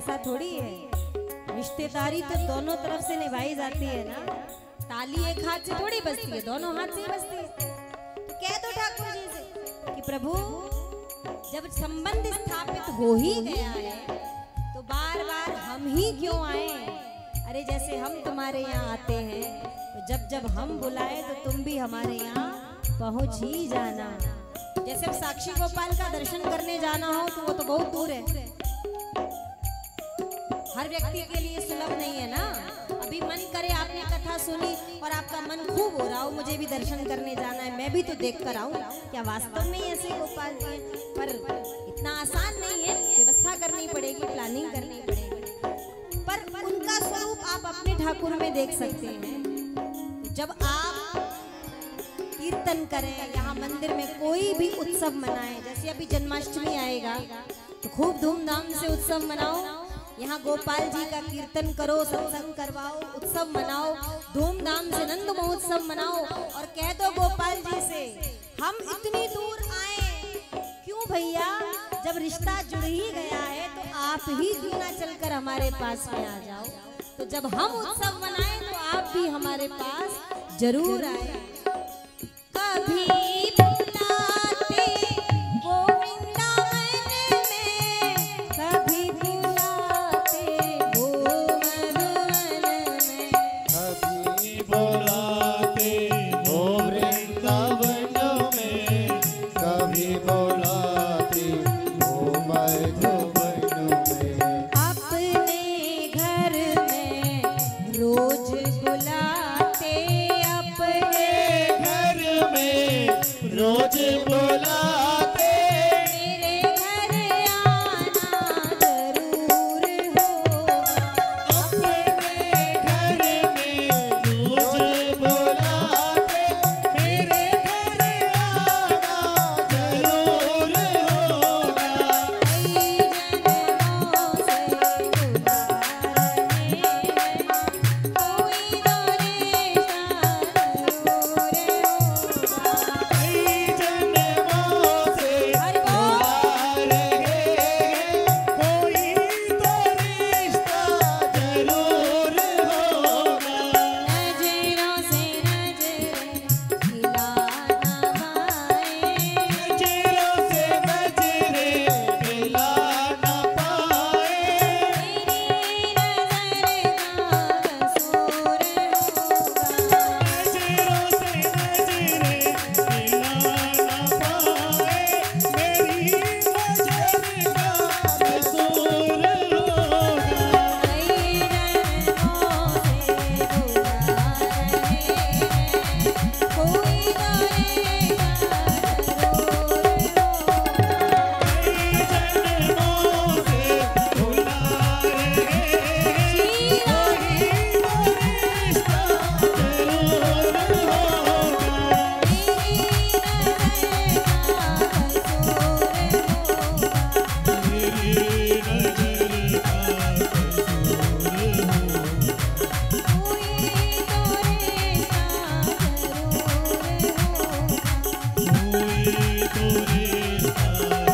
ऐसा थोड़ी है, रिश्तेदारी तो दोनों तरफ से निभाई जाती है ना। ताली एक हाथ से थोड़ी बजती है, दोनों हाथ से ही बजती है। तो कह दो ठाकुर जी से कि प्रभु जब संबंध स्थापित हो ही गया है तो बार बार हम ही क्यों आए। अरे जैसे हम तुम्हारे यहाँ आते हैं तो जब जब हम बुलाए तो तुम भी हमारे यहाँ पहुंच ही जाना। जैसे साक्षी गोपाल का दर्शन करने जाना हो तो वो तो बहुत दूर है, हर व्यक्ति के लिए सुलभ नहीं है ना। अभी मन करे आपने कथा सुनी और आपका मन खूब हो रहा हो मुझे भी दर्शन करने जाना है, मैं भी तो देख कर आऊं, क्या वास्तव में ऐसे गोपाल जी हैं? पर इतना आसान नहीं है, व्यवस्था करनी पड़ेगी, प्लानिंग करनी पड़ेगी। पर उनका स्वरूप आप अपने ठाकुर में देख सकते हैं। जब आप कीर्तन करें, यहाँ मंदिर में कोई भी उत्सव मनाएं, जैसे अभी जन्माष्टमी आएगा तो खूब धूमधाम से उत्सव मनाओ। यहाँ गोपाल जी का कीर्तन करो, सत्संग करवाओ, उत्सव मनाओ, धूमधाम से नंद महोत्सव मनाओ और कह दो गोपाल जी से हम इतनी दूर आए क्यों भैया, जब रिश्ता जुड़ ही गया है तो आप ही क्यों ना चलकर हमारे पास में आ जाओ। तो जब हम उत्सव मनाएं तो आप भी हमारे पास जरूर आए। कभी बुलाते गोविंदावन में, कभी बुलाते वो मधुवन में, कभी बुलाते वो वृंदावन में, कभी बुलाते वो मधुवन में। अपने घर में रोज बुलाते, अपने घर में रोज बुलाते, मेरे घर आना जरूर होगा। अपने घर में रोज बुलाते, मेरे घर आना जरूर होगा। कई जन्मों से गुजारने हैं, कोई तो रिश्ता जरूर होगा। कई जन्मों से हरि बोल। बुला रहे हैं, कोई तो रिश्ता जरूर होगा। नजरों से नजरें मिला ना पाए, नजरों से नजरें मिला ना पाए, मेरी नजर का कसूर होगा। नजरों से नजरें मिला ना पाए, मेरी नजर का कसूर होगा। कई जन्मों से गुजार रहे हैं, कोई तो रिश्ता जरूर होगा। कई जन्मों से भुला रहे हैं, शीला कोई तो रिश्ता जरूर होगा। मेरी नजर का कसूर होगा। मेरी नजर का कसूर होगा। कोई तो रिश्ता जरूर होगा। कोई तो रिश्ता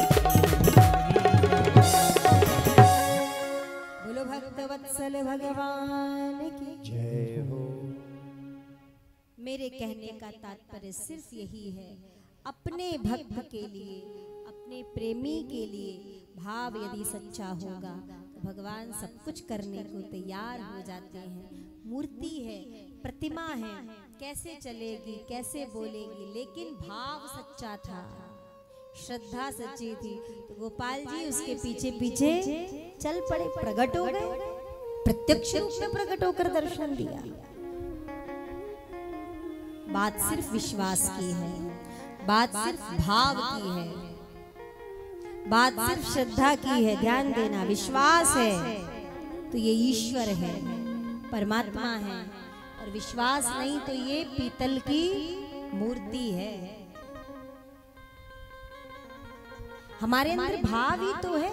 बोलो भक्त वत्सल भगवान की। जय हो। मेरे कहने का तात्पर्य सिर्फ यही है, अपने भक्त के लिए, अपने प्रेमी के लिए भाव यदि सच्चा होगा तो भगवान सब कुछ करने को तैयार हो जाते हैं। मूर्ति है, प्रतिमा है, कैसे चलेगी, कैसे बोलेगी, लेकिन भाव सच्चा था, श्रद्धा सच्ची थी। तो गोपाल जी उसके पीछे पीछे चल पड़े, प्रकट हो गए, प्रत्यक्ष रूप में प्रकट होकर दर्शन दिया। बात सिर्फ विश्वास की है, बात सिर्फ भाव की है, बात सिर्फ श्रद्धा की है। ध्यान देना, विश्वास है तो ये ईश्वर है, परमात्मा है, और विश्वास नहीं तो ये पीतल की मूर्ति है। हमारे अंदर भाव ही तो है,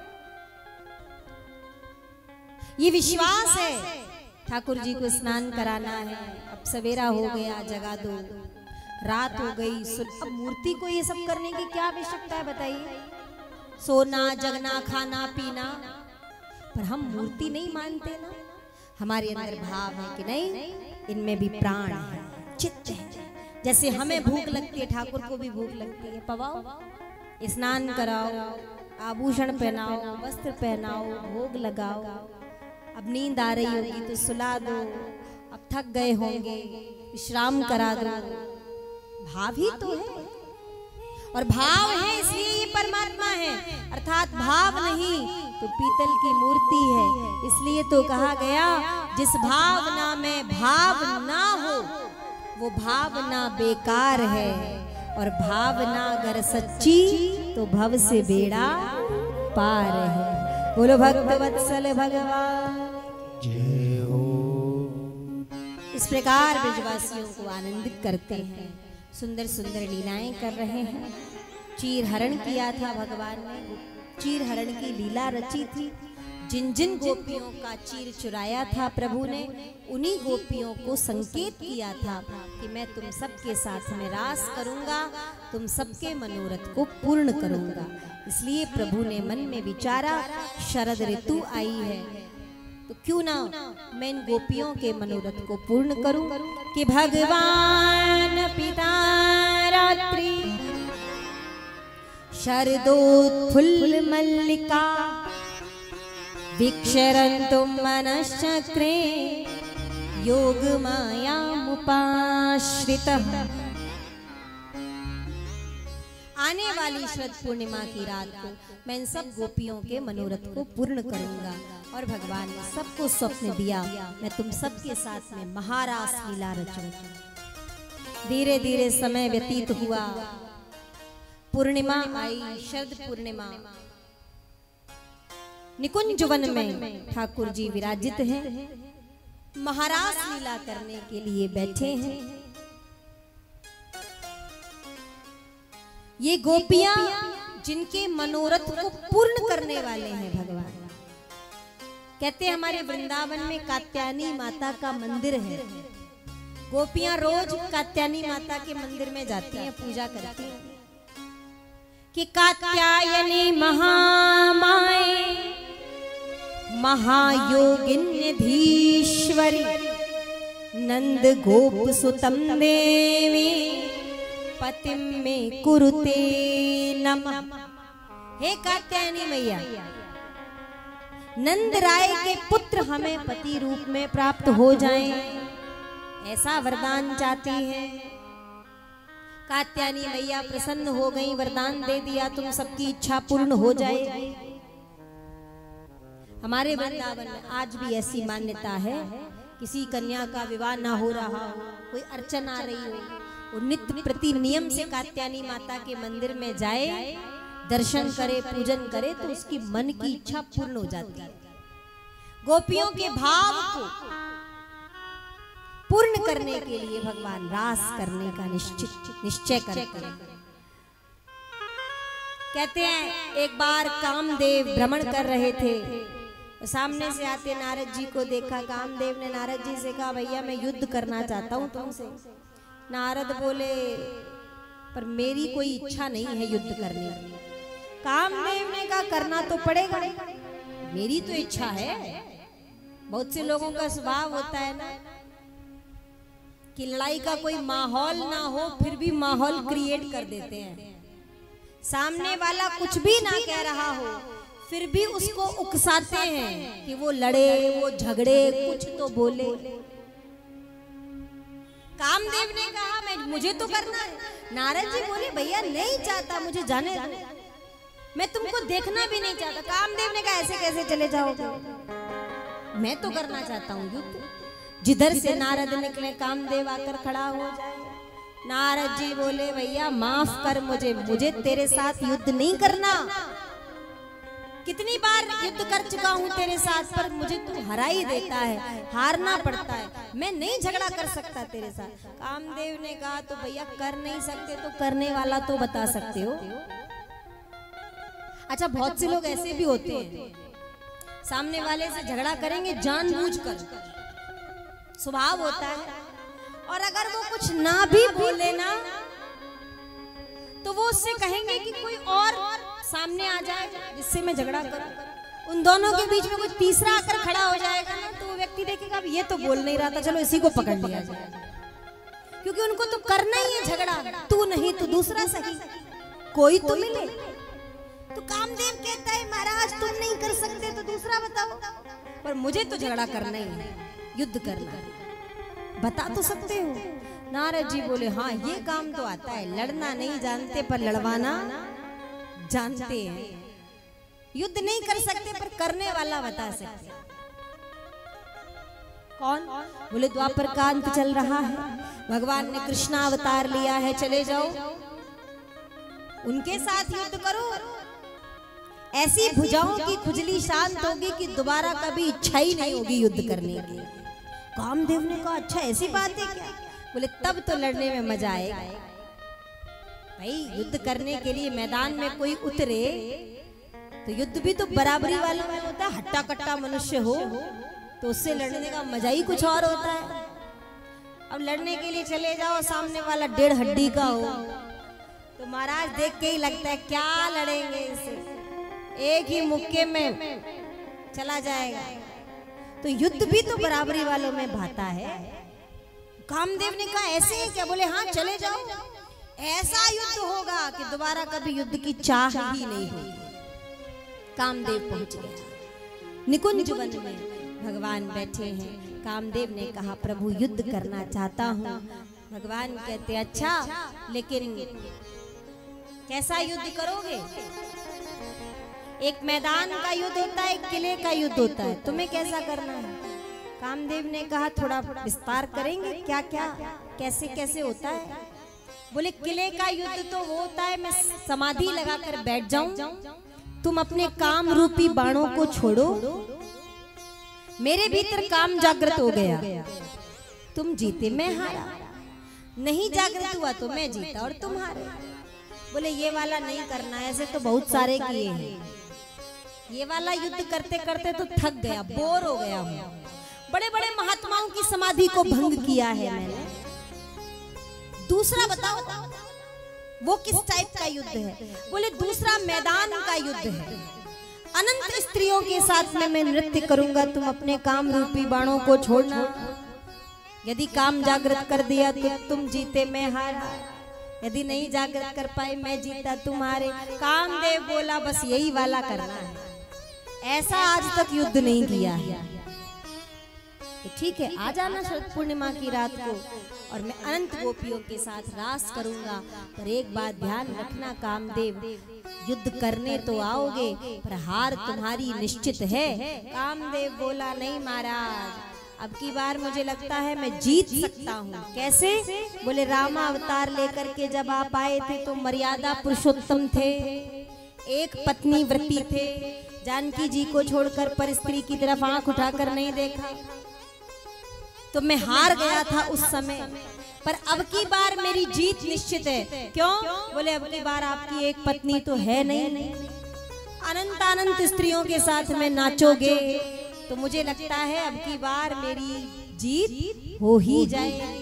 ये विश्वास है। ठाकुर जी को स्नान कराना है, अब सवेरा हो गया, जगा दो, रात हो गई, सुन। अब मूर्ति को ये सब करने की क्या आवश्यकता है बताइए? सोना, जगना, खाना, पीना, पर हम मूर्ति नहीं मानते ना, हमारे अंदर भाव है कि नहीं, इनमें भी प्राण है, चित्त है। जैसे हमें भूख लगती है, ठाकुर को भी भूख लगती है। पवाओ, स्नान कराओ, आभूषण पहनाओ, वस्त्र पहनाओ, भोग लगाओ। अब नींद आ रही होगी तो सुला दो, अब थक गए होंगे विश्राम करा दो। भाव ही तो है, और भाव है इसलिए ये परमात्मा है, अर्थात भाव नहीं तो पीतल की मूर्ति है। इसलिए तो कहा गया, जिस भावना में भाव ना हो वो भावना बेकार है, और भावना अगर सच्ची तो भव से बेड़ा पार है। बोलो भक्त वत्सल भगवान जय हो। इस प्रकार ब्रजवासियों को आनंदित करते हैं, सुंदर सुंदर लीलाएं कर रहे हैं। चीर हरण किया था भगवान ने, चीर हरण की लीला रची थी। जिन जिन गोपियों का चीर चुराया था प्रभु ने, उन्हीं गोपियों को संकेत किया था कि मैं तुम सबके साथ में रास करूंगा, तुम सबके मनोरथ को पूर्ण करूंगा। इसलिए प्रभु ने मन में विचारा, शरद ऋतु आई है तो क्यों ना मैं इन गोपियों के मनोरथ को पूर्ण करूं, कि भगवान पिता रात्रि शरदोत्फुल्ल मल्लिका वीक्षरन्तु मनश्चक्रे योग मायामुपाश्रितः। आने वाली शरद पूर्णिमा की रात को मैं इन सब गोपियों के मनोरथ को पूर्ण करूंगा। और भगवान ने सबको स्वप्न दिया, मैं तुम सबके साथ में महारास लीला रचूंगा। धीरे धीरे समय व्यतीत हुआ, पूर्णिमा आई, शरद पूर्णिमा। निकुंज वन में ठाकुर जी विराजित हैं, महारास लीला करने के लिए बैठे हैं। ये गोपियां जिनके मनोरथ को पूर्ण करने वाले हैं भगवान। कहते हैं हमारे वृंदावन में कात्यायनी माता का मंदिर है। गोपियां रोज कात्यायनी माता के मंदिर में जाती हैं, पूजा करती हैं कि कात्यायनी महामाए महायोगिन्यधीश्वरी नंद गोप सुतम देवी पतिम में कुरुते नमः। हे कात्यायनी मैया, नंद राय के पुत्र हमें पति रूप में प्राप्त हो जाएं, ऐसा वरदान चाहती है। कात्यायनी मैया प्रसन्न हो गई, वरदान दे दिया, तुम सबकी इच्छा पूर्ण हो जाए। हमारे वृंदावन में आज भी ऐसी मान्यता है, किसी कन्या का विवाह ना हो रहा हो, कोई अर्चन आ रही हो, वो नित्य प्रति नियम से कात्यायनी माता के मंदिर में जाए, दर्शन करे, पूजन करे तो उसकी मन की इच्छा पूर्ण हो जाती है। गोपियों के भाव को पूर्ण करने के लिए भगवान रास करने का निश्चित निश्चय करते हैं। कहते हैं एक बार कामदेव भ्रमण कर रहे थे, सामने से आते नारद जी को देखा। कामदेव ने नारद जी से कहा, भैया मैं युद्ध करना चाहता हूँ तुमसे। नारद बोले, पर मेरी कोई इच्छा नहीं है युद्ध करने की। कामदेव ने कहा, करना तो पड़ेगा, मेरी तो इच्छा है। बहुत से लोगों का स्वभाव होता है ना कि लड़ाई का कोई माहौल ना हो फिर भी माहौल क्रिएट कर देते हैं। सामने वाला कुछ भी ना कह रहा हो फिर भी उसको उकसाते हैं कि वो लड़े, वो झगड़े, कुछ तो बोले। कामदेव ने कहा, मैं मुझे तो करना है। नारद जी बोले, भैया नहीं चाहता, मुझे जाने दो, मैं तुमको देखना भी नहीं चाहता। कामदेव ने कहा, ऐसे कैसे चले जाओगे, मैं तो करना चाहता हूँ युद्ध। जिधर से नारद निकले कामदेव आकर खड़ा हो जाए। नारद जी बोले, भैया माफ कर मुझे, मुझे तेरे साथ युद्ध नहीं करना। कितनी बार युद्ध कर चुका हूँ तेरे साथ, पर मुझे तू हरा ही देता है, हारना पड़ता है, मैं नहीं झगड़ा कर सकता तेरे साथ। कामदेव ने कहा, तो भैया कर नहीं सकते तो करने वाला तो बता सकते हो। अच्छा, बहुत से लोग ऐसे भी होते हैं, सामने वाले से झगड़ा करेंगे जानबूझकर, स्वभाव होता है। और अगर वो कुछ ना भी बोले ना तो वो उससे कहेंगे कि कोई और सामने आ जाए जिससे मैं झगड़ा करूं। उन दोनों के बीच में कोई तीसरा आकर खड़ा हो जाएगा ना तो वो व्यक्ति देखेगा अब ये तो बोल नहीं रहा था, चलो इसी को पकड़ लिया जाए, क्योंकि उनको तो करना ही है झगड़ा, तू नहीं तो दूसरा सही, कोई तो मिले। तो कामदेव कहता है महाराज तुम नहीं कर सकते तो दूसरा बताओ, पर मुझे तो झगड़ा करना ही है, युद्ध करना है, बता तो सकते हो। नारद जी बोले हाँ ये काम तो आता है, लड़ना नहीं जानते पर लड़वाना जानते हैं। युद्ध नहीं कर सकते पर करने वाला बता सकते। कौन? बोले द्वापर का अंत चल रहा है, भगवान ने कृष्णा अवतार लिया है, चले जाओ उनके साथ युद्ध करो, ऐसी भुजाओं की खुजली शांत होगी कि दोबारा कभी इच्छा ही नहीं होगी युद्ध करने की। कामदेव ने कहा अच्छा ऐसी बात है क्या? बोले तब तो लड़ने में मजा आएगा। भाई युद्ध करने के लिए मैदान में कोई उतरे तो युद्ध भी तो बराबरी वालों में होता है, हट्टा कट्टा मनुष्य हो तो उससे लड़ने का मजा ही कुछ और होता है। अब लड़ने के लिए चले जाओ, सामने वाला डेढ़ हड्डी का हो तो महाराज देख के ही लगता है क्या लड़ेंगे इससे, एक ही मुक्के में चला जाएगा। तो युद्ध भी तो बराबरी वालों में भाता है। कामदेव ने कहा ऐसे ही क्या? बोले हाँ चले जाओ, ऐसा युद्ध होगा कि दोबारा कभी युद्ध की चाह ही नहीं होगी। कामदेव पहुंच गया निकुंज वन में, भगवान बैठे हैं। कामदेव ने कहा प्रभु युद्ध करना चाहता हूँ। भगवान कहते अच्छा लेकिन कैसा युद्ध करोगे? एक मैदान का युद्ध होता है, एक किले का युद्ध होता है, तुम्हें कैसा करना है? कामदेव ने कहा थोड़ा विस्तार करेंगे, क्या क्या कैसे कैसे होता है? बोले किले का युद्ध तो वो होता है मैं समाधि लगाकर बैठ जाऊं, तुम अपने काम रूपी बाणों को छोड़ो, मेरे भीतर काम जागृत हो गया, तुम जीते मैं हारा, नहीं जागृत हुआ तो मैं जीता और तुम हारे। बोले ये वाला नहीं करना, ऐसे तो बहुत सारे किए हैं, ये वाला युद्ध करते करते तो थक गया, बोर हो गया हूँ, बड़े बड़े महात्माओं की समाधि को भंग किया है मैंने, दूसरा बताओ वो किस टाइप का युद्ध है? बोले दूसरा मैदान का युद्ध है, अनंत स्त्रियों के साथ में मैं नृत्य करूंगा, तुम अपने काम रूपी बाणों को छोड़ना, यदि काम जागृत कर दिया तो तुम जीते मैं हारा, यदि नहीं जागृत कर पाए मैं जीता तुम्हारे। कामदेव बोला बस यही वाला करना है, ऐसा आज तक युद्ध नहीं किया है, तो ठीक है आ जाना शरद पूर्णिमा की रात को और मैं अनंत गोपियों के साथ रास करूंगा। पर एक बात ध्यान रखना कामदेव, युद्ध करने तो आओगे पर हार तुम्हारी निश्चित है। कामदेव बोला नहीं महाराज, अब की बार मुझे लगता है मैं जीत सकता हूँ। कैसे? बोले रामा अवतार लेकर के जब आप आए थे तो मर्यादा पुरुषोत्तम थे, एक पत्नी व्रती थे, जानकी जी को छोड़कर पर स्त्री की तरफ आंख उठाकर नहीं देखा, तो मैं हार गया था उस समय, पर अब की बार मेरी जीत निश्चित है। क्यों? बोले अब की बार आपकी एक पत्नी तो है नहीं, अनंत अनंत स्त्रियों के साथ में नाचोगे, तो मुझे लगता है अब की बार मेरी जीत हो ही जाएगी।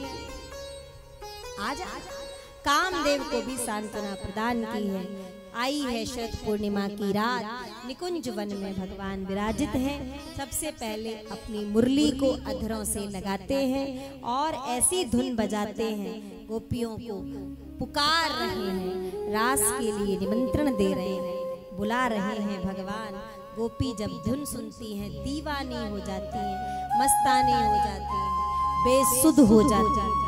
आजा कामदेव को भी सांत्वना प्रदान की है। आई है शरद पूर्णिमा की रात, निकुंज वन में भगवान विराजित हैं। सबसे पहले अपनी मुरली को अधरों से लगाते हैं और ऐसी धुन बजाते हैं, गोपियों को पुकार रहे हैं, रास के लिए निमंत्रण दे रहे हैं, बुला रहे हैं भगवान। गोपी जब धुन सुनती हैं दीवानी हो जाती हैं, मस्तानी हो जाती हैं, बेसुध हो जाती हैं,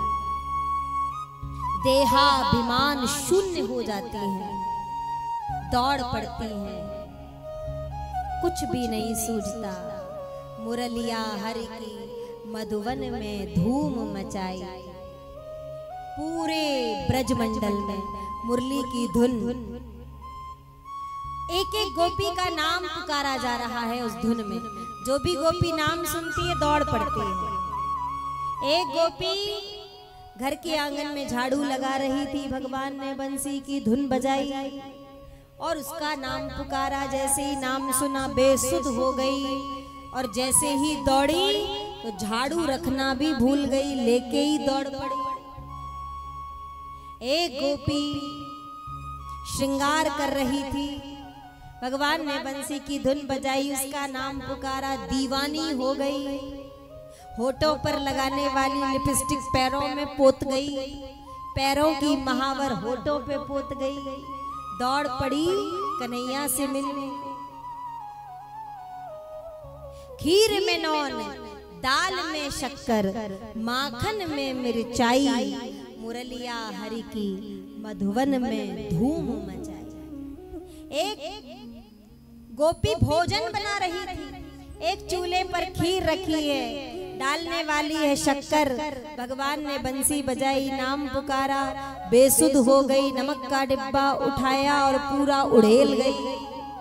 देहाभिमान शून्य हो जाती हैं, दौड़ पड़ती हैं, कुछ भी नहीं सूझता। मुरलिया हरि की मधुवन में धूम मचाई, पूरे ब्रजमंडल में मुरली की धुन, एक एक गोपी का नाम पुकारा जा रहा है उस धुन में। जो भी गोपी नाम सुनती है दौड़ पड़ती है। एक गोपी घर के आंगन में झाड़ू लगा रही थी, भगवान ने बंसी की धुन बजाई और उसका नाम पुकारा, जैसे ही नाम सुना बेसुध हो गई और जैसे ही दौड़ी तो झाड़ू रखना भी भूल गई, लेके ही दौड़ पड़ी। एक गोपी श्रृंगार कर रही थी, भगवान ने बंसी की धुन बजाई, उसका नाम पुकारा, दीवानी हो गई। होठों पर लगाने वाली लिपस्टिक पैरों में पोत गई, पैरों की महावर होठों पे पोत गई। दौड़ पड़ी कन्हैया से मिलने, खीर में नौन, दाल में शक्कर, माखन में मिर्चाई, मुरलिया हरि की मधुवन में धूम मचाई। एक गोपी भोजन बना रही थी, एक चूल्हे पर खीर रखी है, डालने वाली है शक्कर। भगवान ने बंसी बजाई, नाम पुकारा, बेसुध हो गई। नमक का डिब्बा उठाया और पूरा उड़ेल गई।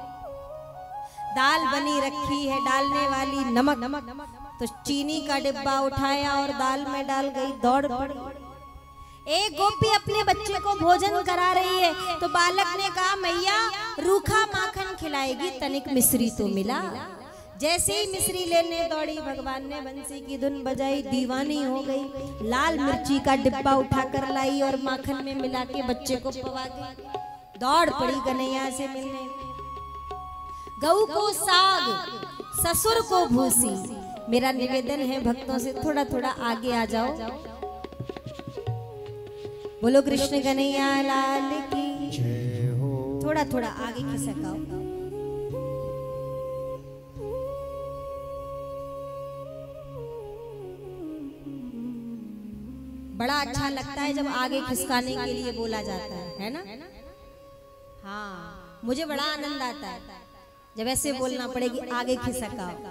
दाल बनी रखी है, डालने वाली नमक, तो चीनी का डिब्बा उठाया और दाल में डाल गई। दौड़ पड़ी। एक गोपी अपने बच्चे को भोजन करा रही है, तो बालक ने कहा, मैया रूखा माखन खिलाएगी, तनिक मिश्री तो मिला। जैसे ही मिश्री लेने दौड़ी, भगवान ने बंसी की धुन बजाई, दीवानी हो गई। लाल मिर्ची का डिब्बा उठाकर लाई और माखन में मिला के बच्चे को पवा दी। दौड़ पड़ी कन्हैया से मिलने। गऊ को साग, ससुर को भूसी। मेरा निवेदन है भक्तों से, थोड़ा थोड़ा आगे आ जाओ। बोलो कृष्ण कन्हैया लाल की जय हो। थोड़ा थोड़ा आगे खिसकाओ। बड़ा अच्छा लगता है जब आगे खिसकाने के लिए बोला जाता है, है ना? हाँ, मुझे बड़ा आनंद आता है जब ऐसे बोलना पड़ेगी, आगे खिसकाओ।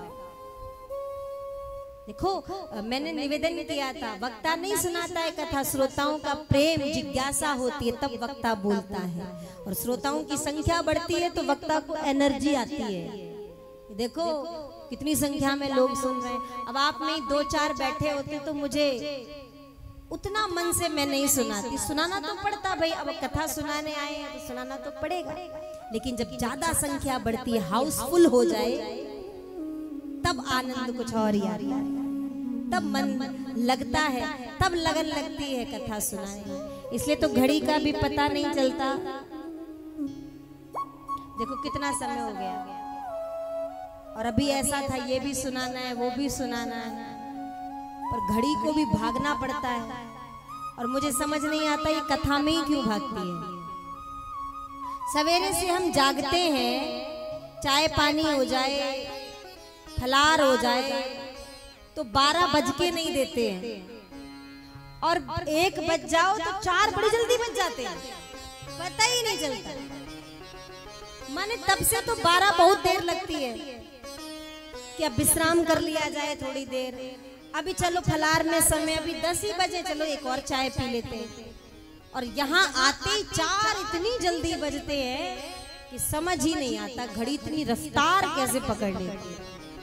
देखो, मैंने निवेदन किया था, वक्ता नहीं सुनाता है कथा, श्रोताओं का प्रेम जिज्ञासा होती है तब वक्ता बोलता है, और श्रोताओं की संख्या बढ़ती है तो वक्ता को एनर्जी आती है। देखो कितनी संख्या में लोग सुन रहे हैं। अब आप में दो चार बैठे होते तो मुझे उतना मन से मैं नहीं सुनाती, सुनाना तो पड़ता भाई, अब कथा सुनाने आए हैं तो सुनाना तो पड़ेगा। लेकिन जब ज्यादा संख्या बढ़ती है, हाउसफुल हो जाए, तब आनंद कुछ और ही आता है, तब मन लगता है, तब लगन लगती है कथा सुनाने। इसलिए तो घड़ी का भी पता नहीं चलता। देखो कितना समय हो गया, और अभी ऐसा था ये भी सुनाना है वो भी सुनाना है, पर घड़ी को भी भागना पड़ता है। और मुझे समझ नहीं आता ये कथा में ही क्यों भागती है। सवेरे से हम जागते हैं, चाय पानी हो जाए, फलार हो जाए, तो बारह बज के नहीं देते हैं, और एक बज जाओ तो चार बड़ी जल्दी बज जाते हैं, पता ही नहीं चलता। माने तब से तो बारह बहुत देर लगती है कि अब विश्राम कर लिया जाए थोड़ी देर, अभी चलो फलार में समय, अभी दस ही बजे, चलो एक और चाय पी लेते हैं। और यहाँ आते ही चार इतनी जल्दी बजते हैं कि समझ ही नहीं आता घड़ी इतनी रफ्तार कैसे पकड़ लेती है।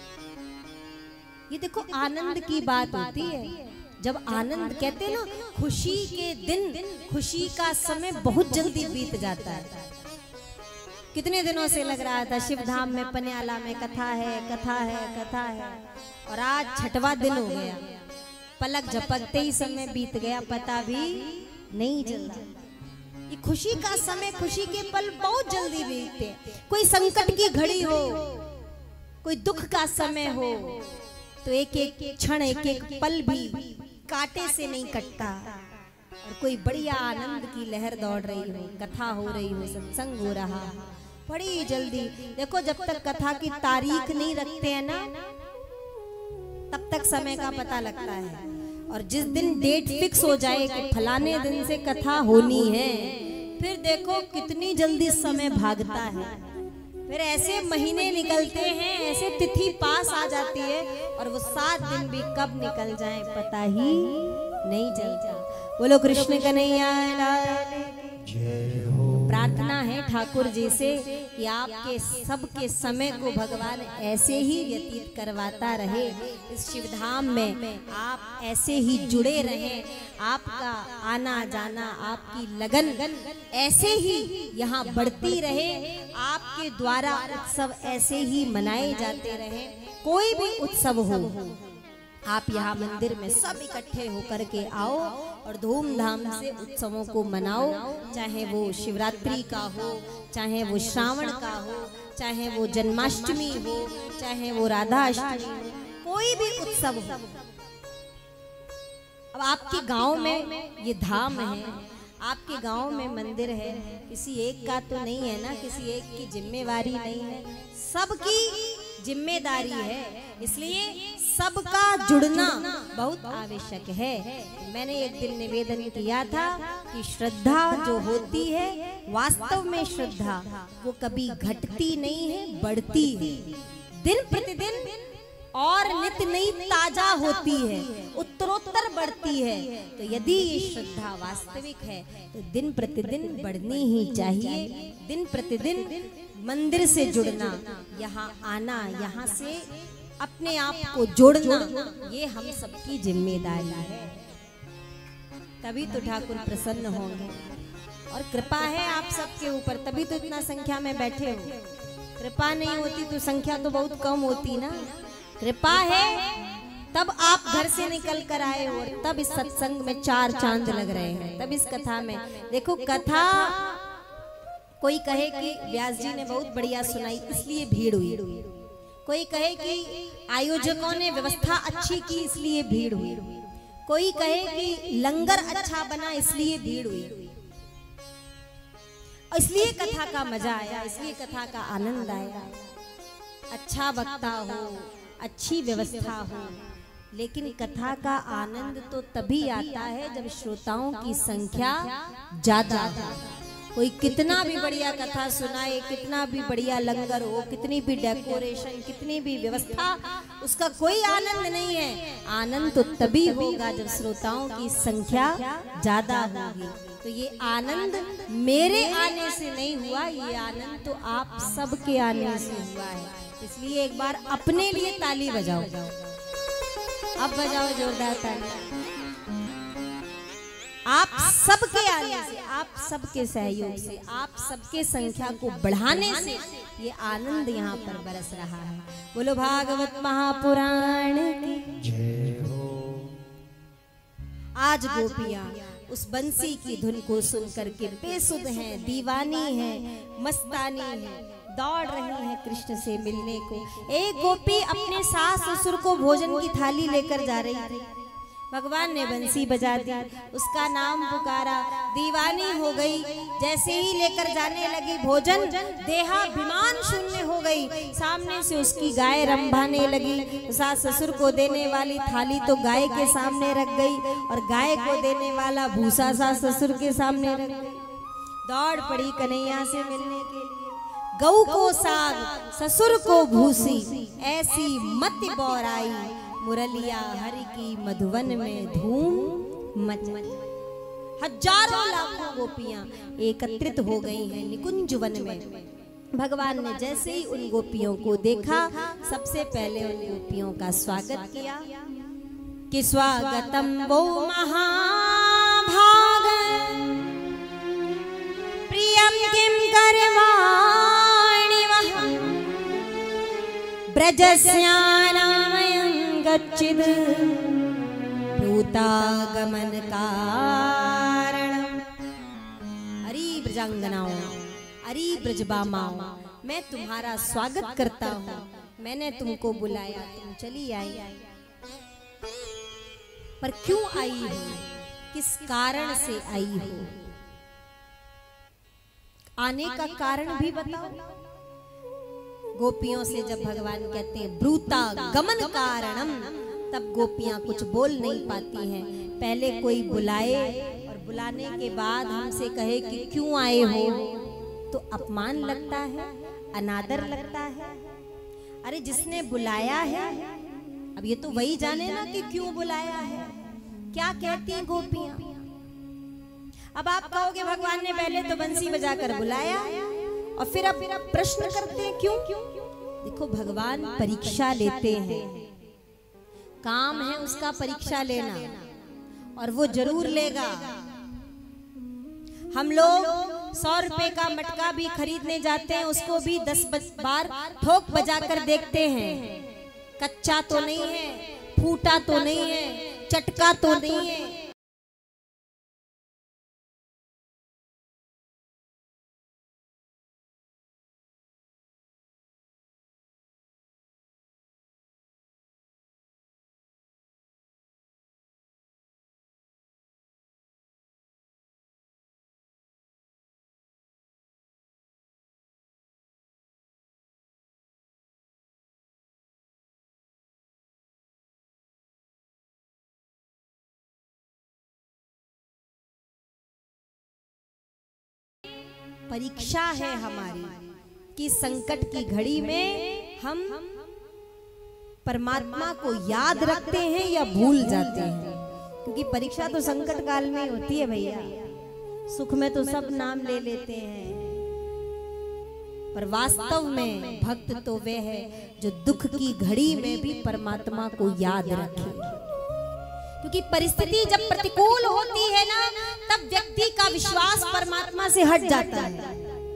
ये देखो आनंद की बात होती है, जब आनंद कहते हैं ना, खुशी के दिन, खुशी का समय बहुत जल्दी बीत जाता है। कितने दिनों से लग रहा था शिवधाम में पन्याला में कथा है, कथा है, कथा है, और आज छठवां दिन हो गया। पलक झपकते ही समय बीत गया, पता भी नहीं चला। ये खुशी का समय, खुशी के पल बहुत जल्दी बीतते हैं। कोई संकट की घड़ी हो, कोई दुख का समय हो, तो एक एक क्षण, एक एक पल भी कांटे से नहीं कटता। और कोई बढ़िया आनंद की लहर दौड़ रही हो, कथा हो रही हो, सत्संग हो रहा, बड़ी जल्दी। देखो जब तक कथा की तारीख नहीं रखते हैं ना, तब तक समय का पता लगता है। और जिस दिन डेट फिक्स हो जाए कि फलाने दिन से कथा होनी है, फिर देखो कितनी जल्दी समय भागता है। फिर ऐसे महीने निकलते हैं, ऐसे तिथि पास आ जाती है, और वो सात दिन भी कब निकल जाए पता ही नहीं चलता। बोलो कृष्ण कन्हैया लाल की जय हो। प्रार्थना है ठाकुर जी से कि आपके सबके समय को भगवान ऐसे ही व्यतीत करवाता रहे, इस शिवधाम में आप ऐसे ही जुड़े रहें, आपका आना जाना, आपकी लगन ऐसे ही यहाँ बढ़ती रहे, आपके द्वारा उत्सव ऐसे ही मनाए जाते रहे। कोई भी उत्सव हो, आप यहाँ मंदिर में सब इकट्ठे होकर के आओ और धूमधाम से उत्सवों को मनाओ, चाहे वो शिवरात्रि का हो, चाहे वो श्रावण का हो, चाहे वो जन्माष्टमी हो, चाहे वो राधा अष्टमी हो, कोई भी उत्सव हो। अब आपके गांव में ये धाम है, आपके गांव में मंदिर है, किसी एक का तो नहीं है ना, किसी एक की जिम्मेवारी नहीं है, सबकी जिम्मेदारी है। इसलिए सबका जुड़ना बहुत आवश्यक है। मैंने एक दिन निवेदन किया था कि श्रद्धा जो होती है, वास्तव में श्रद्धा वो कभी घटती नहीं है, बढ़ती है, दिन प्रतिदिन और नित्य नई ताजा होती है, उत्तरोत्तर बढ़ती है। तो यदि ये श्रद्धा वास्तविक है तो दिन प्रतिदिन बढ़नी ही चाहिए। दिन प्रतिदिन मंदिर से जुड़ना, यहाँ आना, यहाँ से अपने आप को जोड़ना, ये हम सबकी जिम्मेदारी है। तभी तो ठाकुर प्रसन्न होंगे और कृपा है आप सबके ऊपर, तभी तो इतना संख्या में बैठे हो। कृपा नहीं होती तो संख्या तो बहुत कम होती ना। कृपा है तब आप घर से निकल कर आए हो, और तब इस सत्संग में चार चांद लग रहे हैं। तब इस कथा में देखो, कथा कोई कहे कि व्यास जी ने बहुत बढ़िया सुनाई इसलिए भीड़ हुई, कोई कहे कि आयोजकों ने व्यवस्था अच्छी की इसलिए भीड़ हुई, कोई कहे कि लंगर अच्छा बना इसलिए भीड़ हुई, इसलिए कथा का मजा आया, इसलिए कथा का आनंद आया। अच्छा वक्ता हो, अच्छी व्यवस्था हो, लेकिन कथा का आनंद तो तभी आता है जब श्रोताओं की संख्या ज्यादा हो। कोई कितना भी बढ़िया कथा सुनाए, कितना भी बढ़िया लंगर हो, कितनी भी डेकोरेशन, कितनी भी व्यवस्था, उसका कोई आनंद नहीं है। आनंद तो तभी होगा जब श्रोताओं की संख्या ज्यादा होगी। तो ये आनंद मेरे आने से नहीं हुआ, ये आनंद तो आप सबके आने से हुआ है। इसलिए एक बार अपने लिए ताली बजाओ, अब बजाओ जोरदार ताली। आप सबके आने से, आप सबके सहयोग से, आप सबके संख्या को बढ़ाने से ये आनंद यहाँ पर बरस रहा है। बोलो भागवत महापुराण की जय हो। आज गोपियां उस बंसी की धुन को सुनकर के बेसुध हैं, दीवानी हैं, मस्तानी हैं, दौड़ रही हैं कृष्ण से मिलने को। एक गोपी अपने सास ससुर को भोजन की थाली लेकर जा रही थी। भगवान ने बंसी बजा दी, उसका नाम पुकारा, दीवानी हो गई। जैसे ही लेकर जाने लगी भोजन, देहाभिमान शून्य हो गई। सामने से उसकी गाय रंभाने लगी। सास ससुर को देने वाली थाली तो गाय के सामने रख गई, और गाय को देने वाला भूसा सास ससुर के सामने रख गई। दौड़ पड़ी कन्हैया से मिलने के लिए। गऊ को साग, ससुर को भूसी, ऐसी मत बौराई, मुरलिया हरि की मधुवन में धूम मच मच। हजारों लाखों गोपियां एकत्रित हो गई हैं निकुंज वन में। भगवान ने जैसे ही उन गोपियों को देखा, सबसे पहले उन गोपियों का स्वागत किया कि स्वागतम वो महाभाग प्रियम किम करवाणि वह ब्रजस्यानामयं गच्चिद भूतागमन कारणम। अरे ब्रजांगनाओं, अरे ब्रजबामाओं, मैं तुम्हारा स्वागत करता हूँ। मैंने तुमको बुलाया, तुम चली आई, पर क्यों आई हो, किस कारण से आई हो, आने का कारण भी बताओ। गोपियों से जब भगवान कहते हैं ब्रूता गमन कारणम, तब गोपियां कुछ बोल नहीं पाती हैं। पहले कोई बुलाए और बुलाने के बाद हमसे कहे कि क्यों आए हो, तो अपमान लगता है, अनादर लगता है। अरे जिसने बुलाया है, अब ये तो वही जाने ना कि क्यों बुलाया है। क्या कहती हैं गोपियां? अब आप कहोगे भगवान ने पहले तो बंसी बजाकर बुलाया और फिर अब प्रश्न करते हैं क्यों? देखो, भगवान परीक्षा लेते हैं, काम है उसका परीक्षा लेना, और वो जरूर लेगा। हम लोग सौ रुपए का मटका भी खरीदने जाते हैं, उसको भी दस बार ठोक बजाकर देखते हैं, कच्चा तो नहीं है, फूटा तो नहीं है, चटका तो नहीं है। परीक्षा है हमारी कि संकट की घड़ी में हम परमात्मा को याद रखते हैं या भूल जाते हैं। क्योंकि परीक्षा तो संकट काल में होती है भैया। सुख में तो सब नाम ले लेते हैं, पर वास्तव में भक्त तो वे है जो दुख की घड़ी में भी परमात्मा को याद रखे। क्योंकि परिस्थिति जब प्रतिकूल होती है ना, तब व्यक्ति का विश्वास परमात्मा से हट जाता है।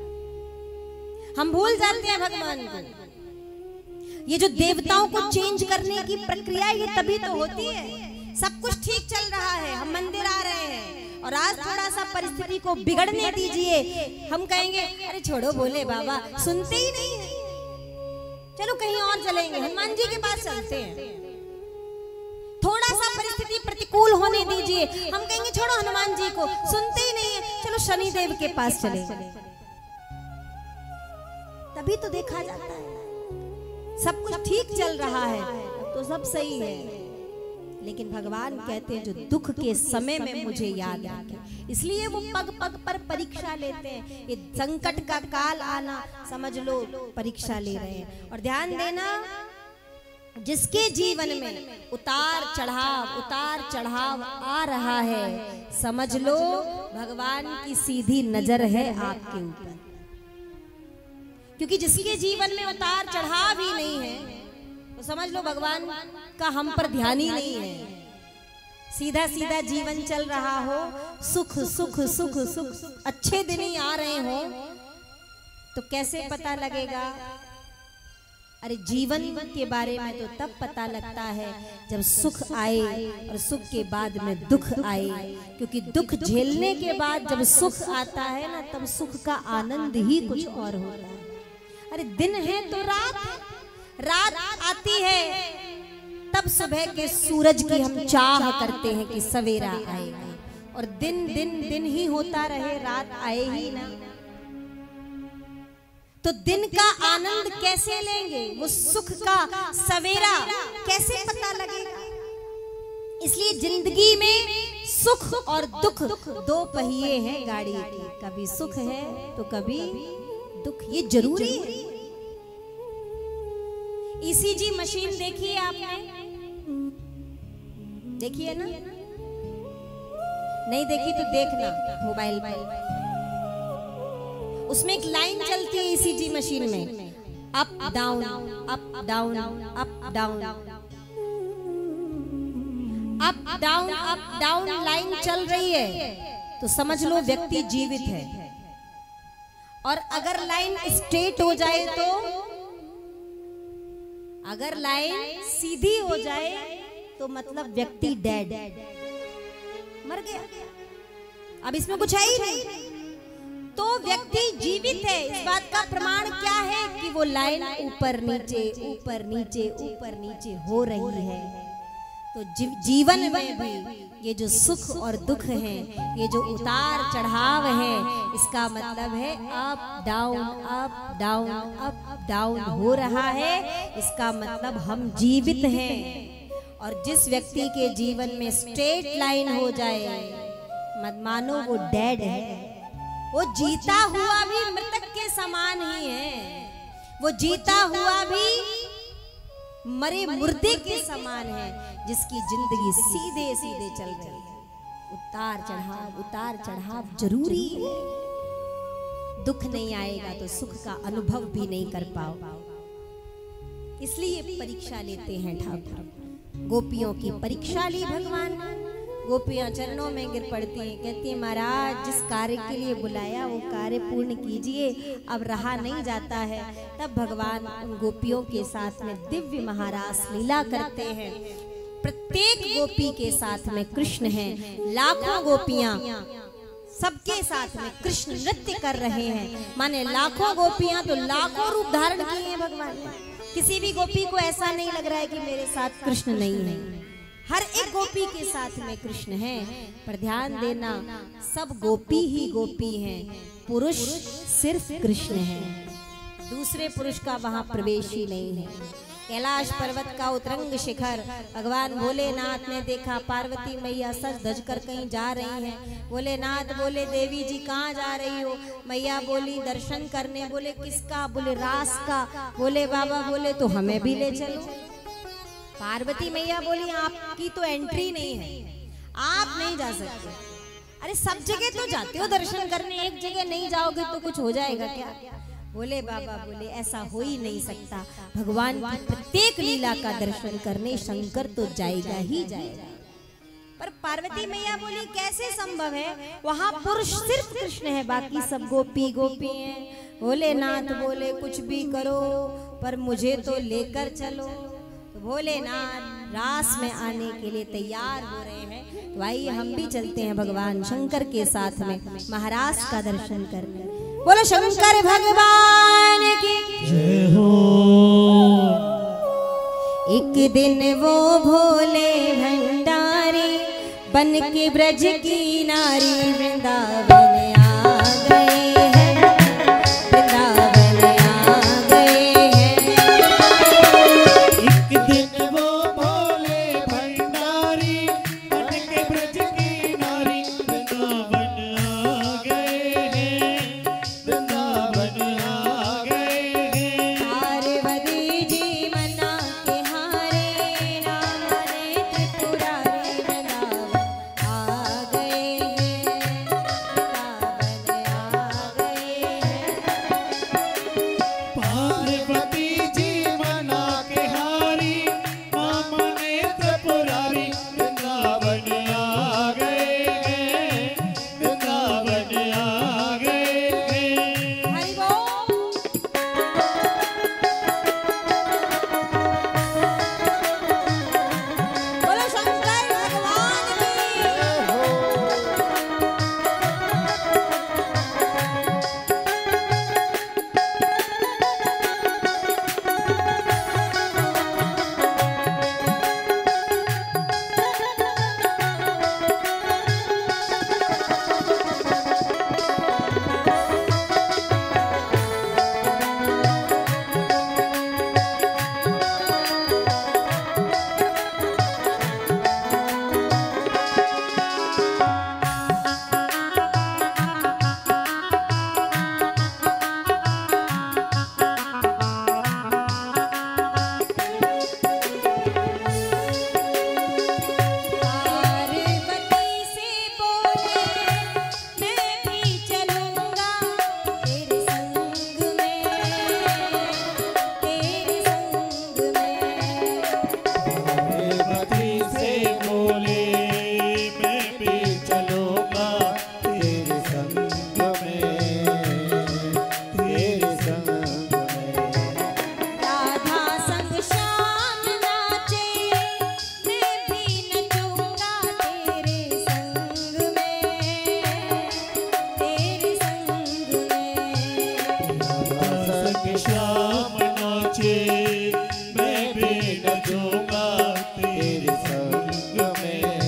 हम भूल जाते हैं भगवान को। ये जो देवताओं को चेंज करने की प्रक्रिया, ये तभी तो होती है। सब कुछ ठीक चल रहा है, हम मंदिर आ रहे हैं, और आज थोड़ा सा परिस्थिति को बिगड़ने दीजिए, हम कहेंगे अरे छोड़ो भोले बाबा, सुनते ही नहीं है, चलो कहीं और चलेंगे, हनुमान जी के पास चलते हैं। थोड़ा सा परिस्थिति प्रतिकूल होने दीजिए, हम कहेंगे छोड़ो हनुमान जी को, सुनते ही नहीं है, चलो शनि देव के पास चले। तभी तो देखा जाता है सब कुछ ठीक चल रहा है तो सब सही है। लेकिन भगवान कहते हैं जो दुख के समय में मुझे याद रखे, इसलिए वो पग पग पर परीक्षा लेते हैं। ये संकट का काल आना समझ लो परीक्षा ले रहे हैं। और ध्यान देना, जिसके जीवन में उतार चढ़ाव उतार चढ़ाव आ रहा है, समझ लो भगवान की सीधी नजर है आपके ऊपर। क्योंकि जिसके जीवन में उतार चढ़ाव ही नहीं है, तो समझ लो भगवान का हम पर ध्यान ही नहीं है। सीधा सीधा जीवन चल रहा हो, सुख सुख सुख सुख अच्छे दिन ही आ रहे हो, तो कैसे पता लगेगा? अरे जीवन के बारे में तो तब पता लगता है जब सुख आए और सुख के बाद में दुख आए। क्योंकि दुख झेलने के बाद जब सुख आता है ना, तब सुख का आनंद ही कुछ और होता है। अरे दिन है तो रात, रात आती है तब सुबह के सूरज की हम चाह करते हैं कि सवेरा आएगा, और दिन दिन दिन ही होता रहे, रात आए ही ना, तो दिन का आनंद कैसे लेंगे? वो सुख का सवेरा कैसे पता लगेगा? इसलिए जिंदगी में सुख और दुख दो पहिए हैं गाड़ी के, कभी सुख है तो कभी दुख, ये जरूरी है। ईसीजी मशीन देखी है आपने? देखी है ना? नहीं देखी तो देखना मोबाइल में, उसमें एक लाइन चलती है ईसीजी मशीन में, up down up down up down up down up down line चल रही है, तो समझ लो व्यक्ति जीवित है। और अगर लाइन स्ट्रेट हो जाए तो, अगर लाइन सीधी हो जाए तो मतलब व्यक्ति डेड, मर गया, अब इसमें कुछ है ही नहीं, तो व्यक्ति जीवित है। इस बात का प्रमाण क्या है कि वो लाइन ऊपर नीचे ऊपर नीचे ऊपर नीचे हो रही है। तो जी, जीवन में भी ये जो सुख और दुख है, ये जो उतार चढ़ाव है, इसका मतलब है up down up down up down हो रहा है। इसका मतलब हम जीवित हैं। और जिस व्यक्ति के जीवन में स्ट्रेट लाइन हो जाए, मत मानो वो डेड है, वो जीता हुआ भी मृतक के समान ही है, वो जीता हुआ भी मरे मुर्दे के समान है, जिसकी जिंदगी सीधे सीधे चल रही है। उतार चढ़ाव उतार चढ़ाव जरूरी है। दुख नहीं आएगा तो सुख का अनुभव भी नहीं कर पाओ। इसलिए परीक्षा लेते हैं ठाकुर। गोपियों की परीक्षा ली भगवान। गोपियां चरणों में गिर पड़ती हैं, कहती हैं महाराज जिस कार्य के लिए बुलाया वो कार्य पूर्ण कीजिए, अब रहा नहीं जाता है। तब भगवान उन गोपियों के साथ में दिव्य महारास लीला करते हैं। प्रत्येक गोपी के साथ में कृष्ण हैं। लाखों गोपियां सबके साथ में कृष्ण नृत्य कर रहे हैं। माने लाखों गोपियां तो लाखों रूप धारण किए हैं भगवान ने। किसी भी गोपी को ऐसा नहीं लग रहा है कि मेरे साथ कृष्ण नहीं है। हर एक गोपी के साथ में कृष्ण है। पर ध्यान देना, सब गोपी ही गोपी हैं, पुरुष सिर्फ कृष्ण है, दूसरे पुरुष का वहां प्रवेश ही नहीं है। कैलाश पर्वत का उतरंग शिखर भगवान भोलेनाथ ने देखा। पार्वती मैया सज धज कर कहीं जा रही हैं। भोलेनाथ बोले देवी जी कहाँ जा रही हो? मैया बोली दर्शन करने। बोले किसका? बोले रास का। बोले बाबा बोले तो हमें भी ले चलो। पार्वती मैया बोली आपकी तो एंट्री नहीं है, आप नहीं जा सकते। अरे सब जगह तो जाते हो दर्शन करने, एक जगह नहीं जाओगे तो कुछ हो जाएगा क्या? बोले बाबा बोले ऐसा हो ही नहीं सकता, भगवान की प्रत्येक लीला का दर्शन करने शंकर तो जाएगा ही जाएगा। पर पार्वती मैया बोली कैसे संभव है, वहां पुरुष सिर्फ कृष्ण है, बाकी सब गोपी गोपी हैं। भोलेनाथ बोले कुछ भी करो पर मुझे तो लेकर चलो। तो भोलेनाथ रास में आने के लिए तैयार हो रहे हैं। तो आइए हम भी चलते हैं भगवान शंकर के साथ में महाराज का दर्शन करने। बोलो शंकर भगवान की जय हो। एक दिन वो भोले भंडारी बन के ब्रज की नारी वृंदावन आ गए हैं, वृंदावन आ गए हैं। एक दिन वो भोले भंडारी बन के ब्रज की नारी वृंदावन आ गए हैं, वृंदावन आ गए हैं। पार्वती जी मना के हारे राम ने त्रिपुरारी वृंदावन आ गए हैं, वृंदावन आ गए हैं। पार्वती जी मना के हारी राम ने त्रिपुरारी वृंदावन आ गए हैं, वृंदावन आ गए हैं। हरि बोल। बोलो शंकर भगवान की। पार्वती से बोले मैं भी चलूंगा तेरे संग में, तेरे संग में। पार्वती से बोले मैं भी चलूंगा तेरे संग में, तेरे संग में। राधा संग श्याम नाचे मैं भी नचूंगा तेरे संग में, तेरे संग में। संग श्याम नाचे मैं भी नचूंगा तेरे संग में,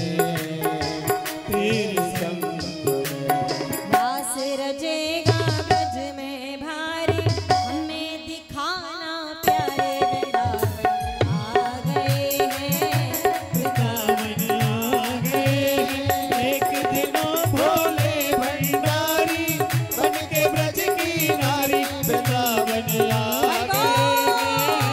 तेरे संग में। रास रजेगा ब्रज में भारी हमें दिखाना प्यारे वृंदावन आ गए हैं, वृंदावन आ गए हैं। एक दिन भोले भंडारी बन के ब्रज की नारी वृंदावन आ गए हैं,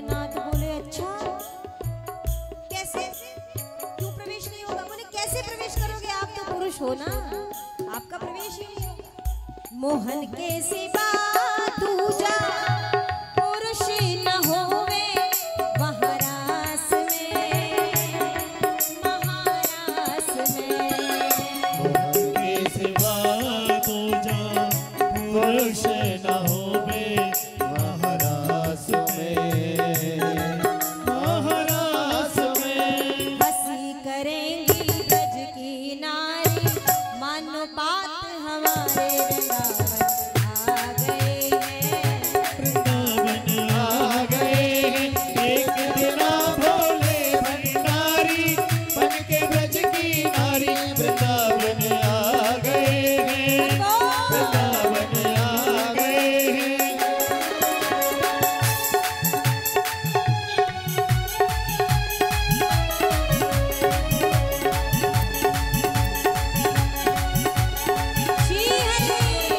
नाथ बोले अच्छा कैसे, क्यों प्रवेश नहीं होगा? बोले कैसे प्रवेश करोगे, आप तो पुरुष हो ना, आपका प्रवेश ही नहीं होगा। मोहन के सिवा दूजा पुरुष न होवे वहाँ रास में, महारास में। मोहन के सिवा दूजा पुरुष न होवे महारास में, महारास में। हंसी करेंगी ब्रज की नारी, मानो बात हमारे वृंदावन आ गए हैं। वृंदावन आ गए हैं, एक दिना भोले भंडारी बन के ब्रज की नारी। वृंदावन आ गए हैं, वृंदावन आ गए हैं। श्री हरि।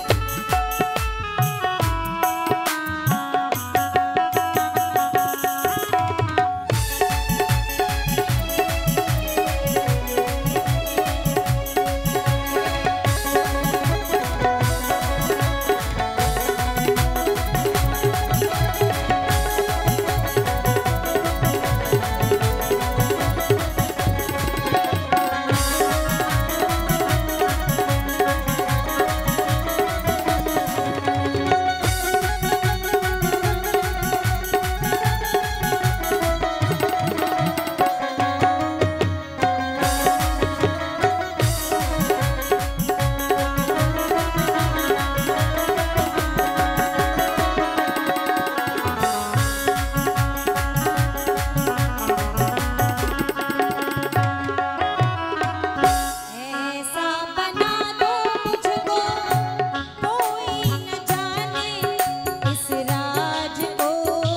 ऐसा बना दो मुझको कोई न जाने इस राज को,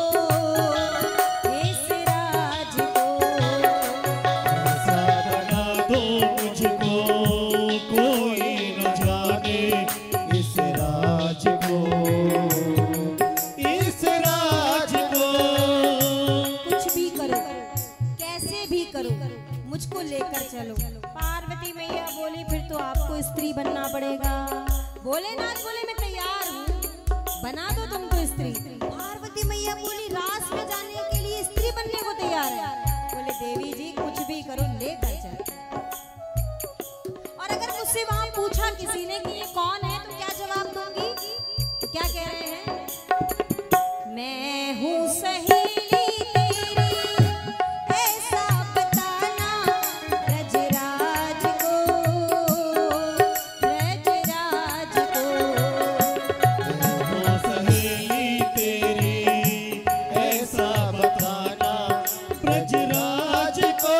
इस राज को। ऐसा बना दो मुझको कोई न जाने इस राज को, इस राज को। कुछ भी करो, कैसे भी करो, मुझको लेकर चलो। पार्वती मैया बोली फिर तो आपको स्त्री बनना पड़ेगा। भोलेनाथ बोले मैं तैयार हूँ, बना दो तुमको स्त्री। पार्वती मैया बोली रास में जाने के लिए स्त्री बनने को तैयार है। बोले देवी जी कुछ भी करो, लेकर चलो। और अगर मुझसे वहां पूछा किसी ने कि ये कौन है तो क्या जवाब दूंगी? तो क्या कह रहे हैं? मैं हूँ सहेली तेरी, ऐसा बताना ब्रजराज को, ब्रजराज को। वो सहेली तेरी ऐसा बताना ब्रजराज को,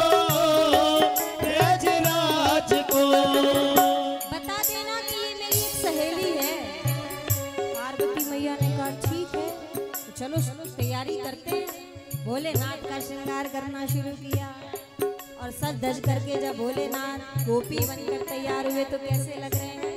ब्रजराज को। बता देना कि ये मेरी एक सहेली है। पार्वती मैया ने कहा ठीक है, तो चलो तैयारी करते हैं। भोलेनाथ का श्रृंगार करना शुरू किया और सज धज करके जब भोलेनाथ गोपी बनकर तैयार हुए तो कैसे लग रहे हैं?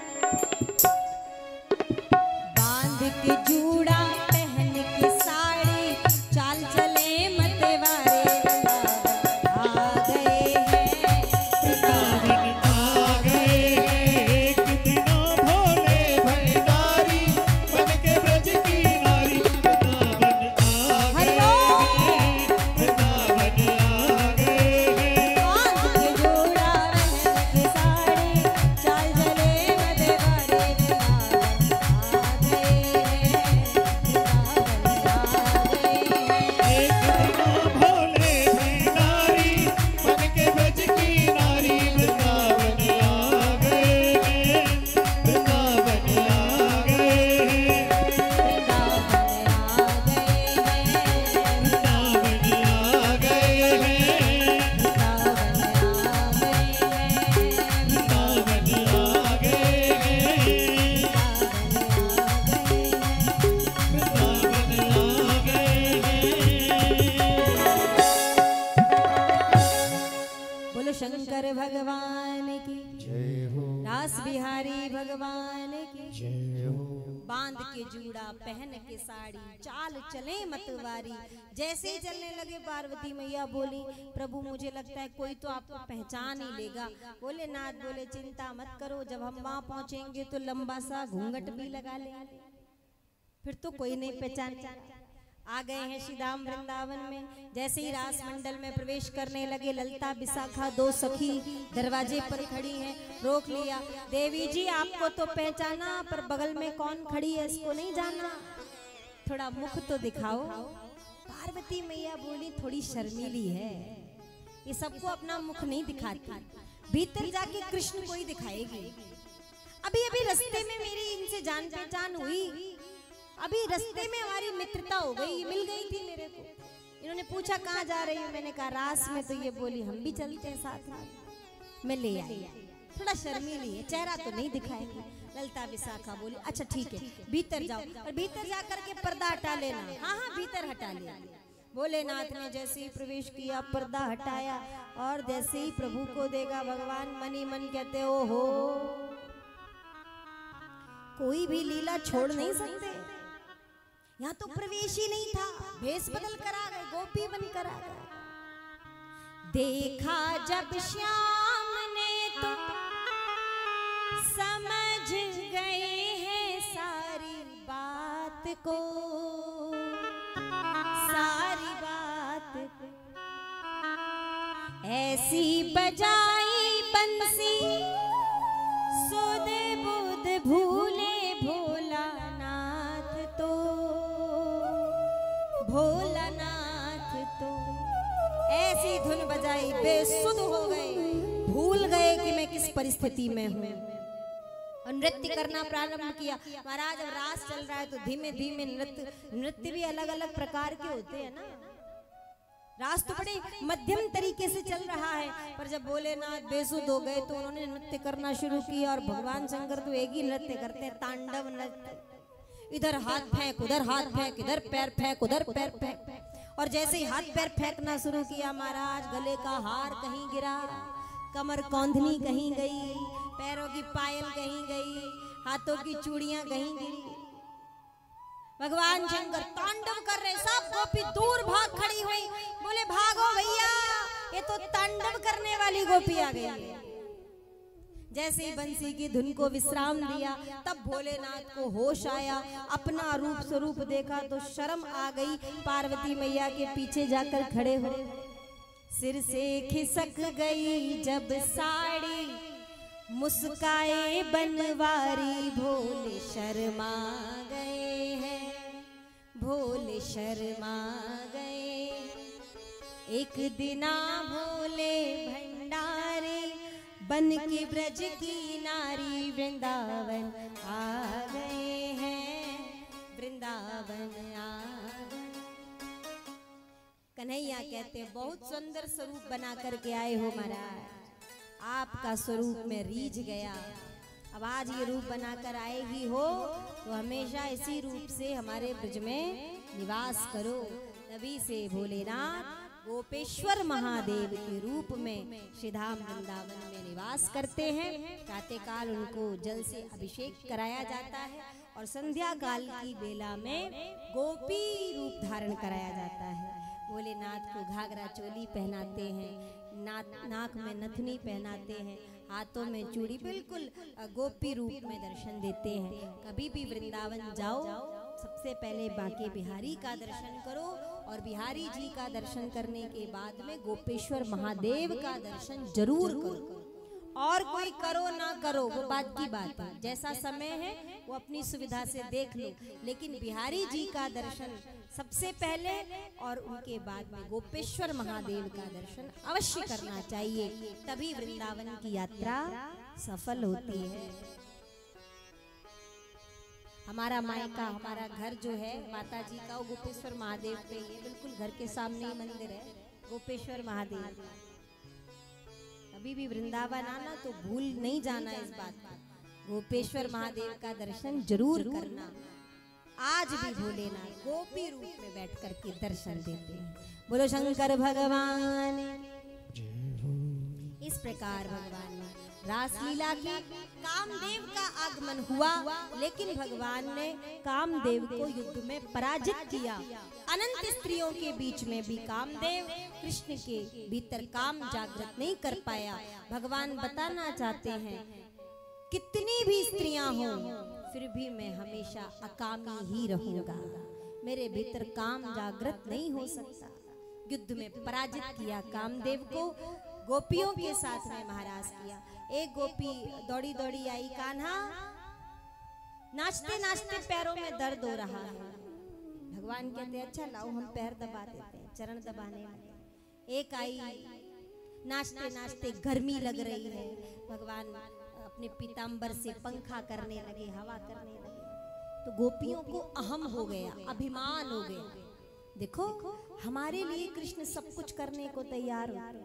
बांध के जूड़ा पहन के साड़ी, चाल चले मतवारे, वृंदावन आ गए हैं। वृंदावन आ गए हैं, एक दिना भोले भंडारी बन के ब्रज की नारी। वृंदावन आ हरि गए बोल। हैं, वृंदावन आ गए हैं। बांध के जोड़ा पहन के साड़ी, चाल चले मतवारे, भगवान की जय हो, रास बिहारी भगवान की जय हो। बांध के जूड़ा पहन के साड़ी, चाल चले मतवारी। जैसे ही चलने लगे पार्वती मैया बोली, प्रभु मुझे लगता है कोई तो आपको पहचान ही लेगा। बोले नाथ बोले चिंता मत करो, जब हम वहां पहुंचेंगे तो लंबा सा घूंघट भी लगा लेंगे, फिर तो कोई नहीं पहचानेगा। आ गए हैं श्री धाम वृंदावन में। जैसे ही रास मंडल में प्रवेश करने लगे, ललता विशाखा दो सखी दरवाजे पर खड़ी हैं। रोक लिया, देवी जी आपको तो पहचाना, पर बगल में कौन खड़ी है इसको नहीं जाना, थोड़ा मुख तो दिखाओ। पार्वती मैया बोली थोड़ी शर्मीली है, ये सबको अपना मुख नहीं दिखाती, भीतर जाके कृष्ण को ही दिखाएगी। अभी अभी रास्ते में मेरी इनसे जान पहचान हुई, अभी रास्ते में हमारी मित्रता हो गई, मिल गई थी मेरे को। इन्होंने पूछा कहाँ जा रही हूँ, मैंने कहा रास में, तो ये बोली हम भी चलते हैं साथ में, मैं ले आई। थोड़ा शर्मीली है, चेहरा तो नहीं दिखाएंगे। ललता विशाखा बोली अच्छा ठीक है, भीतर जाओ, और भीतर जाकर के पर्दा हटा लेना। हाँ हाँ भीतर हटा लिया। भोलेनाथ ने जैसे ही प्रवेश किया, पर्दा हटाया, और जैसे ही प्रभु को देगा, भगवान मनी मन कहते ओ हो, कोई भी लीला छोड़ नहीं सकते। यहाँ तो प्रवेश ही नहीं था, भेष बदल कर आ गए, गोपी बनकर आ गए। देखा जब श्याम ने तो समझ गए हैं सारी बात को, सारी बात को। ऐसी बजाई बंसी सुध बुध भूले भोलानाथ तो, भोलानाथ तो। ऐसी धुन बजाई, बेसुध हो गए, भूल गए कि मैं किस परिस्थिति में हूँ, और नृत्य करना प्रारंभ किया। महाराज जब रास चल रहा है तो धीमे धीमे नृत्य, नृत्य भी अलग अलग प्रकार के होते हैं ना। रास तो बड़े मध्यम तरीके से चल रहा है, पर जब भोलेनाथ बेसुध हो गए तो उन्होंने नृत्य करना शुरू किया। और भगवान शंकर तो एक ही नृत्य करते हैं, तांडव नृत्य। इधर हाथ फेंक, उधर हाथ फेंक, इधर पैर फेंक, उधर पैर फेंक। और जैसे ही हाथ पैर फेंकना शुरू किया, महाराज गले का हार कहीं गिरा, कमर कौंधनी कहीं गई, पैरों की पायल कहीं गई, हाथों की चूड़ियां कहीं गिरी। भगवान शंकर तांडव कर रहे, सब गोपी दूर भाग खड़ी हुई, बोले भागो भैया, ये तो तांडव करने वाली गोपी आ गई है। जैसे ही बंसी की धुन को विश्राम दिया, तब भोलेनाथ को होश आया, अपना रूप स्वरूप देखा तो शर्म आ गई। पार्वती मैया के पीछे जाकर खड़े हो, सिर से खिसक गई जब साड़ी, मुस्काए बनवारी, भोले शर्मा गए हैं, भोले शर्मा गए। एक दिना भोले भंडारे, बन के ब्रज की नारी, वृंदावन आ गए हैं, वृंदावन आ गए। कन्हैया कहते बहुत सुंदर स्वरूप बना करके आए हो महाराज, आपका स्वरूप में रीझ गया। अब आज ये रूप बनाकर आए ही हो तो हमेशा इसी रूप से हमारे ब्रज में निवास करो। तभी से भोलेनाथ गोपेश्वर महादेव के रूप में श्रीधाम वृंदावन में निवास करते हैं। प्रातः काल उनको जल से अभिषेक कराया जाता है, और संध्या काल की बेला में गोपी रूप धारण कराया जाता है। भोलेनाथ को घाघरा चोली पहनाते हैं, ना, नाक में नथनी पहनाते हैं, हाथों में चूड़ी, बिल्कुल गोपी रूप में दर्शन देते हैं। कभी भी वृंदावन जाओ, सबसे पहले बांके बिहारी का दर्शन करो, और बिहारी जी का दर्शन करने के बाद में गोपेश्वर महादेव का दर्शन जरूर करो। और कोई करो ना करो वो बात की बात है, जैसा समय है वो अपनी सुविधा से देख लो, लेकिन बिहारी जी का दर्शन सबसे पहले और उनके बाद में गोपेश्वर महादेव का दर्शन अवश्य करना चाहिए, तभी वृंदावन की यात्रा सफल होती है। हमारा मायका, हमारा घर जो है माता जी का, वो गोपेश्वर महादेव पे ही, बिल्कुल घर के सामने ही मंदिर है गोपेश्वर महादेव। अभी भी वृंदावन आना तो भूल नहीं जाना इस बात का, गोपेश्वर महादेव का दर्शन जरूर करना। आज भी भोलेनाथ गोपी रूप में बैठ करके दर्शन देते हैं। बोलो शंकर भगवान। इस प्रकार भगवान ने रासलीला की कामदेव का आगमन हुआ, लेकिन भगवान ने कामदेव को युद्ध में पराजित किया। अनंत स्त्रियों के बीच में भी कामदेव कृष्ण के भीतर काम जागृत नहीं कर पाया। भगवान बताना चाहते हैं कितनी भी स्त्रियां हों फिर भी मैं हमेशा अकामी ही रहूंगा, मेरे भीतर काम जागृत नहीं हो सकता। युद्ध में पराजित किया कामदेव को, गोपियों के साथ में महाराज किया। एक गोपी दौड़ी दौड़ी आई, कान्हा नाचते नाचते पैरों में दर्द हो रहा है। भगवान कहते हैं अच्छा लाओ हम पैर दबा देते हैं, चरण दबाने वाले। एक आई, नाचते नाचते गर्मी लग रही है, भगवान अपने पीतांबर से पंखा करने लगे, हवा करने लगे। तो गोपियों को अहम हो गया, अभिमान हो गया। देखो हमारे लिए कृष्ण सब कुछ करने को तैयार होते।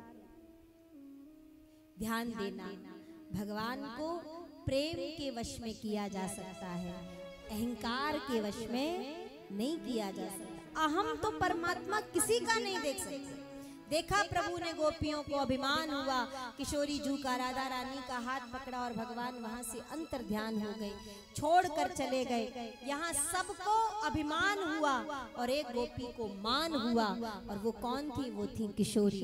ध्यान देना, भगवान को प्रेम के वश में किया जा सकता है, अहंकार के वश में नहीं किया जा सकता। अहम तो परमात्मा किसी का नहीं देख सकते। देखा प्रभु ने गोपियों को अभिमान हुआ, किशोरी जू का राधा रानी का हाथ पकड़ा और भगवान वहां से अंतर ध्यान हो गए, छोड़कर चले गए। यहाँ सबको अभिमान हुआ और एक गोपी को मान हुआ, और वो कौन थी? वो थी किशोरी।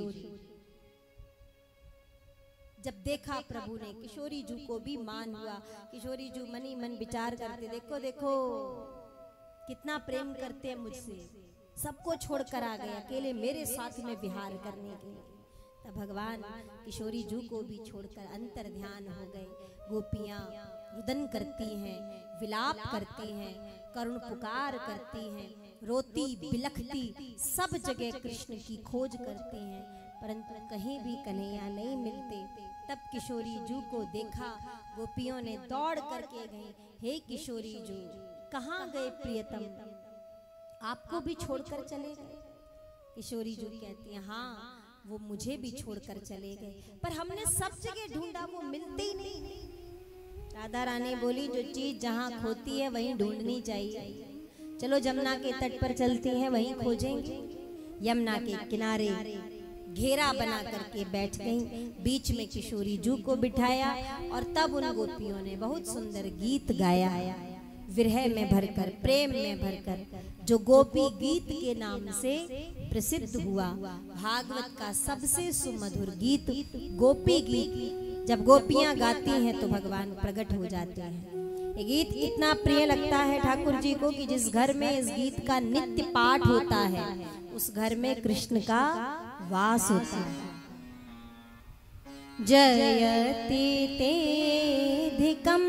जब देखा प्रभु ने किशोरी जू को भी मान हुआ, किशोरी जू मनी मन विचार करते, देखो देखो कितना प्रेम करते हैं मुझसे, सबको छोड़कर आ गए अकेले मेरे साथ में विहार करने के लिए। तब भगवान किशोरी जू को भी छोड़कर अंतर ध्यान हो गए। गोपियां रुदन करती हैं, विलाप करती हैं, करुण पुकार करती हैं, रोती बिलखती सब जगह कृष्ण की खोज करती हैं, परंतु कहीं भी कन्हैया नहीं मिलते। तब किशोरी जू को देखा, गोपियों ने दौड़ करके गई, हे किशोरी जू कहाँ गए प्रियतम, आपको भी छोड़कर चले गए? किशोरी जू कहती हैं हाँ वो मुझे भी छोड़कर चले गए, पर हमने सब जगह ढूंढा वो मिलते ही नहीं। राधा रानी बोली जो चीज जहाँ खोती है वहीं ढूंढनी चाहिए, चलो जमुना के तट पर चलती हैं, वहीं खोजेंगे। यमुना के किनारे घेरा बना करके बैठ गई, बीच में किशोरी जू को बिठाया और तब उन गोपियों ने बहुत सुंदर गीत गाया, विरह में भरकर, प्रेम में भरकर, जो गोपी गीत के नाम से प्रसिद्ध हुआ। भागवत का सबसे सुमधुर गीत गोपी गीत। जब गोपियां गाती हैं तो भगवान प्रकट हो जाते हैं। ये गीत इतना प्रिय लगता है ठाकुर जी को कि जिस घर में इस गीत का नित्य पाठ होता है उस घर में कृष्ण का वास होता है। जयति तेधिकम्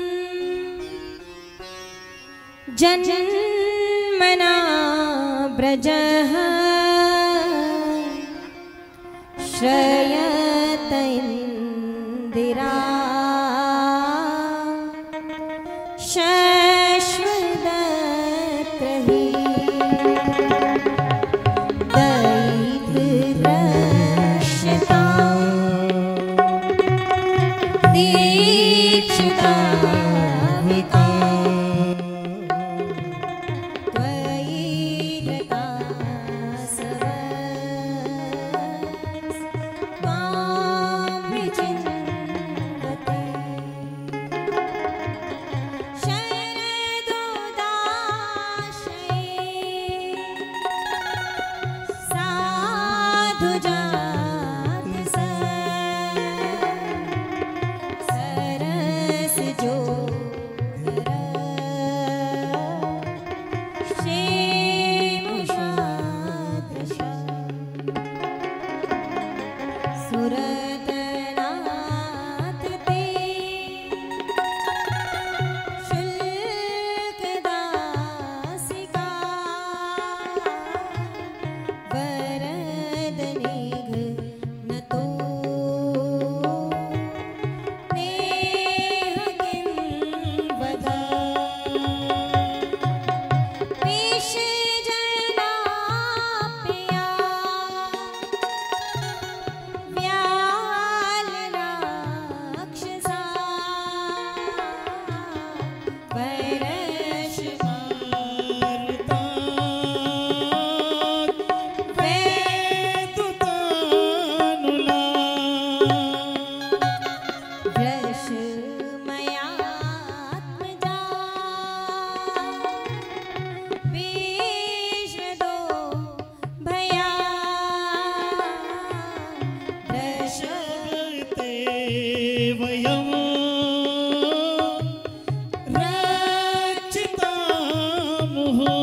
जन्मना ब्रजः श्रयत इंदिरा शश्वदत्रहि दैत्यरक्षता दीक्षिता स्वयं रक्षितामुः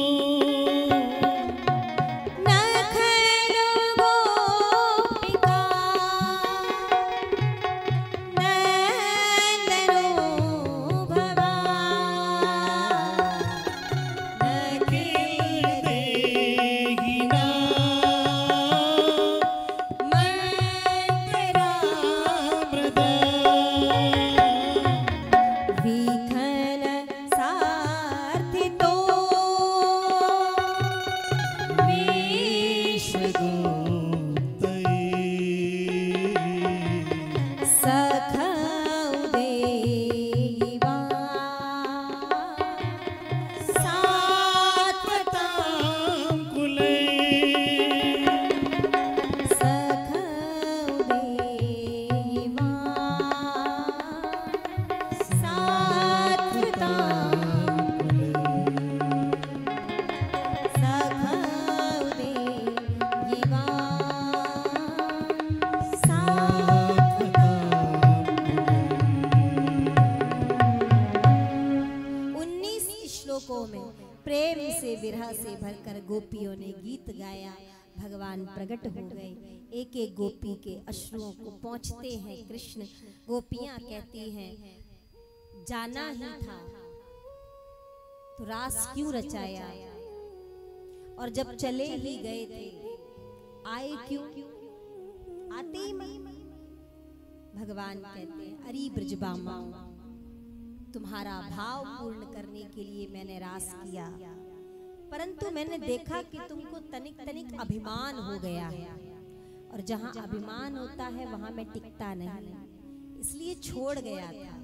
प्रेम से विरह से भरकर गोपियों ने गीत गाया। भगवान प्रकट हो गए, एक एक गोपी के अश्रुओं को पहुंचते हैं कृष्ण। गोपियां कहती हैं जाना ही था तो रास क्यों रचाया, और जब चले ही गए थे आए क्यों, आते ही मई। भगवान कहते हैं अरे ब्रजबामा, तुम्हारा भाव पूर्ण करने के लिए मैंने रास किया, परंतु मैंने देखा कि तुमको तनिक तनिक अभिमान हो गया है, और जहां अभिमान होता है वहां मैं टिकता नहीं, इसलिए छोड़ गया था।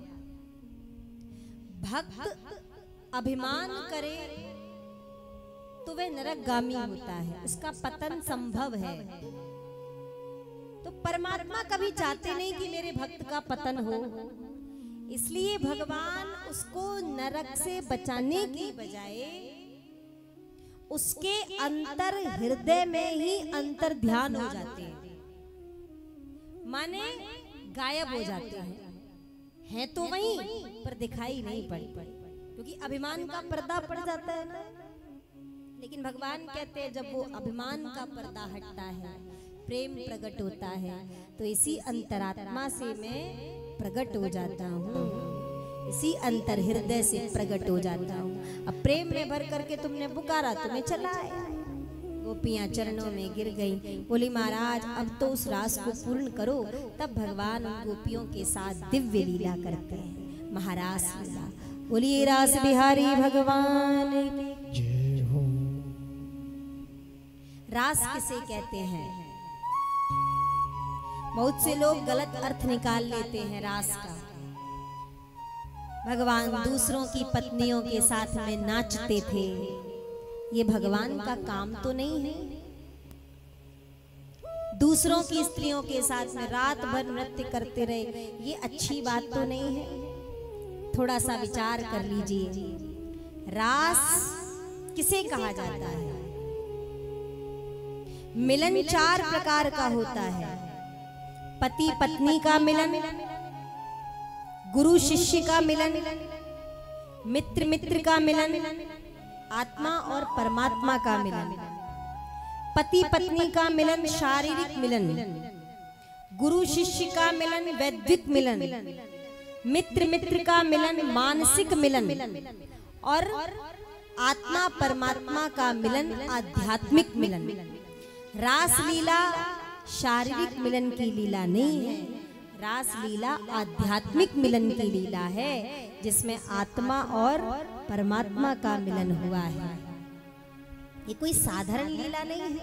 भक्त अभिमान करे तो वह नरकगामी होता है, उसका पतन संभव है। तो परमात्मा कभी चाहते नहीं कि मेरे भक्त का पतन हो, इसलिए भगवान उसको नरक से बचाने की बजाय उसके अंतर हृदय में ही अंतर ध्यान हो जाते हैं, माने गायब हो जाते हैं। हैं तो वही पर दिखाई नहीं पड़ती, क्योंकि अभिमान का पर्दा पड़ जाता है ना। लेकिन भगवान कहते हैं जब वो अभिमान का पर्दा हटता है, प्रेम प्रकट होता है, तो इसी अंतरात्मा से मैं प्रकट हो जाता हूँ, इसी अंतर हृदय से प्रकट हो जाता हूँ। अब प्रेम में भर करके तुमने पुकारा तो मैं चला आया। गोपियां चरणों में गिर गईं, बोली महाराज अब तो उस रास को पूर्ण करो। तब भगवान उन गोपियों के साथ दिव्य लीला करते हैं, महारास लीला। बोलिए रास बिहारी भगवान की जय हो। रास किसे कहते हैं? बहुत से लोग गलत अर्थ निकाल लेते हैं रास का। भगवान दूसरों की पत्नियों के साथ में नाचते थे, ये भगवान का काम तो नहीं है। दूसरों की स्त्रियों के साथ में रात भर नृत्य करते रहे, ये अच्छी बात तो नहीं है। थोड़ा सा विचार कर लीजिए, रास किसे कहा जाता है? मिलन चार प्रकार का होता है, पति पत्नी का मिलन, गुरु शिष्य का मिलन, मित्र मित्र का मिलन, आत्मा और परमात्मा का मिलन। पति पत्नी का मिलन शारीरिक मिलन, गुरु शिष्य का मिलन वैद्विक मिलन, मित्र मित्र का मिलन मानसिक मिलन, और आत्मा परमात्मा का मिलन आध्यात्मिक मिलन। रास लीला शारीरिक मिलन की लीला नहीं है, रास लीला आध्यात्मिक मिलन की लीला है, जिसमें आत्मा और परमात्मा का मिलन हुआ है। ये कोई साधारण लीला नहीं है।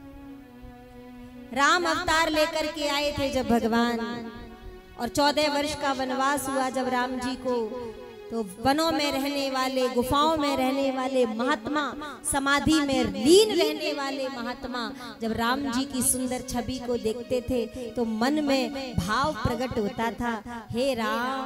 राम अवतार लेकर के आए थे जब भगवान, और चौदह वर्ष का वनवास हुआ जब राम जी को, तो वनों में रहने वाले, गुफाओं में रहने वाले महात्मा, समाधि में लीन रहने वाले महात्मा जब राम जी की सुंदर छवि को देखते थे तो मन में भाव प्रकट होता था, हे राम,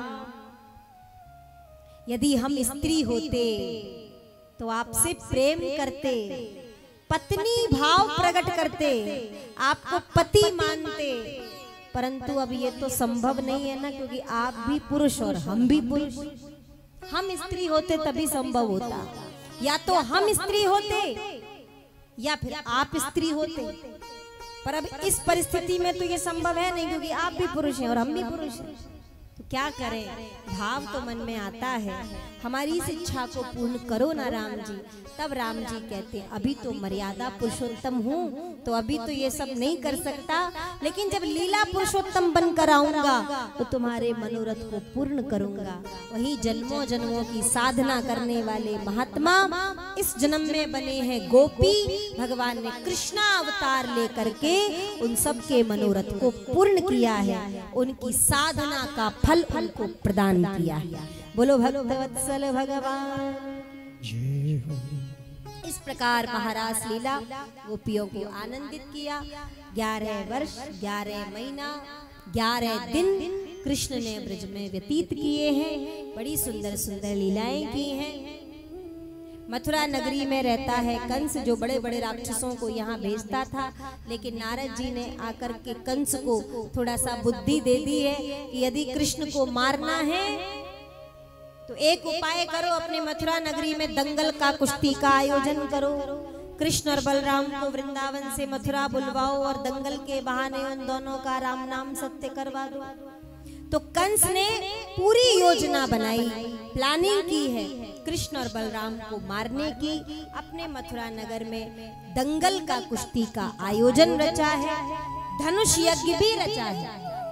यदि हम स्त्री होते तो आपसे प्रेम करते, पत्नी भाव प्रकट करते, आपको पति मानते, परंतु अब ये तो संभव नहीं है ना, क्योंकि आप भी पुरुष और हम भी पुरुष। हम स्त्री होते तभी संभव होता, या तो हम स्त्री होते या फिर आप स्त्री होते। पर अब इस परिस्थिति में तो ये संभव है नहीं, क्योंकि आप भी पुरुष हैं और हम भी पुरुष हैं। तो क्या करें, भाव तो मन में आता है, हमारी इस इच्छा को पूर्ण करो ना राम जी। तब राम जी कहते हैं अभी तो मर्यादा पुरुषोत्तम हूँ, तो अभी तो ये सब नहीं कर सकता, लेकिन जब लीला पुरुषोत्तम बनकर आऊंगा तो तुम्हारे मनोरथ को पूर्ण करूंगा। वही जन्मों जन्मों की साधना करने वाले महात्मा इस जन्म में बने हैं गोपी। भगवान ने कृष्णा अवतार लेकर के उन सब के मनोरथ को पूर्ण किया है, उनकी साधना का फल उनको प्रदान किया है। बोलो भक्तवत्सल भगवान। इस प्रकार महाराज लीला गोपियों को आनंदित किया। ग्यारह वर्ष ग्यारह महीना ग्यारह दिन कृष्ण ने ब्रज में व्यतीत किए हैं। बड़ी सुंदर सुंदर लीलाएं की हैं। मथुरा नगरी में रहता है कंस, जो बड़े बड़े राक्षसों को यहाँ भेजता था, लेकिन नारद जी ने आकर के कंस को थोड़ा सा बुद्धि दे दी है कि यदि कृष्ण को मारना है तो एक उपाय करो, अपने मथुरा नगरी में दंगल का कुश्ती का आयोजन करो। कृष्ण और बलराम को वृंदावन से मथुरा बुलवाओ और दंगल के बहाने उन दोनों का राम नाम सत्य करवा दो। तो कंस ने पूरी योजना बनाई, प्लानिंग की है कृष्ण और बलराम को मारने की। अपने मथुरा नगर में दंगल का कुश्ती का आयोजन रचा है, धनुष यज्ञ भी रचा है।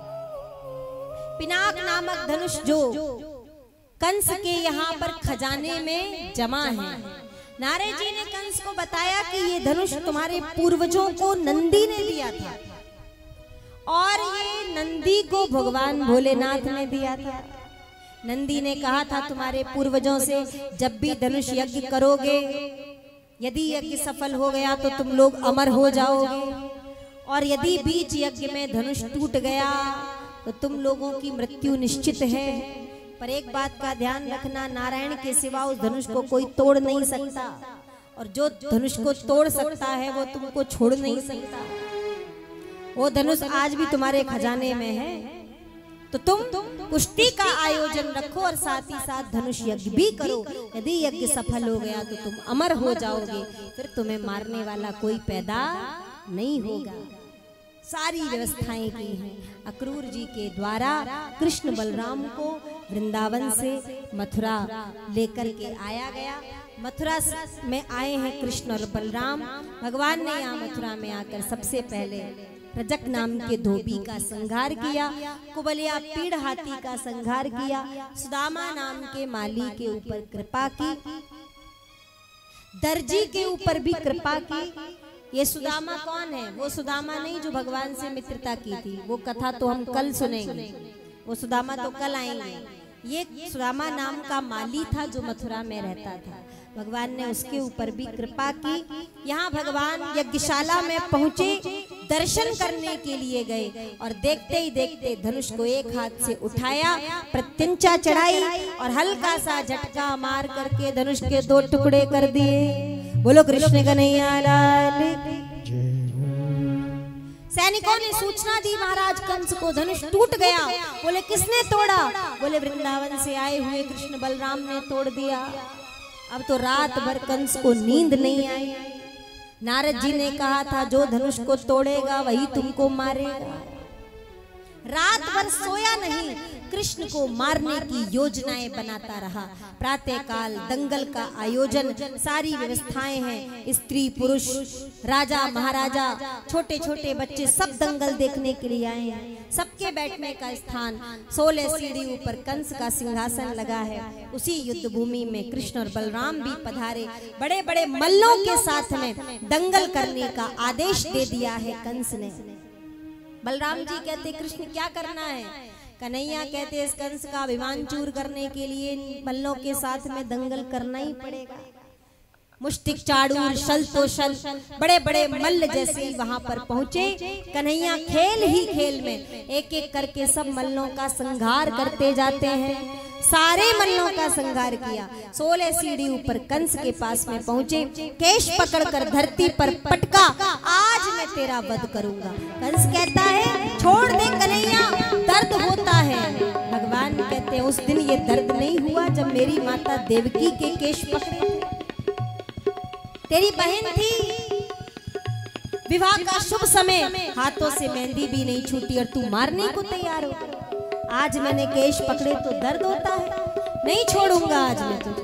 पिनाक नामक धनुष जो कंस के यहाँ पर खजाने में जमा है। नारद जी ने कंस को बताया कि ये धनुष तुम्हारे पूर्वजों को नंदी ने दिया था, और ये नंदी को भगवान भोलेनाथ ने दिया था। नंदी ने कहा था तुम्हारे पूर्वजों से, जब भी धनुष यज्ञ करोगे, यदि यज्ञ सफल हो गया तो तुम लोग अमर हो जाओगे, और यदि बीच यज्ञ में धनुष टूट गया तो तुम लोगों की मृत्यु निश्चित है। पर एक बात का ध्यान रखना, नारायण के सिवा उस धनुष को कोई तोड़ नहीं सकता, और जो धनुष को तोड़ सकता है वो तुमको छोड़ नहीं सकता। वो धनुष आज भी तुम्हारे खजाने में है। तो तुम कुश्ती का आयोजन रखो और साथ ही साथ धनुष यज्ञ भी करो। यदि यज्ञ सफल हो गया तो तुम अमर हो जाओगे, फिर तुम्हें मारने वाला कोई पैदा नहीं होगा। सारी व्यवस्थाएं की हैं। अक्रूर जी के द्वारा कृष्ण बलराम को वृंदावन से मथुरा लेकर के आया गया। मथुरा में आए हैं कृष्ण और बलराम। भगवान ने यहाँ मथुरा में आकर सबसे पहले रजक नाम के धोबी का संहार किया, कुबलिया पीड़ हाथी का संहार किया, सुदामा नाम के माली के ऊपर कृपा की, दर्जी के ऊपर भी कृपा की। ये सुदामा कौन है? वो सुदामा नहीं जो भगवान से मित्रता की थी, वो कथा तो हम कल सुनेंगे, वो सुदामा तो कल आएंगे। ये सुदामा नाम का माली था जो मथुरा में रहता था। भगवान ने उसके ऊपर भी कृपा की। यहाँ भगवान यज्ञशाला में पहुंचे, दर्शन करने के लिए गए, और देखते ही देखते धनुष को एक हाथ से उठाया, प्रत्यंचा चढ़ाई और हल्का सा झटका मार करके धनुष के दो टुकड़े कर दिए। बोलो कृष्ण कन्हैया लाल। सैनिकों ने सूचना दी महाराज कंस को, धनुष टूट गया। बोले किसने तोड़ा? बोले वृंदावन से आए हुए कृष्ण बलराम ने तोड़ दिया। अब तो रात भर कंस को नींद नहीं आई। नारद जी ने कहा था जो धनुष को तोड़ेगा वही तुमको मारेगा। रात भर सोया नहीं, कृष्ण को मारने की योजनाएं बनाता रहा। प्रातः काल दंगल का आयोजन, सारी व्यवस्थाएं हैं। स्त्री पुरुष, राजा महाराजा, छोटे छोटे बच्चे सब दंगल देखने के लिए आए हैं। सबके बैठने का स्थान, सोलह सीढ़ी ऊपर कंस का सिंहासन लगा है। उसी युद्ध भूमि में कृष्ण और बलराम भी पधारे। बड़े बड़े मल्लों के साथ में दंगल करने का आदेश दे दिया है कंस ने। बलराम जी कहते कृष्ण क्या करना है? कन्हैया कहते इस कंस का अभिमान चूर करने के लिए मल्लों के साथ में दंगल करना ही पड़ेगा। मुष्टिक चाड़ूर शल तो शल, बड़े बड़े मल्ल जैसे वहां पर पहुंचे। कन्हैया खेल ही खेल में एक एक करके सब मल्लों का संहार करते जाते हैं। सारे मल्लों का संहार किया। सोलह सीढ़ी ऊपर कंस के पास में पहुंचे, केश पकड़कर धरती पर पटका, आज मैं तेरा वध करूंगा। कंस कहता है छोड़ दे कन्हैया, दर्द होता है। भगवान कहते हैं उस दिन ये दर्द नहीं हुआ जब मेरी माता देवकी के केश पकड़े। तेरी बहन थी, विवाह का शुभ समय, हाथों से मेहंदी भी नहीं छूटी और तू मारने को तैयार हो। आज मैंने केश पकड़े तो दर्द होता है, नहीं छोड़ूंगा आज मैं तुझे।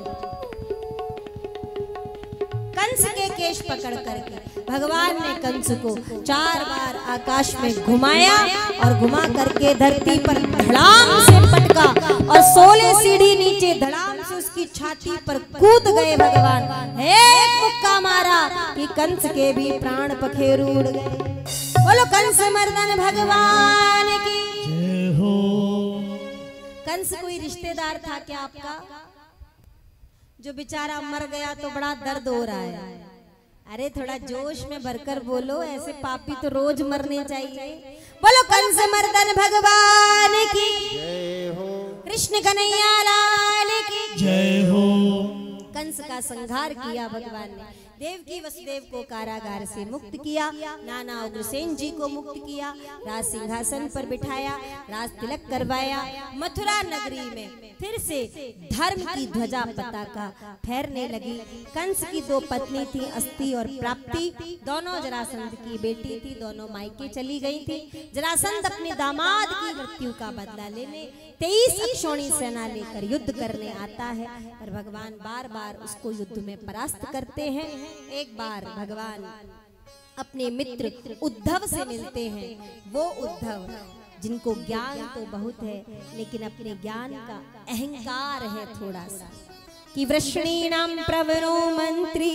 कंस के केश पकड़ करके भगवान ने कंस को चार बार आकाश में घुमाया और घुमा करके धरती पर धड़ाम से पटका और सोलह सीढ़ी नीचे धड़ाम से उसकी छाती पर कूद गए भगवान। एक मुक्का मारा कि कंस के भी प्राण पखेरु उड़ गए। बोलो कंस मर्दन भगवान की जय हो। कंस कोई रिश्तेदार था क्या आपका, जो बेचारा मर गया तो बड़ा दर्द हो रहा है? अरे थोड़ा जोश में भरकर बोलो, ऐसे पापी तो रोज मरने चाहिए। बोलो कंस मर्दन भगवान की जय हो। कृष्ण कन्हैया लाल की जय हो। कंस का संहार किया भगवान ने, देवकी वसुदेव को कारागार से मुक्त किया, नाना उग्रसेन जी को मुक्त किया, राज सिंहासन पर बिठाया, राज तिलक करवाया। मथुरा नगरी में फिर से धर्म की ध्वजा पताका फहरने लगी। कंस की दो पत्नी थी, अस्ति और प्राप्ति, दोनों जरासंध की बेटी थी, दोनों मायके चली गई थी। जरासंध अपने दामाद की मृत्यु का बदला लेने तेईस अक्षौणी सेना लेकर युद्ध करने आता है, पर भगवान बार बार उसको युद्ध में परास्त करते हैं। एक बार भगवान अपने मित्र उद्धव से मिलते हैं। वो उद्धव जिनको ज्ञान तो बहुत है लेकिन अपने ज्ञान का अहंकार है थोड़ा सा, कि वृष्णीनां प्रवरो मंत्री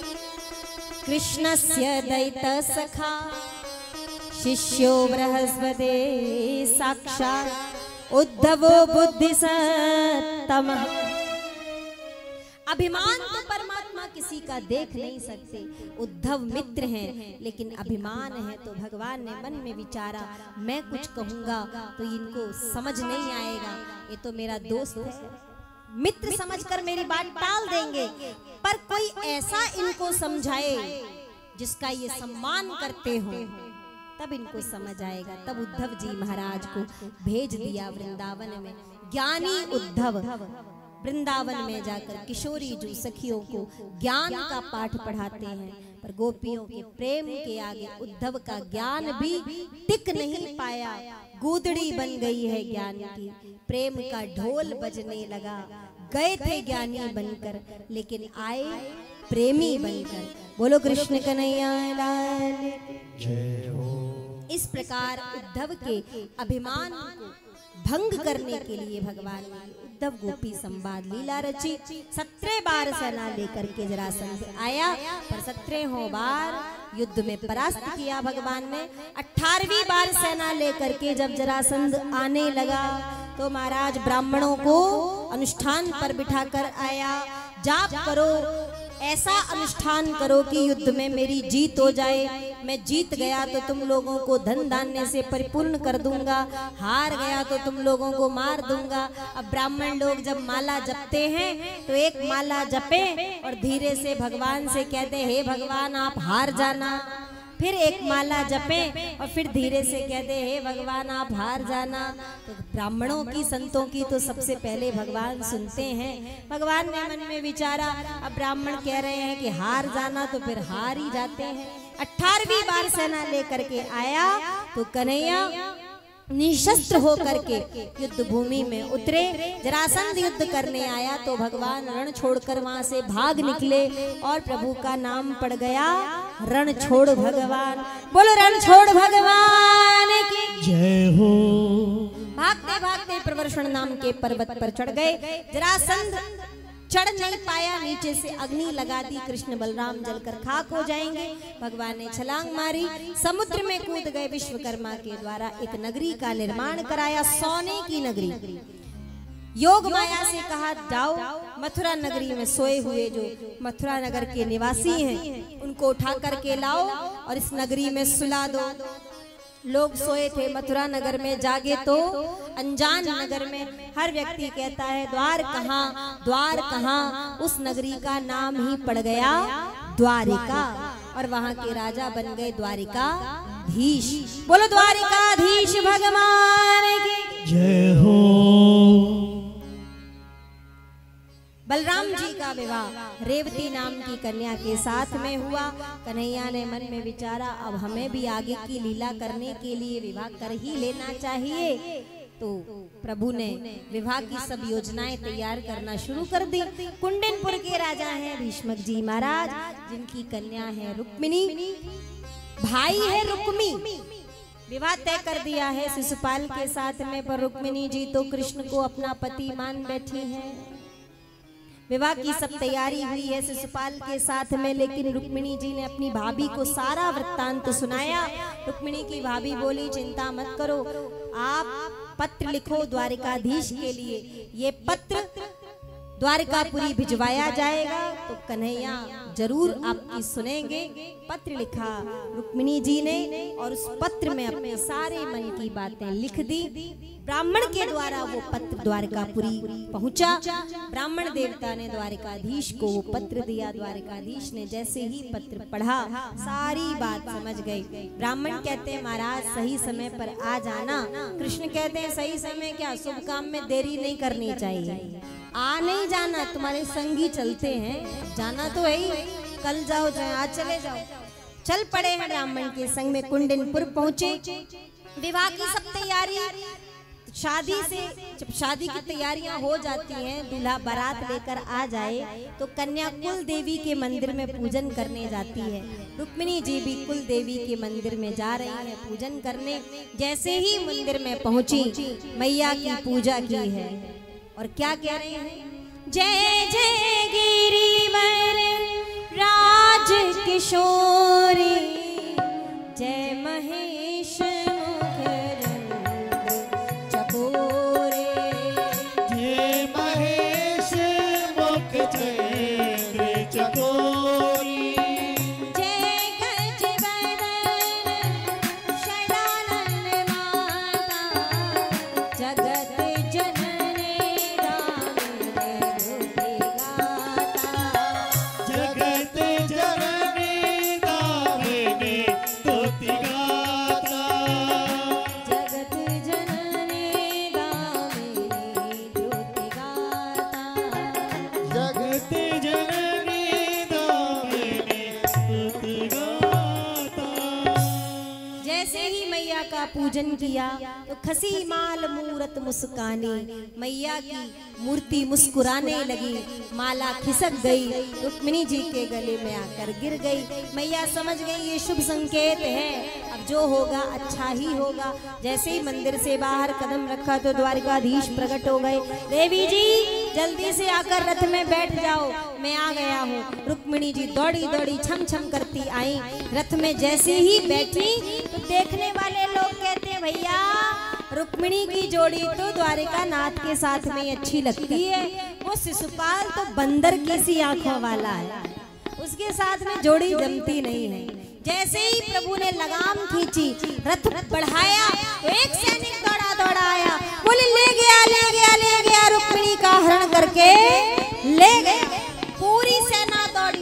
कृष्णस्य दैत सखा शिष्यो बृहस्पते साक्षात् उद्धवो बुद्धिसत्तमः। अभिमान तो परमात्मा किसी का देख नहीं सकते। उद्धव मित्र हैं लेकिन अभिमान है तो भगवान ने मन में विचारा, मैं कुछ कहूंगा तो इनको समझ नहीं आएगा, ये तो मेरा दोस्त है, मित्र समझकर मेरी बात टाल देंगे, पर कोई ऐसा इनको समझाए जिसका ये सम्मान करते हो, तब इनको समझ आएगा। तब उद्धव जी महाराज को भेज दिया वृंदावन में। ज्ञानी उद्धव वृंदावन में जाकर किशोरी जो सखियों को ज्ञान का पाठ पढ़ाते हैं, पर गोपियों के प्रेम के आगे उद्धव का ज्ञान भी टिक नहीं पाया। गूदड़ी बन गई है ज्ञान की, प्रेम का ढोल बजने लगा। गए थे ज्ञानी बनकर लेकिन आए प्रेमी बनकर। बोलो कृष्ण कन्हैया लाल जय हो। इस प्रकार उद्धव के अभिमान को भंग करने के लिए भगवान ने उद्धव गोपी संवाद लीला रची। सत्रह बार सेना लेकर के जरासंध आया, पर सत्रहों बार युद्ध में परास्त किया भगवान ने। अठारहवीं बार सेना लेकर के जब जरासंध आने लगा तो महाराज ब्राह्मणों को अनुष्ठान पर बिठाकर आया, जाप करो, ऐसा अनुष्ठान करो कि युद्ध में मेरी जीत हो जाए। मैं जीत गया तो तुम लोगों को धन धान्य से परिपूर्ण कर दूंगा, हार गया तो तुम लोगों को मार दूंगा। अब ब्राह्मण लोग जब माला जपते हैं तो एक माला जपे और धीरे से भगवान से कहते, हे भगवान आप हार जाना। फिर एक माला जपे और फिर धीरे से कहते, हे भगवान आप हार जाना। तो ब्राह्मणों की, संतों की तो सबसे पहले भगवान सुनते हैं। भगवान ने मन में विचारा, अब ब्राह्मण कह रहे हैं कि हार जाना तो फिर हार ही जाते हैं। अठारहवीं बार सेना लेकर के आया तो कन्हैया निशस्त्र होकर के युद्ध भूमि में उतरे। जरासंध युद्ध करने आया तो भगवान रण छोड़कर वहां से भाग निकले और प्रभु का नाम पड़ गया रण छोड़ भगवान। बोलो रण छोड़ भगवान की जय हो। भागते भागते प्रवर्षण नाम के पर्वत पर चढ़ गए। जरासंध चढ़ नहीं पाया, नीचे से अग्नि लगा दी, कृष्ण बलराम जलकर खाक हो जाएंगे। भगवान ने छलांग मारी, समुद्र में कूद गए। विश्वकर्मा के द्वारा एक नगरी का निर्माण कराया, सोने की नगरी। योग माया से कहा, जाओ मथुरा नगरी में सोए हुए जो मथुरा नगर के निवासी हैं उनको उठा करके लाओ और इस नगरी में सुला दो। लोग सोए थे मथुरा नगर में, जागे तो अनजान नगर में हर व्यक्ति कहता है द्वार कहाँ, द्वार कहाँ। उस नगरी का नाम ही पड़ गया द्वारिका। और वहां के राजा बन गए द्वारिकाधीश। बोलो द्वारिकाधीश भगवान की जय हो। बलराम जी का विवाह रेवती नाम की कन्या के साथ में हुआ। कन्हैया ने मन में विचारा, अब हमें भी आगे की लीला करने के लिए विवाह कर ही लेना चाहिए। तो प्रभु ने विवाह की सब योजनाएं तैयार करना शुरू कर दी। कुंडनपुर के राजा हैं भीष्मक जी महाराज, जिनकी कन्या है रुक्मिणी, भाई है रुक्मी। विवाह तय कर दिया है शिशुपाल के साथ में, पर रुक्मिणी जी तो कृष्ण को अपना पति मान बैठी हैं। विवाह की सब तैयारी हुई है शिशुपाल के साथ में, लेकिन रुक्मिणी जी ने अपनी भाभी को सारा वृत्तांत सुनाया। रुक्मिणी की भाभी बोली, चिंता मत करो, आप पत्र लिखो द्वारिकाधीश के लिए, ये पत्र द्वारिकापुरी भिजवाया जाएगा तो कन्हैया जरूर आपकी सुनेंगे। पत्र लिखा रुक्मिणी जी ने और उस पत्र में अपने सारे मन की बातें लिख दी। ब्राह्मण के द्वारा वो पत्र द्वारिकापुरी पहुंचा। ब्राह्मण देवता ने द्वारिकाधीश को वो पत्र दिया। द्वारिकाधीश ने जैसे ही पत्र पढ़ा सारी बात समझ गए। ब्राह्मण कहते हैं महाराज सही समय पर आ जाना। कृष्ण कहते हैं सही समय क्या, शुभ काम में देरी नहीं करनी चाहिए। आ नहीं जाना, तुम्हारे संगी चलते हैं, जाना तो है ही, कल जाओ चाहे आज चले जाओ। चल पड़े हैं ब्राह्मण के संग में, कुंडनपुर पहुंचे। विवाह की सब तैयारी, शादी से जब शादी की तैयारियां हो जाती हैं, दूल्हा बारात लेकर आ जाए तो कन्या कुल देवी के मंदिर में पूजन करने जाती है। रुक्मिणी जी भी कुल देवी के मंदिर में जा रही है पूजन करने। जैसे ही मंदिर में पहुंची, मैया की पूजा की है और क्या कह रहे हैं, जय जय गिरिवर राज किशोरी, जय महेश पूजन किया तो खसी माल मूरत मुस्कानी, मैया की मूर्ति मुस्कुराने लगी, माला खिसक गई, रुक्मिणी जी के गले में आकर गिर गई। मैया समझ गई ये शुभ संकेत है, अब जो होगा अच्छा ही होगा। जैसे ही मंदिर से बाहर कदम रखा तो द्वारिकाधीश प्रकट हो गए। देवी जी जल्दी से आकर रथ में बैठ जाओ, मैं आ गया हूँ। रुक्मिणी जी दौड़ी दौड़ी छम छम करती आई। रथ में जैसे ही बैठी तो देखने वाले लोग कहते हैं भैया रुक्मिणी की जोड़ी तो द्वारिका नाथ के साथ में अच्छी लगती है, वो शिशुपाल तो बंदर की सी आंखों वाला है, उसके साथ में जोड़ी जमती नहीं है। जैसे ही प्रभु ने लगाम खींची, रथ बढ़ाया तो एक सैनिक दौड़ा दौड़ा आया, बोले ले गया ले गया ले गया, रुक्मिणी का हरण करके ले गया। पूरी सेना दौड़ी।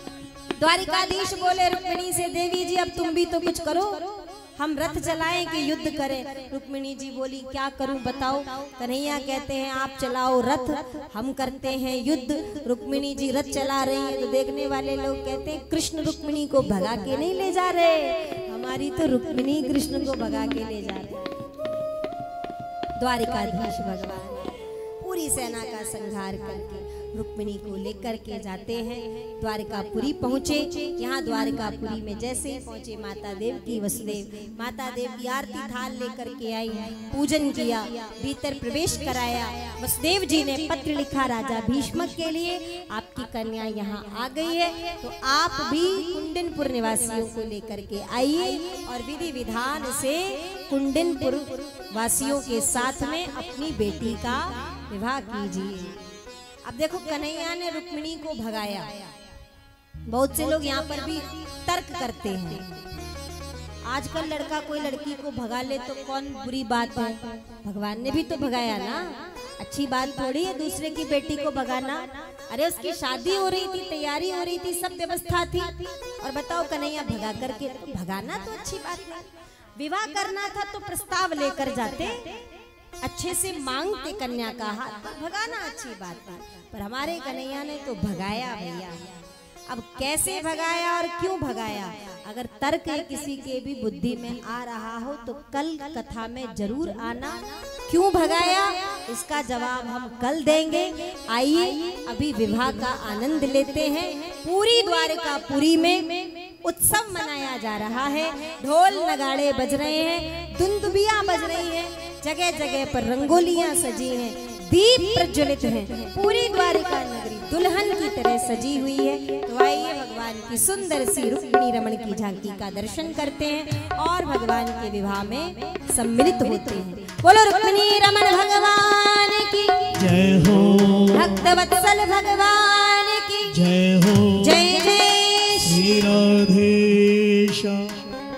द्वारिकाधीश बोले रुक्मिणी से, देवी जी अब तुम भी तो कुछ करो, हम रथ चलाएं कि युद्ध करें। रुक्मिणी जी बोली क्या करूं बताओ। कन्हैया कहते हैं आप चलाओ रथ, हम करते हैं युद्ध। रुक्मिणी जी रथ चला रही है तो देखने वाले लोग कहते हैं कृष्ण रुक्मिणी को भगा के नहीं ले जा रहे, हमारी तो रुक्मिणी कृष्ण को भगा के ले जा रहे। द्वारिकाधीश भगवान पूरी सेना का संहार करके रुक्मिणी को लेकर के जाते हैं। द्वारिकापुरी पहुंचे। यहाँ द्वारिकापुरी में जैसे ही पहुंचे, माता देव की वसुदेव माता देव की आरती थाल लेकर के आई, पूजन किया, भीतर प्रवेश कराया। वसुदेव जी ने पत्र लिखा राजा भीष्मक के लिए, आपकी कन्या यहाँ आ गई है तो आप भी कुंडनपुर निवासियों को लेकर के आइए और विधि विधान से कुंडनपुर वासियों के साथ में अपनी बेटी का विवाह कीजिए। अब देखो कन्हैया ने रुक्मिणी को भगाया। बहुत से लोग यहाँ पर भी तर्क करते हैं, आजकल लड़का कोई लड़की को भगा ले तो कौन बुरी बात है, भगवान ने भी तो भगाया ना। अच्छी बात थोड़ी है दूसरे की बेटी को भगाना। अरे उसकी शादी हो रही थी, तैयारी हो रही थी, सब व्यवस्था थी, और बताओ कन्हैया भगा करके, तो भगाना तो अच्छी बात नहीं। विवाह करना था तो प्रस्ताव लेकर जाते, अच्छे से मांगते कन्या का हाथ, तो भगाना अच्छी बात है। पर हमारे कन्हैया ने तो भगाया भैया। अब कैसे भगाया और क्यों भगाया, अगर तर्क किसी के भी बुद्धि में आ रहा हो तो कल कथा में जरूर आना। क्यों भगाया इसका जवाब हम कल देंगे। आइए अभी विवाह का आनंद लेते हैं। पूरी द्वारकापुरी में उत्सव मनाया जा रहा है, ढोल नगाड़े बज रहे हैं, दुंदुबियां बज रही हैं, जगह जगह पर रंगोलियां सजी हैं, दीप प्रज्वलित हैं, पूरी द्वारिका नगरी दुल्हन की तरह सजी हुई है। तो आइए भगवान की सुंदर सी रुक्मिणी रमण की झांकी का दर्शन करते हैं और भगवान के विवाह में सम्मिलित होते हैं। बोलो रुक्मिणी रमण भगवान की जय हो, भक्त वत्सल भगवान की जय हो, जय जय श्री राधेश्याम।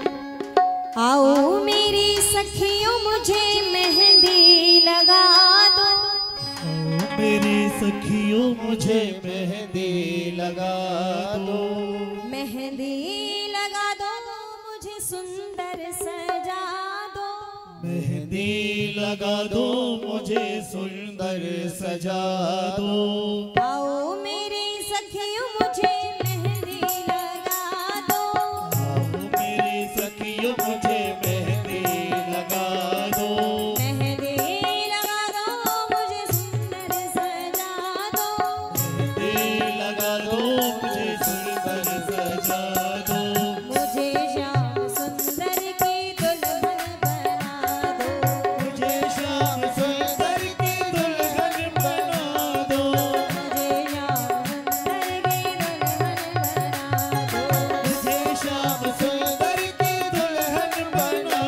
आओ मेरी सखियों मुझे मेहंदी लगा दो, मेरी सखियों मुझे मेहंदी लगा दो, मेहंदी लगा दो मुझे सुंदर सजा दो, मेहंदी लगा दो मुझे सुंदर सजा दो। आओ मेरी सखियों मुझे मेहंदी लगा दो, आओ मेरी सखियों मुझे मेहंदी लगा दो, मेहंदी लगा दो मुझे सुंदर सजा दो, मेहंदी लगा दो मुझे सुंदर सजा दो, मुझे श्याम सुंदर की दुल्हन बना दो, मुझे श्याम सुंदर की दुल्हन बना दो, मुझे श्याम सुंदर की दुल्हन बना दो, मुझे श्याम सुंदर की दुल्हन बना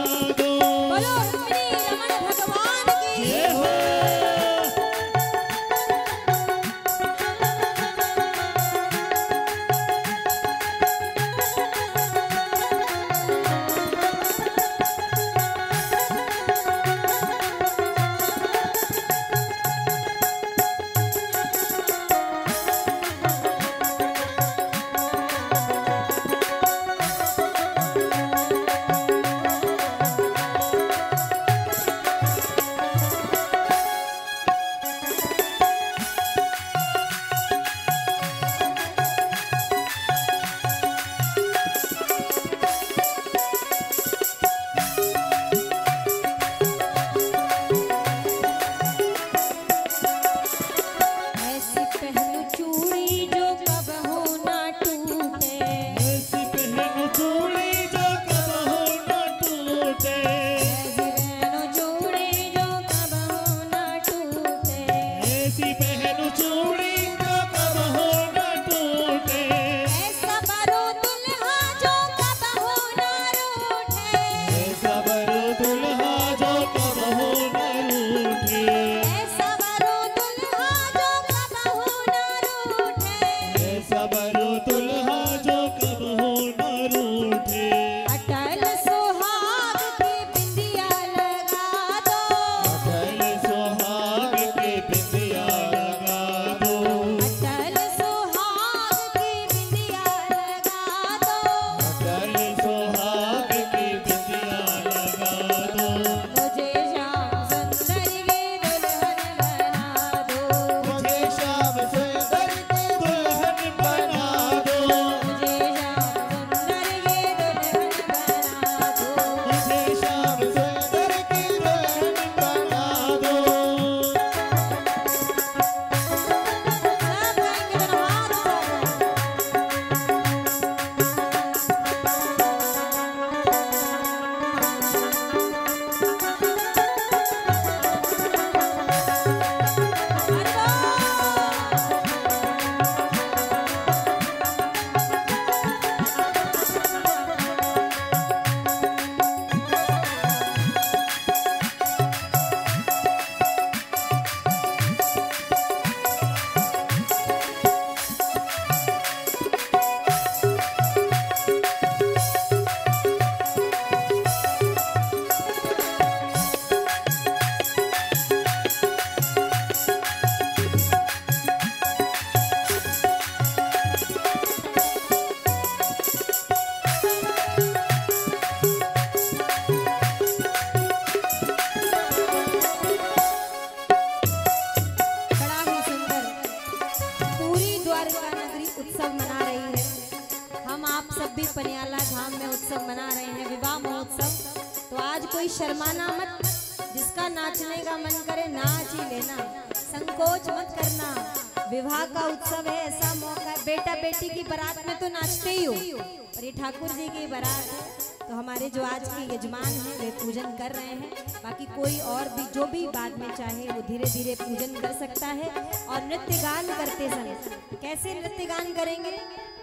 कोई शर्माना मत, जिसका नाचने का मन करे नाच ही लेना, संकोच मत करना। विवाह का उत्सव है, ऐसा मौका है, बेटा बेटी की बारात में तो नाचते ही हो, और ये ठाकुर जी की बारात है, तो हमारे जो आज के यजमान हैं वे पूजन कर रहे हैं। बाकी कोई और भी जो भी बाद में चाहे वो धीरे धीरे पूजन कर सकता है। और नृत्य गान करते समय कैसे नृत्य गान करेंगे?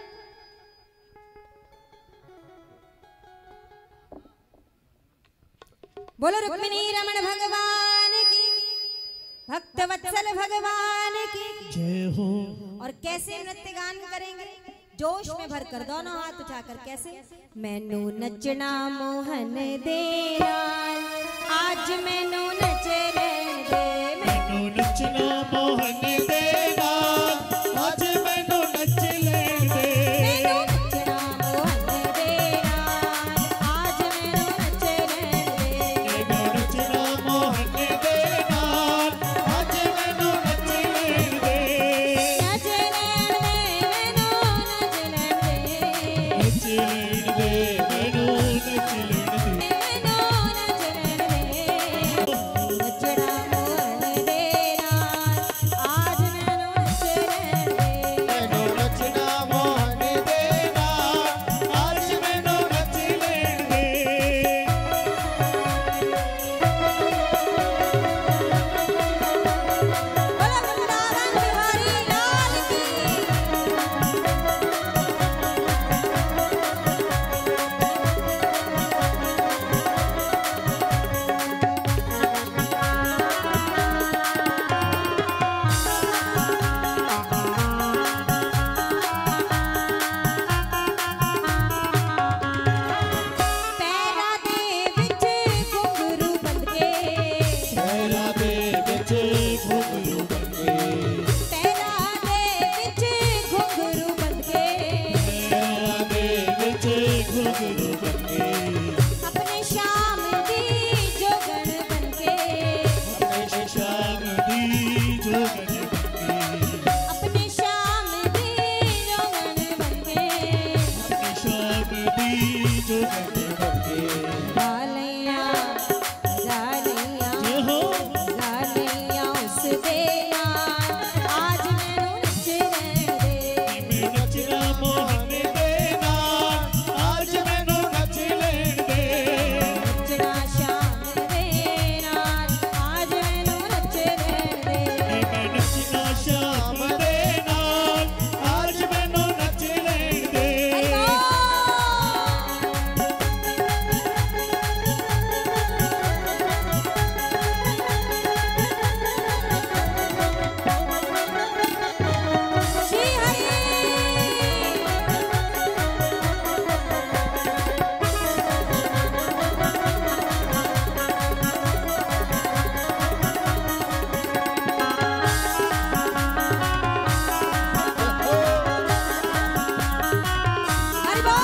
बोलो रुक्मिणी रमण भगवान की, भक्त वत्सल भगवान की जय हो। और कैसे नृत्य गान करेंगे? जोश में भरकर दोनों हाथ उठाकर। कैसे? मैनू नचना मोहन देना, आज मैनू नचने दे, मैनू नचना मोहन देना, आज मैनू नच लेन दे। मैनू नचना मोहन देना, आज मैनू नचने दे, मैनू नचना मोहन देना, आज मैनू नच लेन दे। नचने दे, मैनू नचने दे, नच लेन दे, मैनू नच लेन दे। मैनू नचने दे, नचना मोहन देना, आज मैनू नचने दे। मैनू नचना मोहन देना, आज मैनू नच लेन दे। बोलो वृंदावन बिहारी लाल की। पैरा दे विच घुंघरू बंध के, पैरा दे विच घुंघरू बंधे, पैरा दे विच घुंघरू बंध के, पैरा दे विच घुंघरू बंधे। अपने श्याम दी जोगण बन के, अपने श्याम दी जोगन बंधे, अपने श्याम दी जोगण बन के, अपने श्याम दी जोगन बंधे। गालियां गालियां जय हो। गालियां उस देना, आज मैनू नचने दे, मैं नचना मोहन देना, आज मैनू नच लेन दे। नचना श्याम देना, आज मैनू नचने दे। मैं नचना श्याम देना, आज मैनू नच लेन दे। हरि बोल। श्री हरि। हरि बोल।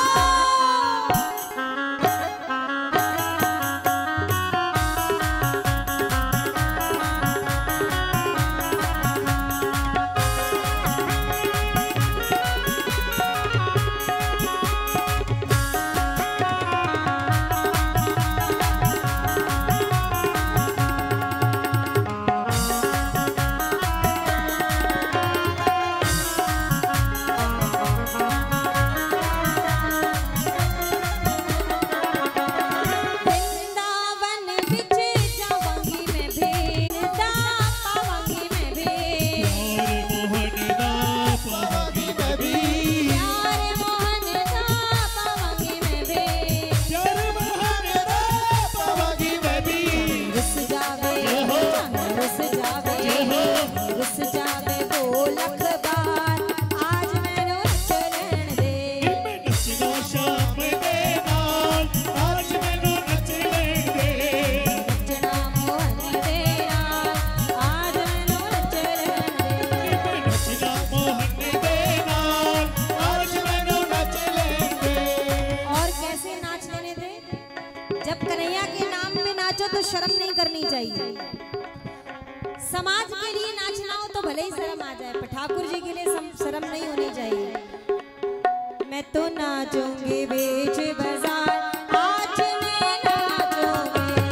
वृंदावन विच जावांगी मैं भी, दा पावांगी मैं भी, प्यार मोहन दा पावांगी मैं भी, प्यार मोहन दा पावांगी मैं भी। प्यार मोहन दा पावांगी मैं भी। रुस जावे रुस जावे रुस जावे दो लख बार, आज मैनू नच लेन दे, मैं नचना श्याम दे नाल, आज मैनू नच लेन दे। नचना मोहन देना, आज मैनू नच लेन दे। मैं नचना मोहन दे नाल, आज मैनू नच लेन दे। और कैसे नाच लेने दे? जब कन्हैया के नाम पे नाचो तो शर्म नहीं करनी चाहिए। समाज के लिए नाचना हो तो भले ही शर्म आ जाए, पर ठाकुर जी के लिए सम- शर्म नहीं होनी चाहिए। मैं तो नाचूंगी बीच बाजार, आज मैं नाचूंगी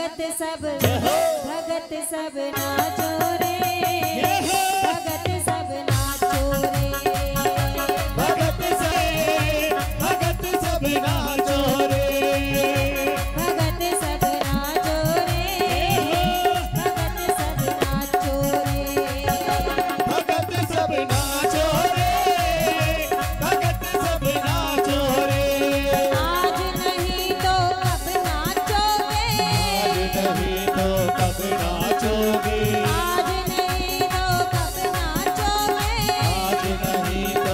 भगत सब भगत सब नाचो रे, भगत सब नाचो रे, भगत से भगत सब नाचो रे, भगत सब नाचो रे, भगत सब नाचो रे, भगत सब नाचो रे, भगत सब नाचो रे। आज नहीं तो कब नाचोगे, नहीं तो कब नाचोगे, आज नहीं तो कब नाचोगे, आज नहीं तो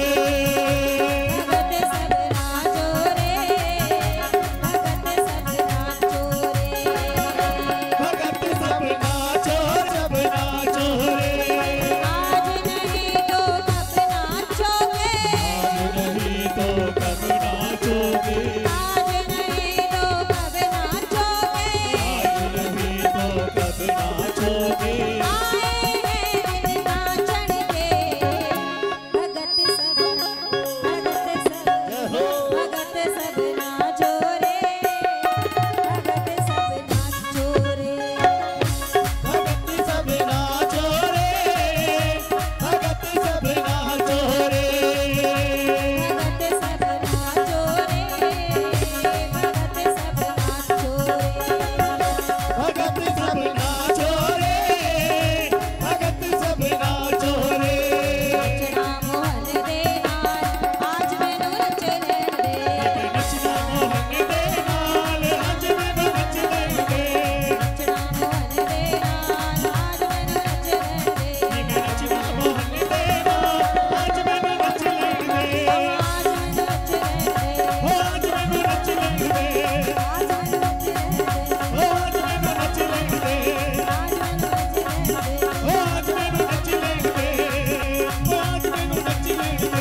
भगत सब नाचो रे, भगत सब नाचो रे, भगत सब नाचो सब नाचो रे। आज नहीं तो कब नाचोगे, आज नहीं तो कब नाचोगे, आज नहीं तो कब नाचोगे, आज नहीं तो कब नाचोगे। आए हैं दिन नाचन के, भगत सब भगत सब भगत सब नाचो रे, भगत सब नाचो रे, भगत सब नाचो रे, भगत सब नाचो रे, भगत सब नाचो रे, भगत सब नाचो रे, भगत सब नाचो रे, भगत सब नाचो रे। नचना मोहन दे नाल आज मैनू नच लेण दे, नचना मोहन दे नाल आज मैनू नच लेण दे, नचना मोहन दे नाल आज मैनू नच लेण दे, नचना मोहन दे नाल आज मैनू नच लेण दे, आज मैनू नच लेण दे, हो आज मैनू नच लेण दे, आज मैनू नच लेण दे, हो आज मैनू नच लेण दे, आज मैनू नच लेण दे, हो आज मैनू नच लेण दे, हो आज मैनू नच लेण दे।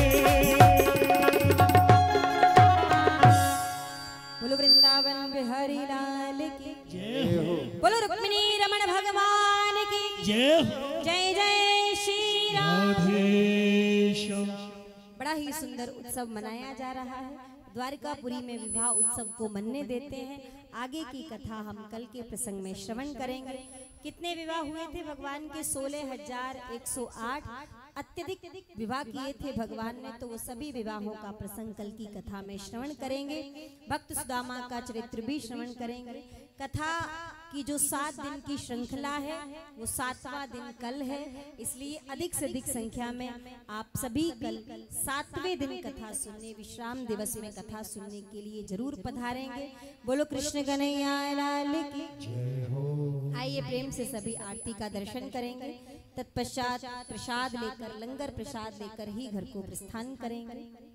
बोलो वृंदावन बिहारी लाल की, जय हो, बोलो रुक्मिणी रमण भगवान की, जय हो, जय जय श्री राम। राधेश्याम। बड़ा ही सुंदर उत्सव मनाया जा रहा है। द्वारकापुरी में विवाह उत्सव को मनने देते हैं। आगे की कथा हम कल के प्रसंग में श्रवण करेंगे। कितने विवाह हुए थे भगवान के? सोलह हजार एक सौ आठ अत्यधिक विवाह किए थे भगवान ने, तो वो सभी विवाहों का प्रसंग कल की कथा में श्रवण करेंगे। भक्त सुदामा का चरित्र भी श्रवण करेंगे। कथा की जो सात दिन की श्रृंखला है वो सातवां दिन कल है, इसलिए अधिक से अधिक संख्या में आप सभी कल सातवें दिन कथा सुनने, विश्राम दिवस में कथा सुनने के लिए जरूर पधारेंगे। बोलो कृष्ण कन्हैया लाल की। आइए प्रेम से सभी आरती का दर्शन करेंगे। तत्पश्चात प्रसाद लेकर, लंगर प्रसाद लेकर ही घर को प्रस्थान करेंगे।